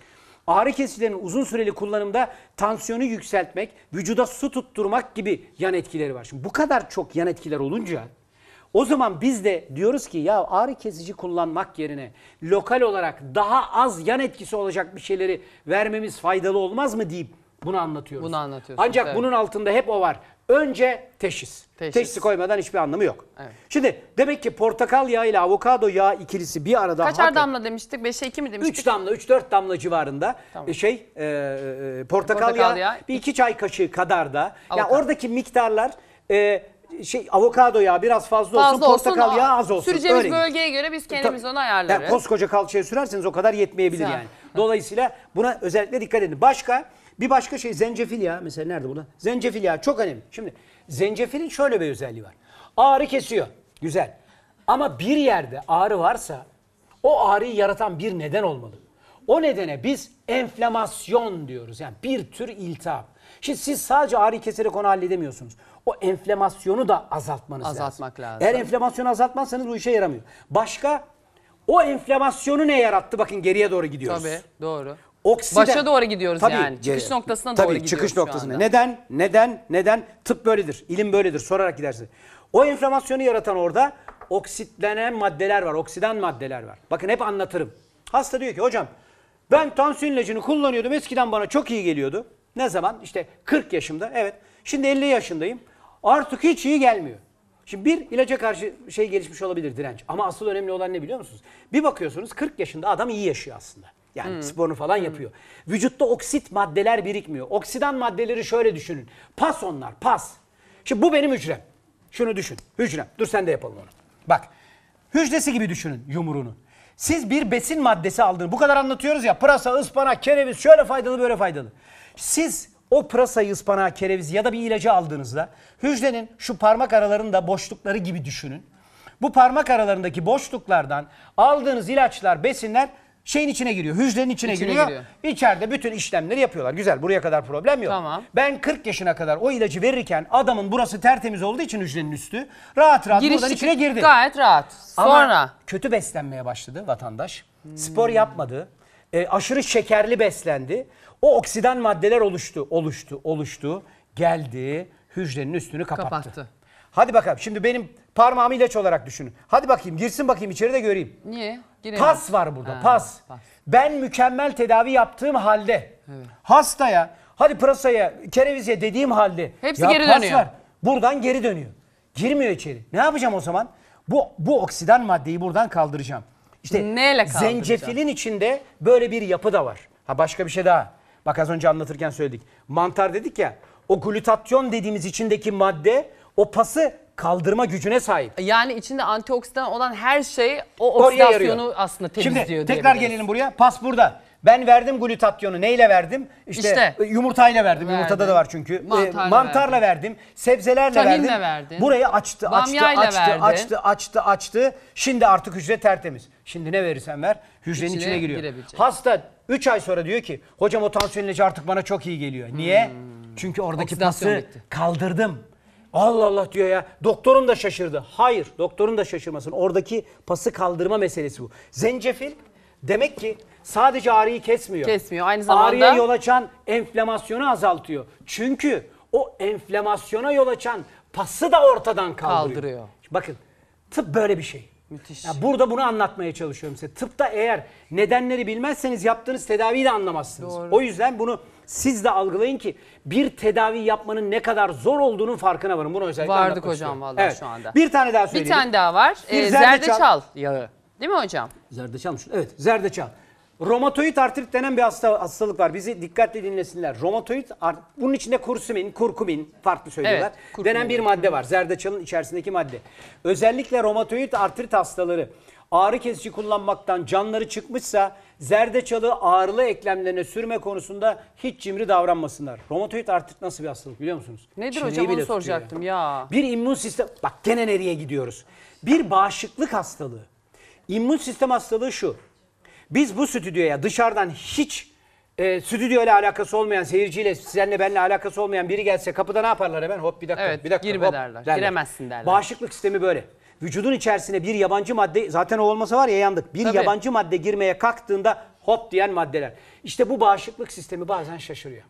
Ağrı kesicilerin uzun süreli kullanımda tansiyonu yükseltmek, vücuda su tutturmak gibi yan etkileri var. Şimdi bu kadar çok yan etkiler olunca o zaman biz de diyoruz ki ya ağrı kesici kullanmak yerine lokal olarak daha az yan etkisi olacak bir şeyleri vermemiz faydalı olmaz mı deyip bunu anlatıyoruz. Bunu anlatıyorsunuz. Ancak evet. bunun altında hep o var. Önce teşhis. Teşhis. Teşhisi koymadan hiçbir anlamı yok. Evet. Şimdi demek ki portakal yağı ile avokado yağı ikilisi bir arada. Kaçar damla demiştik? beşe iki mi demiştik? üç damla, üç dört damla civarında Tamam. şey e, e, portakal, Portakal yağı, yağı. bir iki çay kaşığı kadar da. Ya Avokado. oradaki miktarlar e, şey avokado yağı biraz fazla, Fazla olsun, portakal olsun, yağı az olsun. Süreceğimiz Öyle. bölgeye göre biz kendimiz onu ayarlarız. Yani koskoca kalçaya sürerseniz o kadar yetmeyebilir Güzel. yani. Dolayısıyla buna özellikle dikkat edin. Başka bir başka şey zencefil yağı mesela nerede burada? Zencefil yağı çok önemli. Şimdi zencefilin şöyle bir özelliği var. Ağrı kesiyor. Güzel. Ama bir yerde ağrı varsa o ağrıyı yaratan bir neden olmalı. O nedene biz enflamasyon diyoruz. Yani bir tür iltihap. Şimdi siz sadece ağrıyı keserek onu halledemiyorsunuz. O enflamasyonu da azaltmanız Azaltmak lazım. lazım. Eğer enflamasyonu azaltmazsanız bu işe yaramıyor. Başka o enflamasyonu ne yarattı? Bakın geriye doğru gidiyoruz. Tabii doğru. Oksiden. Başa doğru gidiyoruz Tabii, yani. Çıkış geri- noktasına tabii, doğru gidiyoruz çıkış şu noktasına. anda. Neden? Neden? Neden? Tıp böyledir. İlim böyledir. Sorarak gidersin. O enflamasyonu yaratan orada oksitlenen maddeler var. Oksidan maddeler var. Bakın hep anlatırım. Hasta diyor ki hocam ben tansiyon ilacını kullanıyordum. Eskiden bana çok iyi geliyordu. Ne zaman? İşte kırk yaşımda. Evet. Şimdi elli yaşındayım. Artık hiç iyi gelmiyor. Şimdi bir ilaca karşı şey gelişmiş olabilir, direnç. Ama asıl önemli olan ne biliyor musunuz? Bir bakıyorsunuz kırk yaşında adam iyi yaşıyor aslında. Yani Hmm. sporunu falan yapıyor. Vücutta oksit maddeler birikmiyor. Oksidan maddeleri şöyle düşünün. Pas onlar, pas. Şimdi bu benim hücrem. Şunu düşün. Hücrem. Dur sen de yapalım onu. Bak. Hücresi gibi düşünün yumruğunu. Siz bir besin maddesi aldığını, bu kadar anlatıyoruz ya, pırasa, ıspanak, kereviz şöyle faydalı böyle faydalı. Siz o pırasayı, ıspanağı, kerevizi ya da bir ilacı aldığınızda hücrenin şu parmak aralarında boşlukları gibi düşünün. Bu parmak aralarındaki boşluklardan aldığınız ilaçlar, besinler şeyin içine giriyor. Hücrenin içine, İçine giriyor. giriyor. İçeride bütün işlemleri yapıyorlar. Güzel, buraya kadar problem yok. Tamam. Ben kırk yaşına kadar o ilacı verirken adamın burası tertemiz olduğu için hücrenin üstü rahat rahat Giriş buradan çıkış içine girdi. gayet rahat. Sonra Ama kötü beslenmeye başladı vatandaş. Spor yapmadı. E, aşırı şekerli beslendi. O oksidan maddeler oluştu, oluştu, oluştu. Geldi, hücrenin üstünü kapattı. Kapattı. Hadi bakalım. Şimdi benim parmağımı ilaç olarak düşünün. Hadi bakayım, girsin bakayım içeri de göreyim. niye? Giremez. Pas var burada, Ha, pas. pas. Ben mükemmel tedavi yaptığım halde hastaya, hadi pırasaya, kerevize dediğim halde Hepsi ya geri pas dönüyor. var. Buradan geri dönüyor. Girmiyor içeri. Ne yapacağım o zaman? Bu bu oksidan maddeyi buradan kaldıracağım. İşte Neyle kaldıracağım? zencefilin içinde böyle bir yapı da var. Ha başka bir şey daha. Bak az önce anlatırken söyledik. Mantar dedik ya. O glutatyon dediğimiz içindeki madde o pası kaldırma gücüne sahip. Yani içinde antioksidan olan her şey o Oraya oksidasyonu yarıyor. aslında temizliyor Şimdi tekrar diyebiliriz. gelelim buraya. Pas burada. Ben verdim glutatyonu. Neyle verdim? İşte, İşte. yumurtayla verdim. Verdin. Yumurtada da var çünkü. Mantarla Ee, mantarla verdim. Sebzelerle Tahinle verdim. verdin. Burayı açtı, açtı, Bamyayla açtı, verdin. açtı, açtı, açtı. Şimdi artık hücre tertemiz. Şimdi ne verirsen ver, hücrenin İçine içine giriyor. girebilecek. Hasta üç ay sonra diyor ki, hocam o tansiyon ilacı artık bana çok iyi geliyor. Niye? Çünkü oradaki Hmm. Oksidasyon pası bitti. kaldırdım. Allah Allah diyor ya. Doktorum da şaşırdı. Hayır, doktorun da şaşırmasın. Oradaki pası kaldırma meselesi bu. Zencefil demek ki sadece ağrıyı kesmiyor. Kesmiyor, aynı zamanda- Ağrıya yol açan enflamasyonu azaltıyor. Çünkü o enflamasyona yol açan pası da ortadan kaldırıyor. Kaldırıyor. Bakın tıp böyle bir şey. Müthiş. Ya burada bunu anlatmaya çalışıyorum size. Tıpta eğer nedenleri bilmezseniz yaptığınız tedaviyi de anlamazsınız. Doğru. O yüzden bunu siz de algılayın ki bir tedavi yapmanın ne kadar zor olduğunun farkına varın. Bunu özellikle Vardık anlatmak hocam istiyorum. vallahi Evet. şu anda. Bir tane daha Bir söyleyelim. tane daha var. Bir Ee, zerdeçal. zerdeçal yağı. Değil mi hocam? Zerdeçal mı? Evet, zerdeçal. Romatoid artrit denen bir hasta, hastalık var. Bizi dikkatli dinlesinler. Romatoid art, bunun içinde kurkumin, kurkumin farklı söylüyorlar. Evet, kurkumin. Denen bir madde var. Zerdeçalın içerisindeki madde. Özellikle romatoid artrit hastaları ağrı kesici kullanmaktan canları çıkmışsa zerdeçalı ağrılı eklemlerine sürme konusunda hiç cimri davranmasınlar. Romatoid artrit nasıl bir hastalık biliyor musunuz? Nedir Çeneyi hocam, onu bile tutuyor soracaktım ya. Bir immün sistem, bak gene nereye gidiyoruz? Bir bağışıklık hastalığı. İmmün sistem hastalığı şu. Biz bu stüdyoya dışarıdan hiç e, stüdyo ile alakası olmayan, seyirciyle, seninle benimle alakası olmayan biri gelse kapıda ne yaparlar hemen? Hop bir dakika, Evet, bir dakika. girme hop, derler, giremezsin derler. Bağışıklık sistemi böyle. Vücudun içerisine bir yabancı madde, zaten o olmasa var ya yandık. Bir Tabii. yabancı madde girmeye kalktığında hop diyen maddeler. İşte bu bağışıklık sistemi bazen şaşırıyor.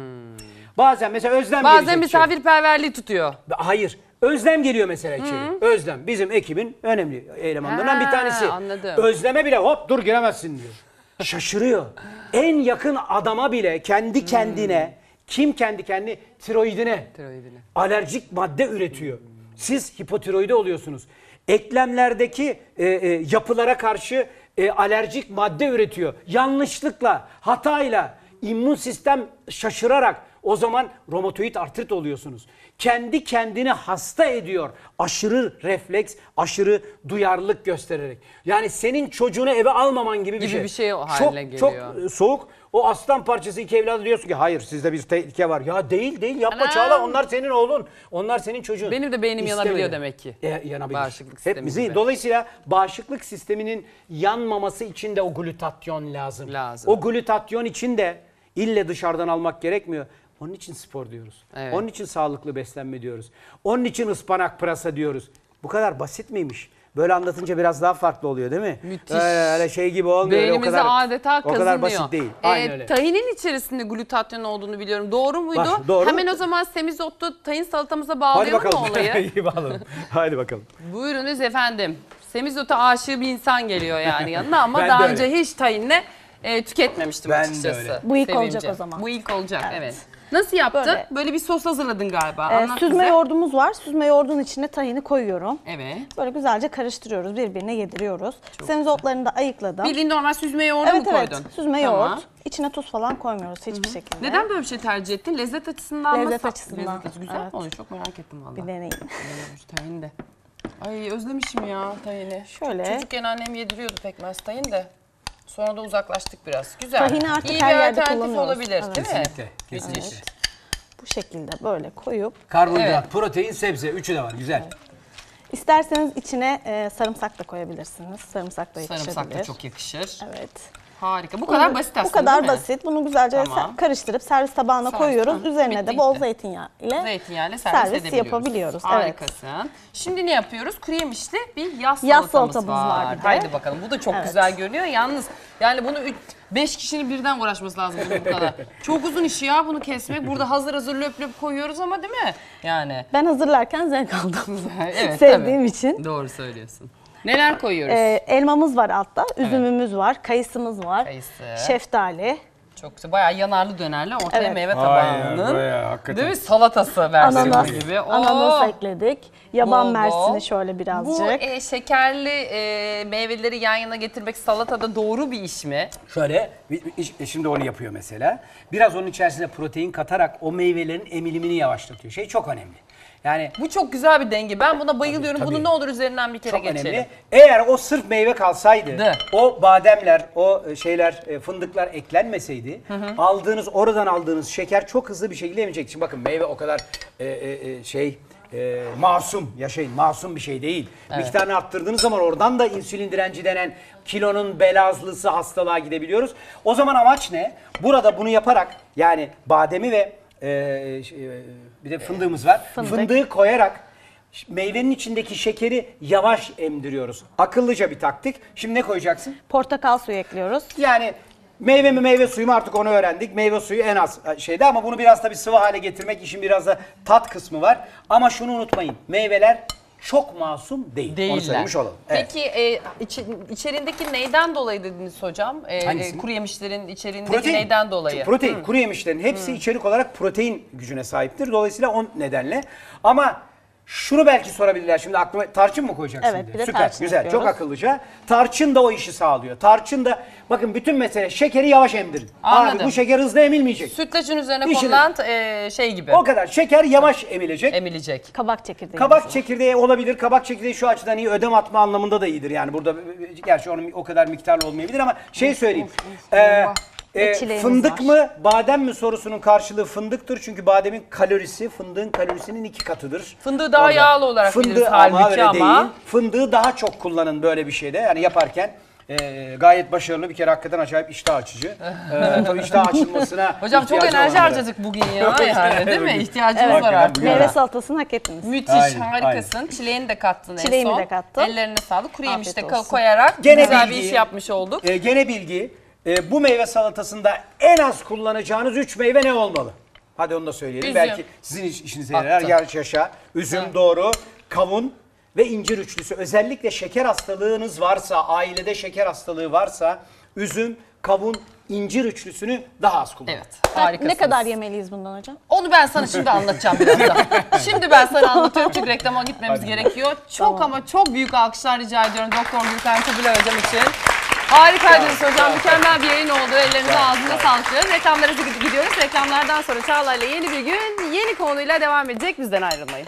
Bazen mesela özlem Bazen gelecek misafirperverliği tutuyor. Hayır. Özlem geliyor mesela içeri. Hı. Özlem bizim ekibin önemli elemanlarından Ha, bir tanesi. anladım. Özleme bile hop dur giremezsin diyor. Şaşırıyor. En yakın adama bile kendi kendine, hmm. kim kendi kendine tiroidine, tiroidine alerjik madde üretiyor. Siz hipotiroidi oluyorsunuz. Eklemlerdeki e, e, yapılara karşı e, alerjik madde üretiyor. Yanlışlıkla, hatayla, immün sistem şaşırarak o zaman romatoid artrit oluyorsunuz. Kendi kendini hasta ediyor. Aşırı refleks, aşırı duyarlılık göstererek. Yani senin çocuğunu eve almaman gibi bir gibi şey. bir şey o çok, haline geliyor. Çok soğuk. O aslan parçası iki evladı diyorsun ki hayır sizde bir tehlike var. Ya değil değil yapma Anam. Çağla, onlar senin oğlun. Onlar senin çocuğun. Benim de beynim İstemedi. yanabiliyor demek ki. E, yanabilir. Bağışıklık sistemi Hepimizin. gibi. Dolayısıyla bağışıklık sisteminin yanmaması için de o glutatyon lazım. Lazım. O glutatyon için de ille dışarıdan almak gerekmiyor. Onun için spor diyoruz. Evet. Onun için sağlıklı beslenme diyoruz. Onun için ıspanak pırasa diyoruz. Bu kadar basit miymiş? Böyle anlatınca biraz daha farklı oluyor değil mi? Müthiş. Öyle, öyle şey gibi olmuyor. Beynimize o kadar, adeta kazınıyor. O kadar basit değil. Aynen Ee, öyle. tahinin içerisinde glutatyon olduğunu biliyorum. Doğru muydu? Var, doğru. Hemen o zaman semizotlu tahin salatamıza Hadi bağlayalım bakalım. mı olayı? İyi bağlayalım. Hadi bakalım. Buyurunuz efendim. Semizota aşığı bir insan geliyor yani yanına ama Ben daha de önce öyle. hiç tahinle e, tüketmemiştim Ben de açıkçası. öyle. Bu ilk Sevince. olacak o zaman. Bu ilk olacak evet. Evet. Nasıl yaptın? Böyle, Böyle. bir sos hazırladın galiba. Ee, Anlat süzme bize. yoğurdumuz var. Süzme yoğurdun içine tahini koyuyorum. Evet. Böyle güzelce karıştırıyoruz, birbirine yediriyoruz. Semizotlarını da ayıkladım. Bildiğin normal süzme yoğurdu evet mu evet, koydun? süzme Tamam. yoğurt. İçine tuz falan koymuyoruz hiçbir şekilde. Neden böyle bir şey tercih ettin? Lezzet açısından mı? Lezzet Sa- açısından. Lezzet açısından. Güzel Evet. mi oluyor? Çok merak ettim valla. Bir deneyin. Tahin de. Ay özlemişim ya tahini. Şöyle. Çocukken annem yediriyordu pekmez tahin de. Sonra da uzaklaştık biraz. Güzel. Tahini artık İyi her bir yerde alternatif kullanıyoruz. olabilir Evet. değil mi? Kesinlikle. Kesinlikle. Müthiş. Bu şekilde böyle koyup. Karbonhidrat, Evet. protein, sebze. Üçü de var. Güzel. Evet. İsterseniz içine e, sarımsak da koyabilirsiniz. Sarımsak da yakışabilir. Sarımsak da çok yakışır. Evet. Harika. Bu kadar basit aslında Bu kadar değil mi? basit. Bunu güzelce Tamam. ser- karıştırıp servis tabağına Servis koyuyoruz. tabağına. Üzerine Bitti de bol gitti. zeytinyağı ile Zeytinyağıyla servis, servis edebiliyoruz. yapabiliyoruz. Harikasın. Şimdi ne yapıyoruz? Kuru yemişli bir yaz, Yaz salatamız, salatamız var. var bir de. Haydi bakalım. Bu da çok Evet. güzel görünüyor. Yalnız yani bunu beş kişinin birden uğraşması lazım bunun bu kadar. Çok uzun iş ya bunu kesmek. Burada hazır hazır löp löp koyuyoruz ama değil mi? Yani. Ben hazırlarken zevk aldım. Evet, Sevdiğim tabii. için. Doğru söylüyorsun. Neler koyuyoruz? Ee, elmamız var altta, üzümümüz var, kayısımız var, Kayısı. şeftali, Çok güzel. Bayağı yanarlı dönerli ortaya Evet. meyve Bayağı, tabağının bayağı, hakikaten. değil mi? Salatası versiyonu ananas, gibi. Oo. ananas ekledik, yaban Bol bol. mersini şöyle birazcık. Bu e, şekerli e, meyveleri yan yana getirmek salatada doğru bir iş mi? Şöyle, bir- bir- şimdi onu yapıyor mesela. Biraz onun içerisine protein katarak o meyvelerin emilimini yavaşlatıyor. Şey çok önemli. Yani Bu çok güzel bir denge. Ben buna bayılıyorum. Tabii, tabii. Bunu ne olur üzerinden bir kere çok geçelim. önemli. Eğer o sırf meyve kalsaydı, De. o bademler, o şeyler, e, fındıklar eklenmeseydi, aldığınız, oradan aldığınız şeker çok hızlı bir şekilde emecekti. Şimdi bakın meyve o kadar e, e, e, şey e, masum, yaşayın masum bir şey değil. Miktarını arttırdığınız zaman oradan da insülin direnci denen kilonun belazlısı hastalığa gidebiliyoruz. O zaman amaç ne? Burada bunu yaparak yani bademi ve e, şey, e, bir de fındığımız var. Fındık. Fındığı koyarak meyvenin içindeki şekeri yavaş emdiriyoruz. Akıllıca bir taktik. Şimdi ne koyacaksın? Portakal suyu ekliyoruz. Yani meyve mi meyve suyu mu artık onu öğrendik. Meyve suyu en az şeyde ama bunu biraz da bir sıvı hale getirmek işin biraz da tat kısmı var. Ama şunu unutmayın. Meyveler çok masum değil. Onu Değiller. söylemiş olalım. Evet. Peki e, içi- içerindeki neyden dolayı dediniz hocam? E, Hangisi? e, kuru yemişlerin içerindeki neyden dolayı? Protein. Kuru yemişlerin hepsi içerik olarak protein gücüne sahiptir. Dolayısıyla o nedenle. Ama şunu belki sorabilirler. Şimdi aklıma tarçın mı koyacaksın? Evet, diye. bir de Süper, tarçın güzel, ekliyoruz. çok akıllıca. Tarçın da o işi sağlıyor. Tarçın da bakın bütün mesele şekeri yavaş emdirin. Anladım. Abi bu şeker hızlı emilmeyecek. Sütlacın üzerine İçine- konulan e, şey gibi. O kadar. Şeker yavaş emilecek. Emilecek. Kabak çekirdeği. Kabak çekirdeği olabilir. Kabak çekirdeği şu açıdan iyi, ödem atma anlamında da iyidir. Yani burada gerçi onun o kadar miktarlı olmayabilir ama şey söyleyeyim. Ee, Ve e, çileğimiz fındık var. mı, badem mi sorusunun karşılığı fındıktır. Çünkü bademin kalorisi fındığın kalorisinin iki katıdır. Fındığı daha yağlı olarak biliriz Fındığı halbuki öyle ama. değil. Fındığı daha çok kullanın böyle bir şeyde. Yani yaparken e, gayet başarılı, bir kere hakikaten acayip iştah açıcı. e, tabii iştah açılmasına Hocam çok ihtiyacı enerji olanlara. harcadık bugün ya yani değil mi? İhtiyacımız Evet. var artık. bugün- Meyve salatasını hak ettiniz. Müthiş, Aynen, harikasın. Çileğini de kattın en Çileğimi son. de kattım. Ellerine sağlık. Kuru yemiş de Afiyet ko- olsun. koyarak Gene güzel bir bilgi. iş yapmış olduk. E, gene bilgi. Ee, bu meyve salatasında en az kullanacağınız üç meyve ne olmalı? Hadi onu da söyleyelim. Üzüm. Belki sizin iş, işinize yarar. Attım. Gerçi yaşa. Üzüm Hı. doğru. Kavun ve incir üçlüsü. Özellikle şeker hastalığınız varsa, ailede şeker hastalığı varsa üzüm, kavun, incir üçlüsünü daha az kullanın. Evet. Harikasınız. Ne kadar yemeliyiz bundan hocam? Onu ben sana şimdi anlatacağım birazdan. Şimdi ben sana anlatıyorum çünkü reklama gitmemiz Hadi. gerekiyor. Çok Tamam. ama çok büyük alkışlar rica ediyorum Doktor Gülten Kubilay hocam için. Harikaydınız hocam. Mükemmel bir yayın oldu. Ellerinize ağzınıza sağlık diyorum. Reklamlara gidiyoruz. Reklamlardan sonra Çağla'yla yeni bir gün, yeni konuyla devam edecek. Bizden ayrılmayın.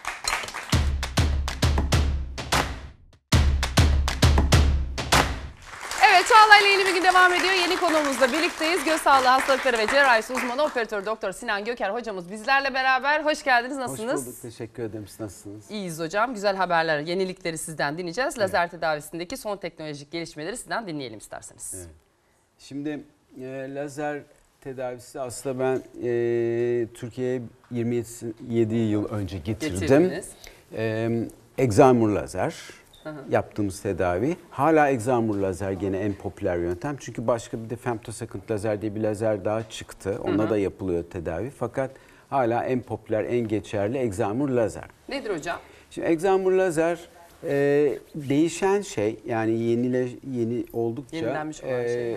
Evet, Çağla'yla yeni bir gün devam ediyor. Yeni konuğumuzla birlikteyiz. Göz sağlığı hastalıkları ve cerrahisi uzmanı operatör doktor Sinan Göker hocamız bizlerle beraber. Hoş geldiniz. Nasılsınız? Hoş bulduk. Teşekkür ederim. Siz nasılsınız? İyiyiz hocam. Güzel haberler, yenilikleri sizden dinleyeceğiz. Evet. Lazer tedavisindeki son teknolojik gelişmeleri sizden dinleyelim isterseniz. Evet. Şimdi e, lazer tedavisi aslında ben e, Türkiye'ye yirmi yedi yıl önce getirdim. E, Excimer lazer. Hı hı. Yaptığımız tedavi. Hala Excimer lazer gene en popüler yöntem. Çünkü başka bir de femtosecond lazer diye bir lazer daha çıktı. Onunla hı hı. da yapılıyor tedavi. Fakat hala en popüler, en geçerli Excimer lazer. Nedir hocam? Şimdi Excimer lazer e, değişen şey, yani yenile, yeni oldukça yenilenmiş olan e, şey.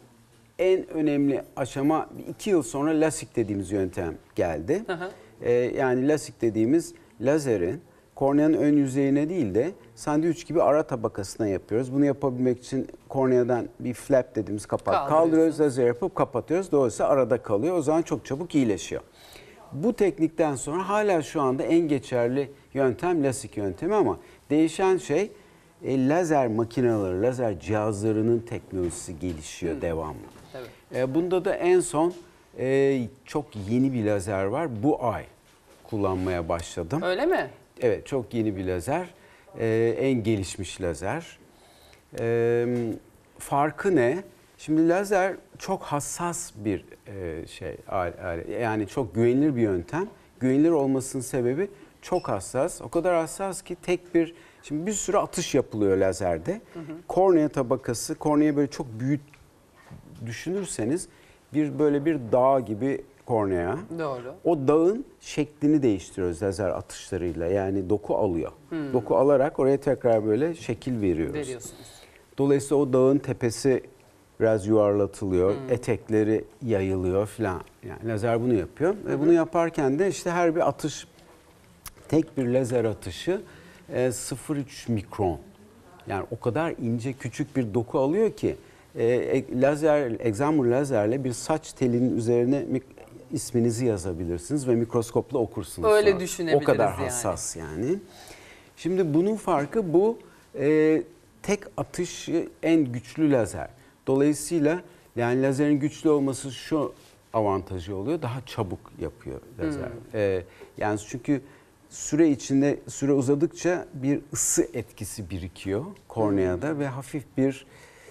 En önemli aşama iki yıl sonra LASIK dediğimiz yöntem geldi. Hı hı. E, yani LASIK dediğimiz lazerin korneanın ön yüzeyine değil de sandviç gibi ara tabakasına yapıyoruz. Bunu yapabilmek için korneadan bir flap dediğimiz kapak kaldırıyoruz, lazer yapıp kapatıyoruz. Dolayısıyla arada kalıyor. O zaman çok çabuk iyileşiyor. Bu teknikten sonra hala şu anda en geçerli yöntem LASIK yöntemi ama değişen şey e, lazer makineleri, lazer cihazlarının teknolojisi gelişiyor hmm. devamlı. E, bunda da en son e, çok yeni bir lazer var. Bu ay kullanmaya başladım. Öyle mi? Evet, çok yeni bir lazer. Ee, en gelişmiş lazer. Ee, farkı ne? Şimdi lazer çok hassas bir e, şey. Yani çok güvenilir bir yöntem. Güvenilir olmasının sebebi çok hassas. O kadar hassas ki tek bir... Şimdi bir sürü atış yapılıyor lazerde. Hı hı. Kornea tabakası, kornea böyle çok büyük düşünürseniz bir böyle bir dağ gibi kornea. Doğru. O dağın şeklini değiştiriyoruz lazer atışlarıyla. Yani doku alıyor. Hmm. Doku alarak oraya tekrar böyle şekil veriyoruz. Veriyorsunuz. Dolayısıyla o dağın tepesi biraz yuvarlatılıyor. Hmm. Etekleri yayılıyor falan. Yani lazer bunu yapıyor. Hmm. Ve bunu yaparken de işte her bir atış, tek bir lazer atışı e, sıfır virgül üç mikron. Yani o kadar ince küçük bir doku alıyor ki e, lazer, Excimer lazerle bir saç telinin üzerine isminizi yazabilirsiniz ve mikroskopla okursunuz. Öyle sonra. düşünebiliriz O kadar hassas yani. yani. Şimdi bunun farkı bu. E, tek atış en güçlü lazer. Dolayısıyla yani lazerin güçlü olması şu avantajı oluyor. Daha çabuk yapıyor lazer. Hmm. E, yani çünkü süre içinde, süre uzadıkça bir ısı etkisi birikiyor korneada hmm. ve hafif bir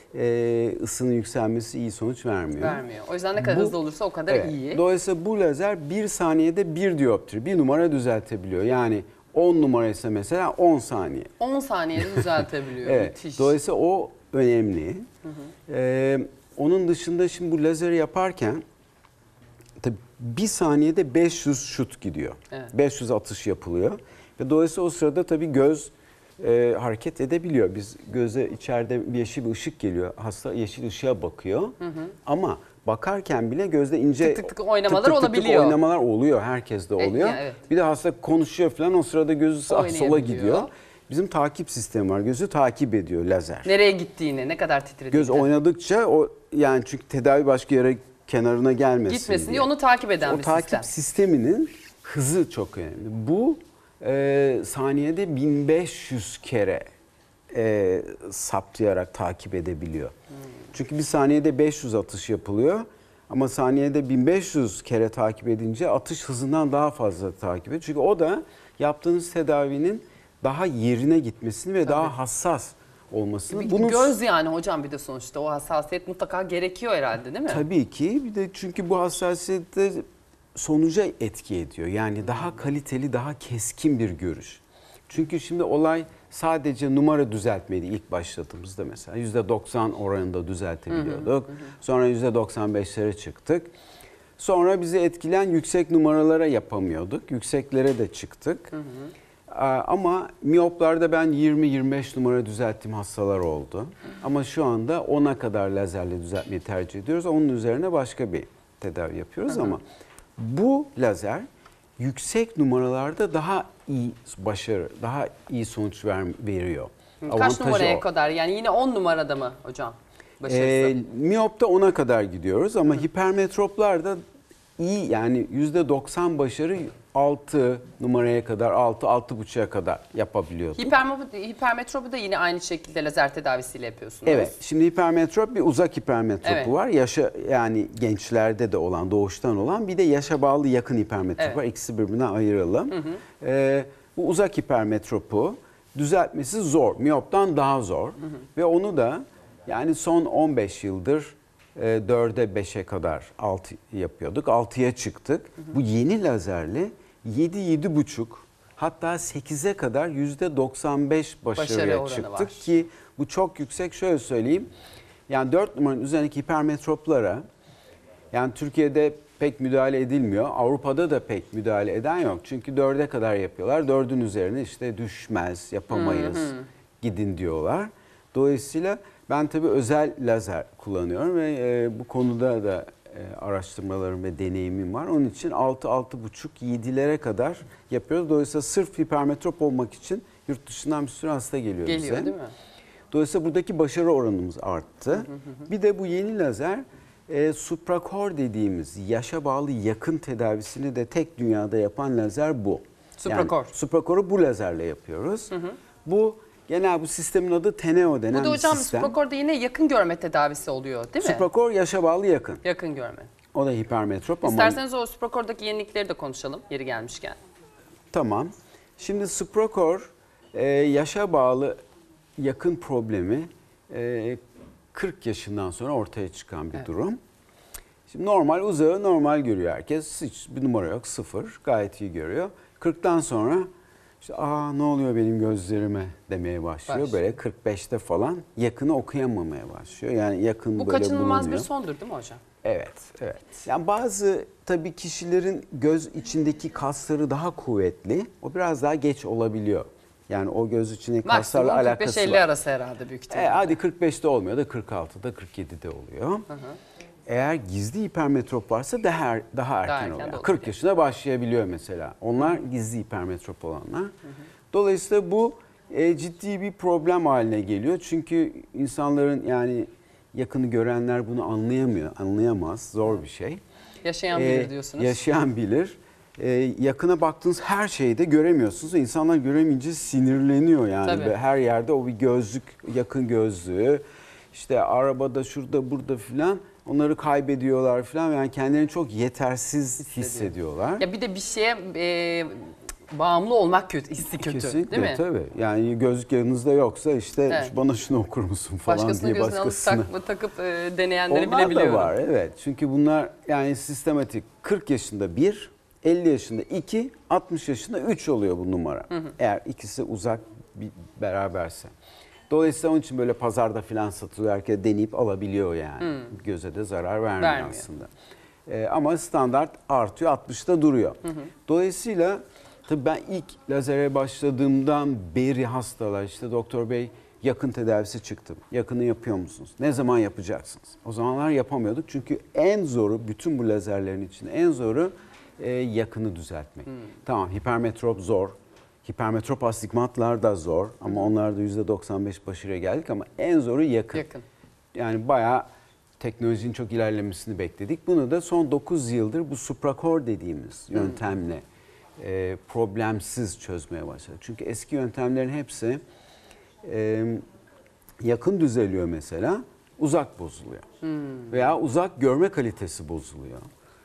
e, ısının yükselmesi iyi sonuç vermiyor. Vermiyor. O yüzden ne kadar bu, hızlı olursa o kadar evet, iyi. Dolayısıyla bu lazer bir saniyede bir dioptri, bir numara düzeltebiliyor. Yani on numaraysa mesela on saniye. on saniyede düzeltebiliyor. Evet. Müthiş. Dolayısıyla o önemli. Hı hı. Ee, onun dışında şimdi bu lazeri yaparken tabii bir saniyede beş yüz şut gidiyor. Evet. beş yüz atış yapılıyor. Ve dolayısıyla o sırada tabii göz e, hareket edebiliyor. Biz göze içeride bir yeşil bir ışık geliyor. Hasta yeşil ışığa bakıyor. Hı hı. Ama bakarken bile gözde ince tık tık tık oynamalar tık tık tık olabiliyor. Oynamalar oluyor. Herkeste oluyor. Evet, evet. Bir de hasta konuşuyor falan, o sırada gözü sağa sola gidiyor. Bizim takip sistemi var. Gözü takip ediyor lazer. Nereye gittiğini, ne kadar titrediğini. Göz oynadıkça o, yani çünkü tedavi başka yere kenarına gelmesin gitmesin diye, diye onu takip eden o bir takip sistem. sisteminin hızı çok önemli. Bu e, saniyede bin beş yüz kere e, saptayarak takip edebiliyor. Hmm. Çünkü bir saniyede beş yüz atış yapılıyor. Ama saniyede bin beş yüz kere takip edince atış hızından daha fazla takip ediyor. Çünkü o da yaptığınız tedavinin daha yerine gitmesini ve Tabii. daha hassas olmasını. Bir Bunun, göz yani hocam, bir de sonuçta o hassasiyet mutlaka gerekiyor herhalde, değil mi? Tabii ki. Bir de çünkü bu hassasiyette sonuca etki ediyor. Yani daha kaliteli, daha keskin bir görüş. Çünkü şimdi olay sadece numara düzeltmeydi ilk başladığımızda mesela. yüzde doksan oranında düzeltebiliyorduk. Hı hı hı. Sonra yüzde doksan beşlere çıktık. Sonra bizi etkileyen yüksek numaralara yapamıyorduk. Yükseklere de çıktık. Hı hı. Ama miyoplarda ben yirmi yirmi beş numara düzelttiğim hastalar oldu. Hı hı. Ama şu anda ona kadar lazerle düzeltmeyi tercih ediyoruz. Onun üzerine başka bir tedavi yapıyoruz. Hı hı. Ama bu lazer yüksek numaralarda daha iyi başarı, daha iyi sonuç ver, veriyor. Kaç Avantajı numaraya o. kadar? Yani yine on numarada mı hocam? E, miyopta ona kadar gidiyoruz ama hı. hipermetroplarda iyi, yani yüzde doksan başarı altı numaraya kadar, altı altı buçuğa kadar yapabiliyorduk. Hipermetropu da yine aynı şekilde lazer tedavisiyle yapıyorsunuz. Evet. Şimdi hipermetrop bir uzak hipermetropu evet. var. Yaşa, yani gençlerde de olan, doğuştan olan, bir de yaşa bağlı yakın hipermetrop evet. var. İkisi birbirinden ayıralım. Hı hı. Ee, bu uzak hipermetropu düzeltmesi zor. Miyoptan daha zor. Hı hı. Ve onu da yani son on beş yıldır dörde beşe kadar altı yapıyorduk. altıya çıktık. Hı hı. Bu yeni lazerle yedi yedi buçuk hatta sekize kadar yüzde doksan beş başarıya Başarı çıktık var. Ki bu çok yüksek. Şöyle söyleyeyim. Yani dört numaranın üzerindeki hipermetroplara yani Türkiye'de pek müdahale edilmiyor. Avrupa'da da pek müdahale eden yok. Çünkü dörde kadar yapıyorlar. Dördün üzerine işte düşmez, yapamayız, hı hı. gidin diyorlar. Dolayısıyla ben tabii özel lazer kullanıyorum ve e, bu konuda da e, araştırmalarım ve deneyimim var. Onun için altı altı buçuk yedilere kadar yapıyoruz. Dolayısıyla sırf hipermetrop olmak için yurt dışından bir sürü hasta geliyor, Geliyor bize. Değil mi? Dolayısıyla buradaki başarı oranımız arttı. Bir de bu yeni lazer e, supracore dediğimiz yaşa bağlı yakın tedavisini de tek dünyada yapan lazer bu. Supracore. Yani, supracore'u bu lazerle yapıyoruz. Hı hı. Bu genel bu sistemin adı Teneo denen bir sistem. Bu da hocam sistem. Supracore'da yine yakın görme tedavisi oluyor değil mi? Supracore yaşa bağlı yakın. Yakın görme. O da hipermetrop ama... İsterseniz o Supracore'daki yenilikleri de konuşalım yeri gelmişken. Tamam. Şimdi Supracore e, yaşa bağlı yakın problemi e, kırk yaşından sonra ortaya çıkan bir evet. durum. Şimdi normal uzağı normal görüyor herkes. Hiç bir numara yok, sıfır. Gayet iyi görüyor. kırktan sonra işte aa ne oluyor benim gözlerime demeye başlıyor. Baş. Böyle kırk beşte falan yakını okuyamamaya başlıyor. Yani yakın Bu böyle kaçınılmaz bulunuyor. bir sondur değil mi hocam? Evet, evet. Yani bazı tabii kişilerin göz içindeki kasları daha kuvvetli. O biraz daha geç olabiliyor. Yani o göz içindeki kaslarla alakası var. kırk beş elli arası herhalde büyük ihtimalle. E, hadi kırk beşte olmuyor da kırk altıda kırk yedide oluyor. Hı hı. Eğer gizli hipermetrop varsa daha, daha erken, daha erken oluyor. kırk yaşına başlayabiliyor mesela. Onlar gizli hipermetrop olanlar. Hı hı. Dolayısıyla bu e, ciddi bir problem haline geliyor. Çünkü insanların yani yakını görenler bunu anlayamıyor, anlayamaz. Zor bir şey. Yaşayan bilir ee, diyorsunuz. Yaşayan bilir. Ee, yakına baktığınız her şeyi de göremiyorsunuz. İnsanlar göremeyince sinirleniyor yani. Tabii. Her yerde o bir gözlük, yakın gözlüğü. İşte arabada, şurada, burada filan. Onları kaybediyorlar filan. Yani kendilerini çok yetersiz hissediyor. hissediyorlar. Ya bir de bir şeye e, bağımlı olmak kötü, hissi kötü. Kesinlikle, değil mi? Tabii. Yani gözlük yanınızda yoksa işte evet. bana şunu okur musun falan başkasının diye başkasına. Başkasını alıp takıp e, deneyenleri Onlar bilebiliyorum. Onlar da var evet. Çünkü bunlar yani sistematik kırk yaşında bir, elli yaşında iki, altmış yaşında üç oluyor bu numara. Hı hı. Eğer ikisi uzak bir beraberse. Dolayısıyla onun için böyle pazarda filan satılıyor. Herkes deneyip alabiliyor yani. Hı. Göze de zarar vermiyor, vermiyor. aslında. Ee, ama standart artıyor, altmışta duruyor. Hı hı. Dolayısıyla tabii ben ilk lazere başladığımdan beri hastalar işte doktor bey yakın tedavisi çıktı. Yakını yapıyor musunuz? Ne zaman yapacaksınız? O zamanlar yapamıyorduk. Çünkü en zoru bütün bu lazerlerin içinde en zoru e, yakını düzeltmek. Hmm. Tamam hipermetrop zor. Hipermetrop astigmatlar da zor. Ama onlarda yüzde doksan beş başarıya geldik ama en zoru yakın. yakın. Yani bayağı teknolojinin çok ilerlemesini bekledik. Bunu da son dokuz yıldır bu supracore dediğimiz hmm. yöntemle e, problemsiz çözmeye başladık. Çünkü eski yöntemlerin hepsi e, yakın düzeliyor mesela, uzak bozuluyor. Hmm. Veya uzak görme kalitesi bozuluyor.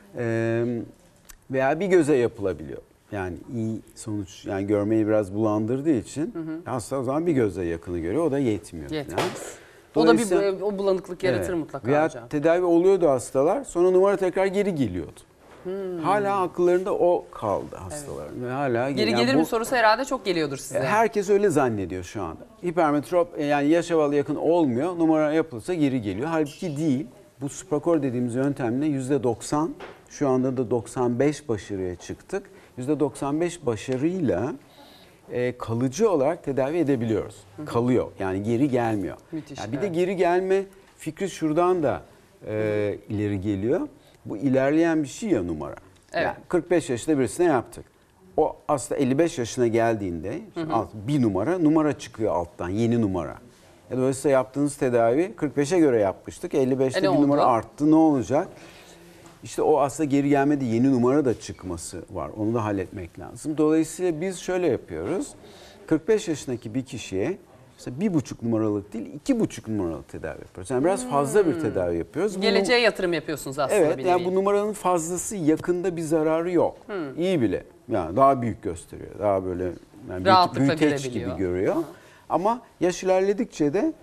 E, veya bir göze yapılabiliyor. Yani iyi sonuç, yani görmeyi biraz bulandırdığı için hı hı. hasta o zaman bir gözle yakını görüyor, o da yetmiyor. Yetmez. O da bir o bulanıklık yaratır evet. mutlaka veya hocam. Tedavi oluyordu hastalar, sonra numara tekrar geri geliyordu. Hmm. Hala akıllarında o kaldı hastaların. Evet. Ve hala geri yani gelir bu, mi sorusu herhalde çok geliyordur size. Herkes öyle zannediyor şu anda. Hipermetrop yani yaşa bağlı yakın olmuyor. Numara yapılırsa geri geliyor. Halbuki değil. Bu Supracor dediğimiz yöntemle yüzde doksan, şu anda da doksan beş başarıya çıktık. yüzde doksan beş başarıyla e, kalıcı olarak tedavi edebiliyoruz. Hı hı. Kalıyor yani geri gelmiyor. Müthiş, yani bir evet. de geri gelme fikri şuradan da e, ileri geliyor. Bu ilerleyen bir şey ya numara. Evet. Yani kırk beş yaşında birisine yaptık. O aslında elli beş yaşına geldiğinde hı hı. Alt, bir numara numara çıkıyor alttan, yeni numara. Dolayısıyla yaptığınız tedavi kırk beşe göre yapmıştık. elli beşte e bir oldu? Numara arttı. Ne olacak? İşte o aslında geri gelmede yeni numara da çıkması var. Onu da halletmek lazım. Dolayısıyla biz şöyle yapıyoruz. kırk beş yaşındaki bir kişiye mesela bir buçuk numaralık değil, iki buçuk numaralık tedavi yapıyoruz. Yani biraz fazla bir tedavi yapıyoruz. Geleceğe Bunu, yatırım yapıyorsunuz aslında. Evet, bir yani bu numaranın fazlası yakında bir zararı yok. Hmm. İyi bile. Yani daha büyük gösteriyor. Daha böyle yani büyüteç gibi görüyor. Hı. Ama yaş ilerledikçe de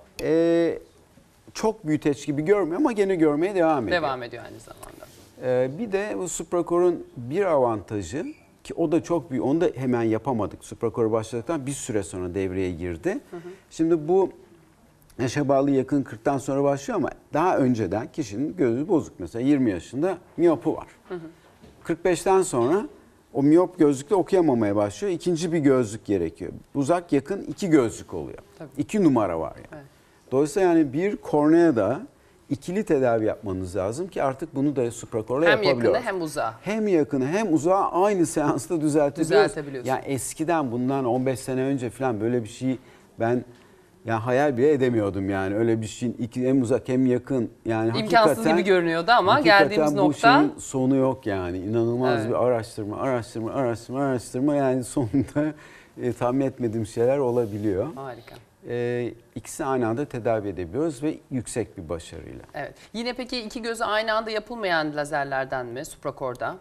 e, çok büyüteç gibi görmüyor ama gene görmeye devam ediyor. Devam ediyor aynı zamanda. E, bir de bu Supracor'un bir avantajı ki o da çok büyük. Onu da hemen yapamadık. Supracor başladıktan bir süre sonra devreye girdi. Hı hı. Şimdi bu yaşa bağlı yakın kırktan sonra başlıyor ama daha önceden kişinin gözü bozuk. Mesela yirmi yaşında miyopu var. Hı hı. kırk beşten sonra o miyop gözlükle okuyamamaya başlıyor. İkinci bir gözlük gerekiyor. Uzak yakın iki gözlük oluyor. Tabii. İki numara var yani. Evet. Dolayısıyla yani bir korneada ikili tedavi yapmanız lazım ki artık bunu da Supracor'la yapabiliyoruz. Hem yakını hem uzağı. Hem yakını hem uzağı aynı seansta düzeltebiliyoruz. Düzeltebiliyorsun. Yani eskiden bundan on beş sene önce falan böyle bir şey ben yani hayal bile edemiyordum yani. Öyle bir şeyin iki, hem uzak hem yakın yani İmkansız gibi görünüyordu ama geldiğimiz bu nokta. Şeyin sonu yok yani. İnanılmaz evet. bir araştırma, araştırma, araştırma, araştırma yani sonunda e, tahmin etmediğim şeyler olabiliyor. Harika. E, ikisi aynı anda tedavi edebiliyoruz ve yüksek bir başarıyla. Evet. Yine peki iki gözü aynı anda yapılmayan lazerlerden mi Supracor'da?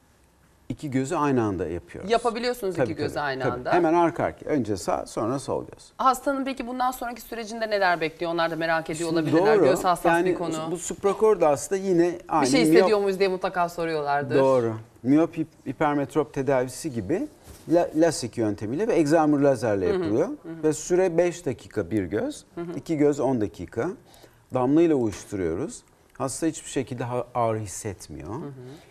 İki gözü aynı anda yapıyoruz. Yapabiliyorsunuz tabii, iki gözü tabii, aynı tabii. anda. Hemen arka arkaya. Önce sağ sonra sol göz. Hastanın peki bundan sonraki sürecinde neler bekliyor? Onlar da merak ediyor Şimdi olabilirler. Doğru. Göz hassas yani bir konu. Bu Supracor da aslında yine aynı. Bir şey hissediyor miyop... muyuz diye mutlaka soruyorlardır. Doğru. Miyop hipermetrop tedavisi gibi lasik yöntemiyle ve egzamer lazerle yapılıyor. Hı hı, hı. Ve süre beş dakika bir göz, hı hı. iki göz on dakika. Damlayla uyuşturuyoruz. Hasta hiçbir şekilde ağrı hissetmiyor. Hı hı.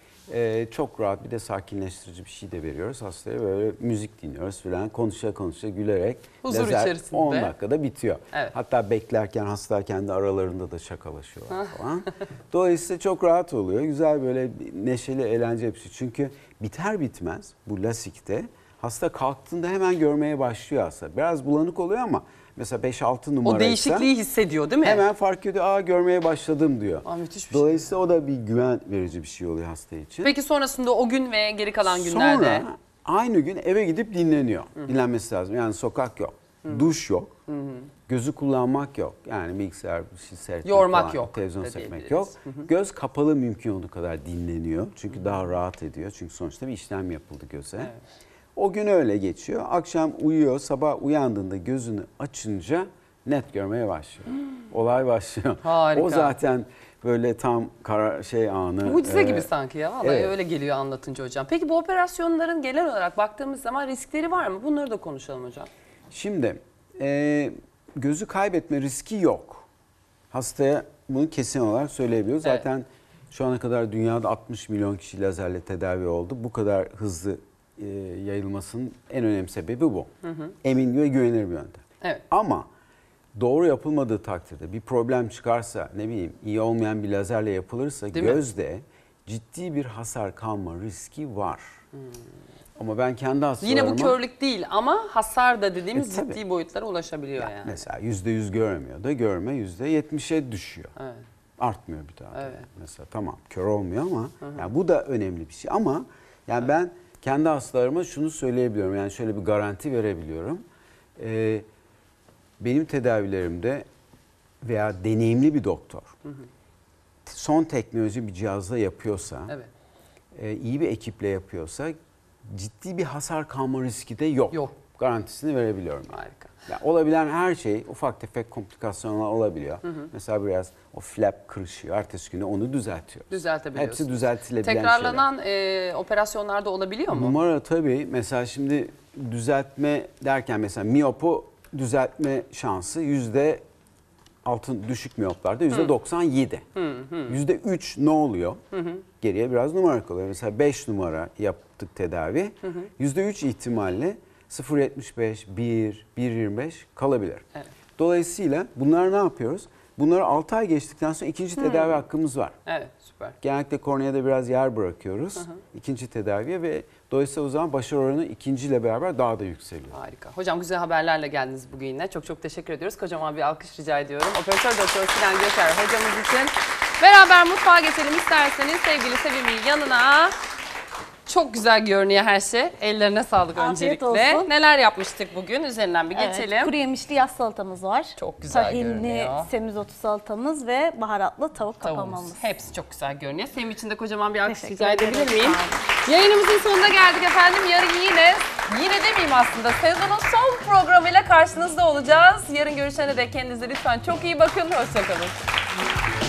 Ee, çok rahat bir de sakinleştirici bir şey de veriyoruz. Hastaya böyle müzik dinliyoruz falan. Konuşa konuşa gülerek. Huzur içerisinde. on dakikada bitiyor. Evet. Hatta beklerken hastalar kendi aralarında da şakalaşıyorlar falan. Dolayısıyla çok rahat oluyor. Güzel böyle neşeli, eğlenceli bir şey. Çünkü biter bitmez bu lasikte hasta kalktığında hemen görmeye başlıyor hasta. Biraz bulanık oluyor ama mesela beş altı numaraysa. O değişikliği hissediyor değil mi? Hemen fark ediyor. Aa görmeye başladım diyor. Aa, müthiş bir Dolayısıyla şey. o da bir güven verici bir şey oluyor hasta için. Peki sonrasında o gün ve geri kalan günlerde? Sonra aynı gün eve gidip dinleniyor. Hı-hı. Dinlenmesi lazım. Yani sokak yok. Hı-hı. Duş yok. Hı-hı. Gözü kullanmak yok. Yani bilgisayar bir şey seyretmek Yormak falan, yok. televizyon seyretmek yok. Hı-hı. Göz kapalı mümkün olduğu kadar dinleniyor. Çünkü Hı-hı. daha rahat ediyor. Çünkü sonuçta bir işlem yapıldı göze. Evet. O gün öyle geçiyor. Akşam uyuyor. Sabah uyandığında gözünü açınca net görmeye başlıyor. Olay başlıyor. Harika. O zaten böyle tam karar şey anı. Mucize e, gibi sanki ya. Vallahi evet. öyle geliyor anlatınca hocam. Peki bu operasyonların genel olarak baktığımız zaman riskleri var mı? Bunları da konuşalım hocam. Şimdi e, gözü kaybetme riski yok. Hastaya bunu kesin olarak söyleyebiliyoruz. Evet. Zaten şu ana kadar dünyada altmış milyon kişi lazerle tedavi oldu. Bu kadar hızlı e, yayılmasının en önemli sebebi bu. Hı hı. Emin ve güvenilir bir yöntem. Evet. Ama doğru yapılmadığı takdirde bir problem çıkarsa, ne bileyim iyi olmayan bir lazerle yapılırsa Değil gözde mi? ciddi bir hasar kalma riski var. Hmm. Ama ben kendi hastalarıma... Yine bu körlük değil ama hasar da dediğimiz e, ciddi boyutlara ulaşabiliyor ya yani. Mesela yüzde yüz göremiyor da görme yüzde yetmişe düşüyor. Evet. Artmıyor bir daha. Evet. Mesela tamam kör olmuyor ama yani bu da önemli bir şey. Ama yani evet. ben kendi hastalarıma şunu söyleyebiliyorum. Yani şöyle bir garanti verebiliyorum. Ee, Benim tedavilerimde veya deneyimli bir doktor hı hı. son teknoloji bir cihazla yapıyorsa, evet. e, iyi bir ekiple yapıyorsa ciddi bir hasar kalma riski de yok. Yok garantisini verebiliyorum. Harika. Yani olabilen her şey, ufak tefek komplikasyonlar olabiliyor. Hı hı. Mesela biraz o flap kırışıyor. Ertesi günde onu düzeltiyoruz. Düzeltebiliyorsunuz. Hepsi düzeltilebilen Tekrarlanan e, operasyonlarda olabiliyor mu? Numara tabii. Mesela şimdi düzeltme derken mesela miyopu düzeltme şansı yüzde altın, düşük miyoplarda yüzde doksan yedi. Yüzde üç ne oluyor? Hı hı. Geriye biraz numara kalıyor. Mesela beş numara yaptık tedavi. Yüzde üç ihtimalle sıfır virgül yetmiş beş, bir, bir virgül yirmi beş kalabilir. Evet. Dolayısıyla bunlar ne yapıyoruz? Bunları altı ay geçtikten sonra ikinci hmm. tedavi hakkımız var. Evet, süper. Genellikle korneada biraz yer bırakıyoruz. Hı hı. ikinci tedaviye ve dolayısıyla o zaman başarı oranı ikinciyle beraber daha da yükseliyor. Harika. Hocam güzel haberlerle geldiniz bugün yine. Çok çok teşekkür ediyoruz. Kocaman bir alkış rica ediyorum. Operatör Doktor Sinan Göçer hocamız için. Beraber mutfağa geçelim isterseniz sevgili Sevim'in yanına. Çok güzel görünüyor her şey. Ellerine sağlık Afiyet öncelikle. olsun. Neler yapmıştık bugün? Üzerinden bir geçelim. Evet, kuru yemişli yaz salatamız var. Çok güzel Tahinli görünüyor. semizotu salatamız ve baharatlı tavuk Tavuğumuz. kapamamız. Hepsi çok güzel görünüyor. Senin için de kocaman bir alkış Teşekkür rica edebilir ederim. miyim? Yayınımızın sonuna geldik efendim. Yarın yine, yine demeyeyim aslında, sezonun son programıyla karşınızda olacağız. Yarın görüşene dek kendinize lütfen çok iyi bakın. Hoşçakalın.